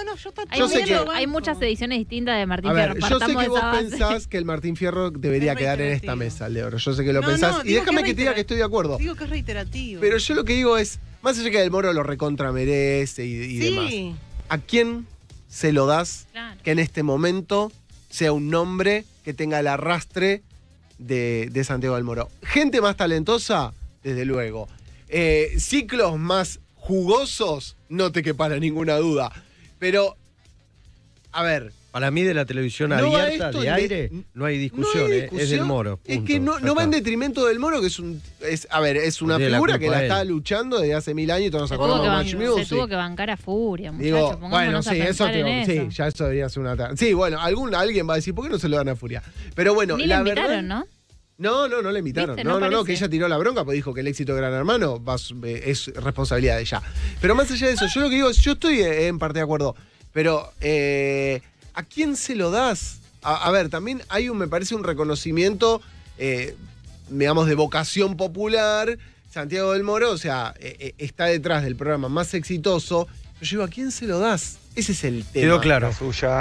Hay muchas ediciones distintas de Martín Fierro. Yo sé que vos pensás que el Martín Fierro debería quedar en esta mesa, Leo. Yo sé que lo pensás. Y déjame que te diga que estoy de acuerdo. Digo que es reiterativo. Pero yo lo que digo es, más allá que Del Moro lo recontra merece y demás, ¿a quién se lo das que en este momento sea un nombre que tenga el arrastre de Santiago del Moro? Gente más talentosa, desde luego. Ciclos más jugosos, no te quepa ninguna duda. Pero, a ver, para mí de la televisión abierta, de aire, no hay discusión, es Del Moro. Punto. Es que no va en detrimento del Moro, que es una figura que la está luchando desde hace 1000 años y todos nos acordamos de Match Music. Se tuvo que bancar a furia, muchachos. Digo, bueno, sí, ya eso debería ser una... Sí, bueno, alguien va a decir, ¿por qué no se lo dan a Furia? Pero bueno, ni la verdad... Invitaron, ¿no? No le invitaron. No, que ella tiró la bronca porque dijo que el éxito de Gran Hermano es responsabilidad de ella. Pero más allá de eso, yo lo que digo es, yo estoy en parte de acuerdo, pero ¿a quién se lo das? A ver, también hay me parece un reconocimiento, digamos, de vocación popular. Santiago del Moro, o sea, está detrás del programa más exitoso. Pero yo digo, ¿a quién se lo das? Ese es el tema. Quedó claro. La suya,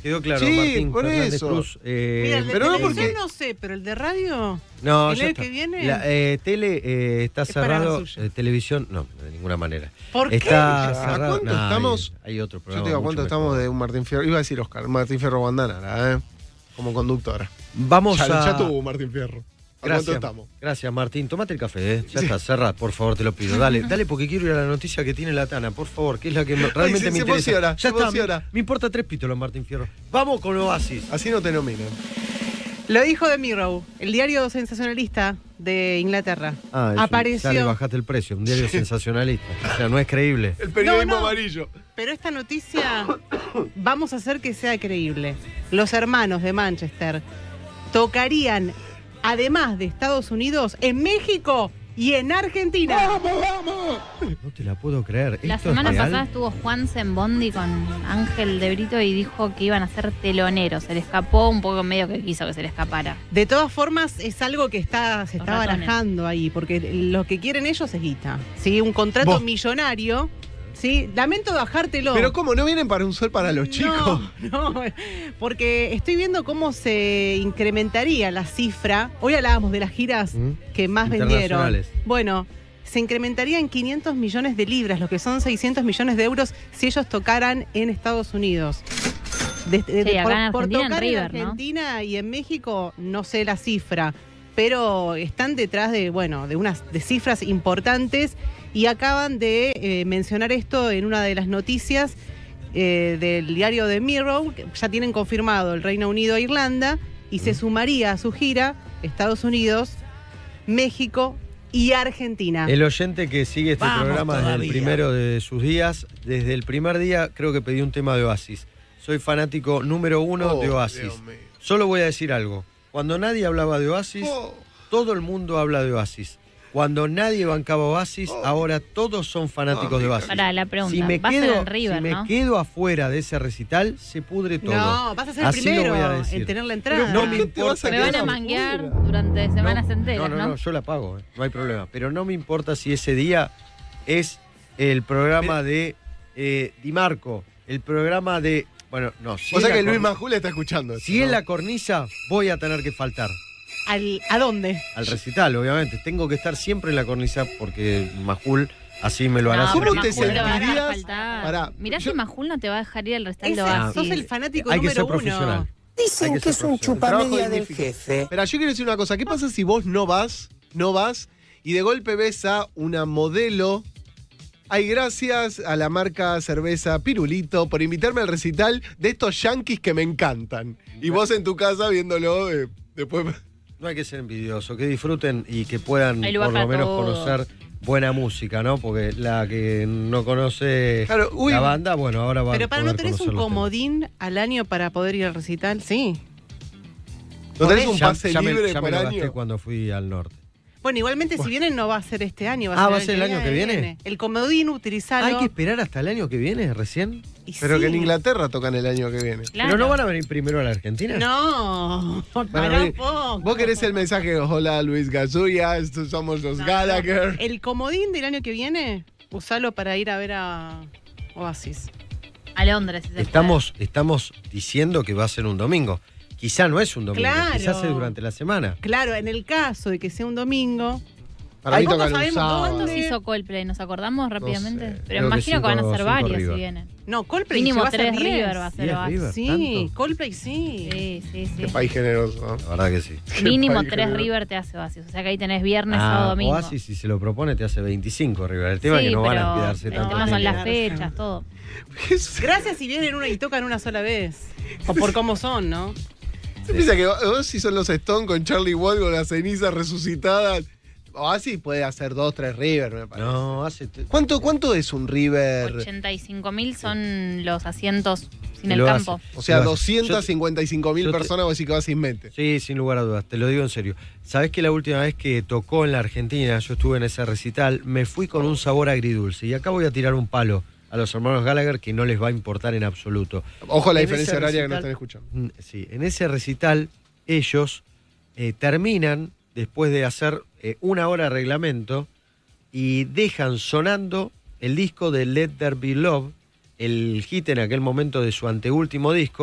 Quedó claro, Sí, Martín por Fernández eso. Cruz. Mira, el de pero no televisión porque- no sé, pero el de radio, No, el ya año está. que viene... Tele está Es para la cerrado, suya. televisión, no, de ninguna manera. ¿Por qué? Está ¿A cerrado. cuánto No, estamos? Hay otro Yo programa. te digo, ¿a mucho cuánto mejor. estamos de un Martín Fierro? Iba a decir Oscar, Martín Fierro Bandana, como conductora. Vamos Ya a... tuvo Martín Fierro. ¿A cuánto estamos? Gracias, Martín. Tómate el café, Ya está, cerrá, por favor, te lo pido. Dale, porque quiero ir a la noticia que tiene la Tana, por favor, que es la que realmente me interesa. Ya está, me importa 3 pítulos, Martín Fierro. Vamos con Oasis. Así no te nominan. Lo dijo The Mirror, el diario sensacionalista de Inglaterra. Apareció. Ya le bajaste el precio, un diario sensacionalista. O sea, no es creíble. El periodismo No, no. amarillo. Pero esta noticia vamos a hacer que sea creíble. Los hermanos de Manchester tocarían, además de Estados Unidos, en México y en Argentina. No te la puedo creer. La ¿Esto es semana real? pasada estuvo Juanse en Bondi con Ángel de Brito y dijo que iban a ser teloneros. Se le escapó un poco, medio que quiso que se le escapara. De todas formas, es algo que se está Los barajando ahí, porque lo que quieren ellos es guita. ¿Sí? Un contrato millonario. ¿Sí? Lamento bajártelo. Pero ¿cómo? ¿No vienen para un sol para los chicos? No, porque estoy viendo cómo se incrementaría la cifra. Hoy hablábamos de las giras que más vendieron. Internacionales. Bueno, se incrementaría en 500 millones de libras, lo que son 600 millones de euros, si ellos tocaran en Estados Unidos. Acá en por Argentina, tocar en River, ¿no? Argentina y en México, no sé la cifra, pero están detrás de cifras importantes y acaban de mencionar esto en una de las noticias del diario The Mirror, que ya tienen confirmado el Reino Unido e Irlanda, y se sumaría a su gira Estados Unidos, México y Argentina. El oyente que sigue este Vamos programa desde el todavía. primero de sus días, desde el primer día creo que pedí un tema de Oasis. Soy fanático número 1 de Oasis. Dios mío. Solo voy a decir algo. Cuando nadie hablaba de Oasis, todo el mundo habla de Oasis. Cuando nadie bancaba Oasis, ahora todos son fanáticos de Oasis. Pará, la pregunta. Si me Va a ser quedo, en River, si me ¿no? quedo afuera de ese recital, se pudre todo. No, vas a ser Así el primero lo voy a decir. en tener la entrada. No me importa. Me van a manguear durante semanas enteras, ¿no? No, yo la pago, no hay problema. Pero no me importa si ese día es el programa de Di Marco, el programa de... Bueno, no. Si O sea es que la Luis Majul está escuchando esto, Si ¿no? es la cornisa, voy a tener que faltar. ¿A dónde? Al recital, obviamente. Tengo que estar siempre en la cornisa porque Majul así me lo hará. No, pero siempre. Majul te va a dejar faltar. Pará, Mirá si Majul no te va a dejar ir al recital de Ese, Oasis. sos el fanático Hay que número ser uno. profesional. Dicen que es un chupamedia del jefe. Espera, yo quiero decir una cosa. ¿Qué pasa si vos no vas y de golpe ves a una modelo? Ay, gracias a la marca cerveza Pirulito por invitarme al recital de estos yanquis que me encantan. Y vos en tu casa viéndolo después... No hay que ser envidioso, que disfruten y que puedan Hay por lugar lo para menos todo. conocer buena música, ¿no? Porque la que no conoce Claro, uy. la banda, bueno, ahora va Pero a para poder no tenés conocer un los temas. comodín al año para poder ir al recital, sí. ¿No tenés un Ya- pase ya me- libre ya por me lo gasté año? cuando fui al norte. Bueno, igualmente si vienen no va a ser este año, ¿va a ser el año que viene? El comodín utilizarlo. ¿Hay que esperar hasta el año que viene recién? Pero sí. que en Inglaterra tocan el año que viene. ¿Pero no van a venir primero a la Argentina? No, Van a pará venir- poco. Vos querés el mensaje, hola Luis Gasuria, estos somos los Gallagher. El comodín del año que viene, usalo para ir a ver a Oasis. A Londres. Si se Estamos diciendo que va a ser un domingo. Quizá no es un domingo, Claro. quizás es durante la semana. Claro, en el caso de que sea un domingo. Para mí tampoco tocan un sabemos sábado. ¿Cuántos dónde. hizo Coldplay? ¿Nos acordamos rápidamente? sé. Pero Creo que imagino que van a ser 5 varios River. si vienen. No, Coldplay Mínimo se va a hacer 3 10. River va a ser ¿10 Oasis. River? Sí, ¿Tanto? Coldplay sí. Sí. Qué país generoso, ¿no? La verdad que sí. Mínimo país 3 generoso. River te hace Oasis. O sea que ahí tenés viernes, sábado, domingo. Oasis, si se lo propone, te hace 25 River. El tema es Sí, que no van a pero quedarse el tanto tema son tiempo. las fechas, todo. Gracias si vienen una y tocan una sola vez. O por cómo son, ¿no? Se piensa que vos si son los Stones con Charlie Watt con las cenizas resucitadas. O así puede hacer 2, 3 River, me parece. No, hace... ¿Cuánto es un River? 85.000 son los asientos sin Y el lo campo. hace. O sea, Lo hace. 255.000 yo te- personas, vos decís que vas sin mente. Sí, sin lugar a dudas, te lo digo en serio. Sabés que la última vez que tocó en la Argentina, yo estuve en ese recital, me fui con un sabor agridulce. Y acá voy a tirar un palo a los hermanos Gallagher que no les va a importar en absoluto. Ojo la En diferencia ese horaria que no recital- están escuchando. Sí, en ese recital ellos terminan después de hacer 1 hora de reglamento y dejan sonando el disco de Let There Be Love, el hit en aquel momento de su anteúltimo disco,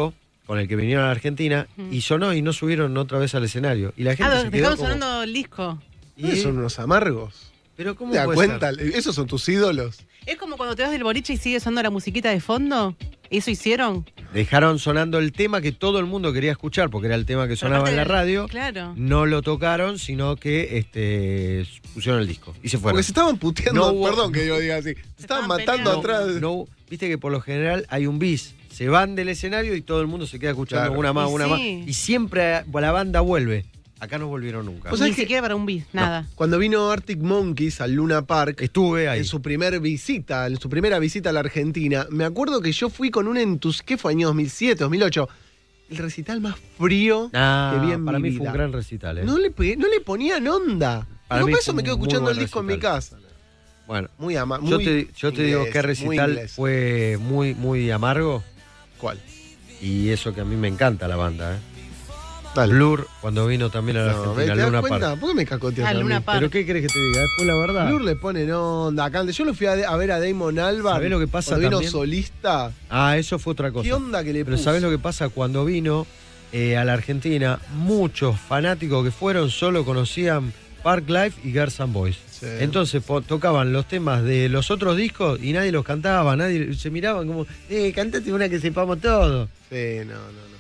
con el que vinieron a la Argentina, y sonó y no subieron otra vez al escenario. Y la gente se quedó dejaron sonando el disco. ¿Y son unos amargos? ¿Pero cómo te das puede cuenta? ser? ¿Esos son tus ídolos? Es como cuando te vas del boliche y sigue sonando la musiquita de fondo. ¿Eso hicieron? Dejaron sonando el tema que todo el mundo quería escuchar, porque era el tema que sonaba en la radio. Claro. No lo tocaron, sino que pusieron el disco y se fueron. Porque se estaban puteando, perdón que yo diga así. Se estaban matando atrás. Viste que por lo general hay un bis. Se van del escenario y todo el mundo se queda escuchando una más. Y siempre la banda vuelve. Acá no volvieron nunca. Ni siquiera para un bis, nada. Cuando vino Arctic Monkeys al Luna Park, estuve ahí. En su primera visita a la Argentina, me acuerdo que yo fui con un entusiasmo. ¿Qué fue? Año 2007, 2008. El recital más frío que vi en para mi mí vida. fue un gran recital. ¿eh? No le ponían onda. Por eso me quedo escuchando el disco en mi casa. Bueno, yo te digo que recital fue muy amargo. ¿Cuál? Y eso que a mí me encanta la banda, ¿eh? Dale. Blur, cuando vino también a la Argentina, ¿te Luna das cuenta? Park. ¿Por qué me cacoteas? Luna Park. ¿Pero qué crees que te diga? Después la verdad. Blur le pone onda. Yo lo fui a ver a Damon Albarn. ¿Sabés lo que pasa cuando también? vino solista. Eso fue otra cosa. ¿Qué onda que le puso? Pero ¿sabés lo que pasa? Cuando vino a la Argentina, muchos fanáticos que fueron solo conocían Park Life y Girls and Boys. Sí. Entonces tocaban los temas de los otros discos y nadie los cantaba, nadie se miraban como, cantate una que sepamos todo. Sí, no.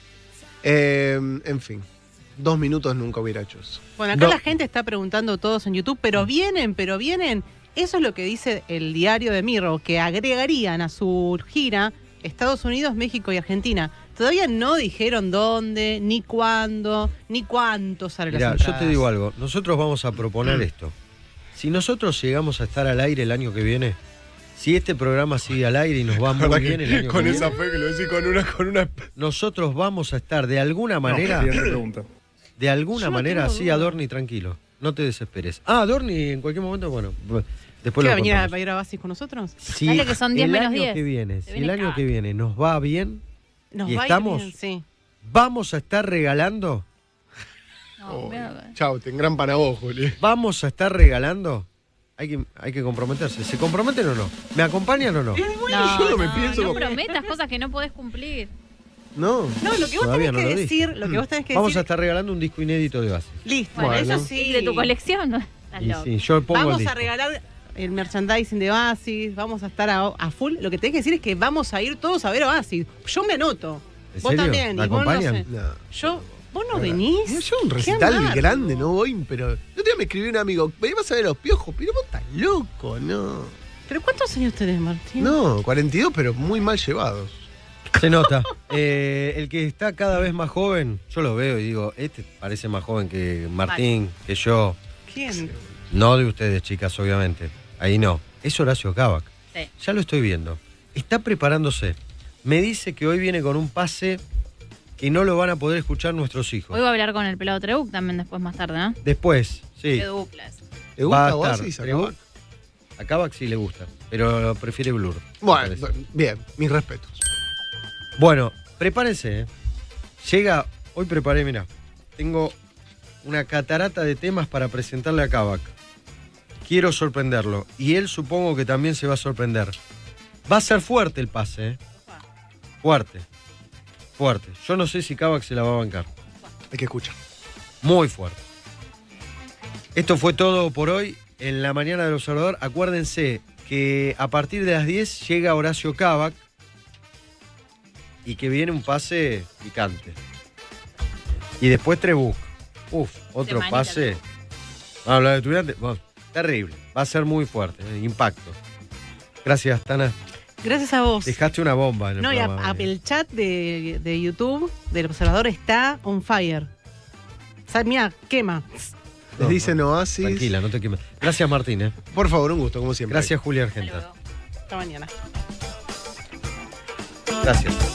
En fin. 2 minutos nunca hubiera hecho eso. Bueno, acá la gente está preguntando todos en YouTube, pero vienen. Eso es lo que dice el diario de Mirror, que agregarían a su gira Estados Unidos, México y Argentina. Todavía no dijeron dónde, ni cuándo, ni cuánto sale las entradas. Yo te digo algo, nosotros vamos a proponer esto. Si nosotros llegamos a estar al aire el año que viene, si este programa sigue al aire y nos va muy bien el año con que esa viene, fe que lo decís con una... nosotros vamos a estar de alguna manera... De alguna manera, así, Adorni, tranquilo. No te desesperes. Adorni, en cualquier momento, bueno, después ¿Qué lo va a venir contamos. a ir a Basis con nosotros? Si Dale que son 10 menos 10. Si el año que viene nos va bien y estamos, bien, sí. vamos a estar regalando. Chau, te engrampan a vos, Juli. Vamos a estar regalando. Hay que comprometerse. ¿Se comprometen o no? ¿Me acompañan o no? Yo no me pienso. No prometas cosas que no podés cumplir. No, lo que vos tenés que decir, Vamos a estar regalando un disco inédito de Basis. Listo. Bueno, eso sí, de tu colección. Sí, yo pongo vamos el disco. a regalar el merchandising de Basis, vamos a estar a full. Lo que tenés que decir es que vamos a ir todos a ver a Basis. Yo me anoto. ¿En Vos serio? también. ¿Me y vos acompañan? Vos no venís. Yo un recital grande no voy, pero... Yo me escribí un amigo, vas a ver a Los Piojos, pero vos estás loco, ¿no? ¿Pero cuántos años tenés, Martín? No, 42, pero muy mal llevados. Se nota. El que está cada vez más joven, yo lo veo y digo, este parece más joven que Martín, que yo. ¿Quién? No de ustedes, chicas, obviamente. Ahí no. Es Horacio Cavac. Sí. Ya lo estoy viendo. Está preparándose. Me dice que hoy viene con un pase que no lo van a poder escuchar nuestros hijos. Hoy voy a hablar con el pelado Trebuc también después más tarde, ¿no? Después, sí. Qué duplas. ¿Te gusta Oasis a Cavac? A Cavac sí le gusta, pero prefiere Blur. Bueno, bien, mis respetos. Bueno, prepárense. Llega, hoy preparé, mirá. Tengo una catarata de temas para presentarle a Cavac. Quiero sorprenderlo. Y él supongo que también se va a sorprender. Va a ser fuerte el pase, ¿eh? Fuerte. Yo no sé si Cavac se la va a bancar. Hay que escuchar. Muy fuerte. Esto fue todo por hoy en la mañana del Observador. Acuérdense que a partir de las 10 llega Horacio Cavac y que viene un pase picante. Y después Trebuc. Otro pase. Vamos a hablar de estudiantes. Terrible. Va a ser muy fuerte. Impacto. Gracias, Tana. Gracias a vos. Dejaste una bomba en el programa. Y el chat de YouTube del Observador está on fire. O sea, mira, quema. Les dicen Oasis. Tranquila, no te quemes. Gracias, Martín. Por favor, un gusto, como siempre. Gracias, Julia Argenta. Hasta mañana. Gracias.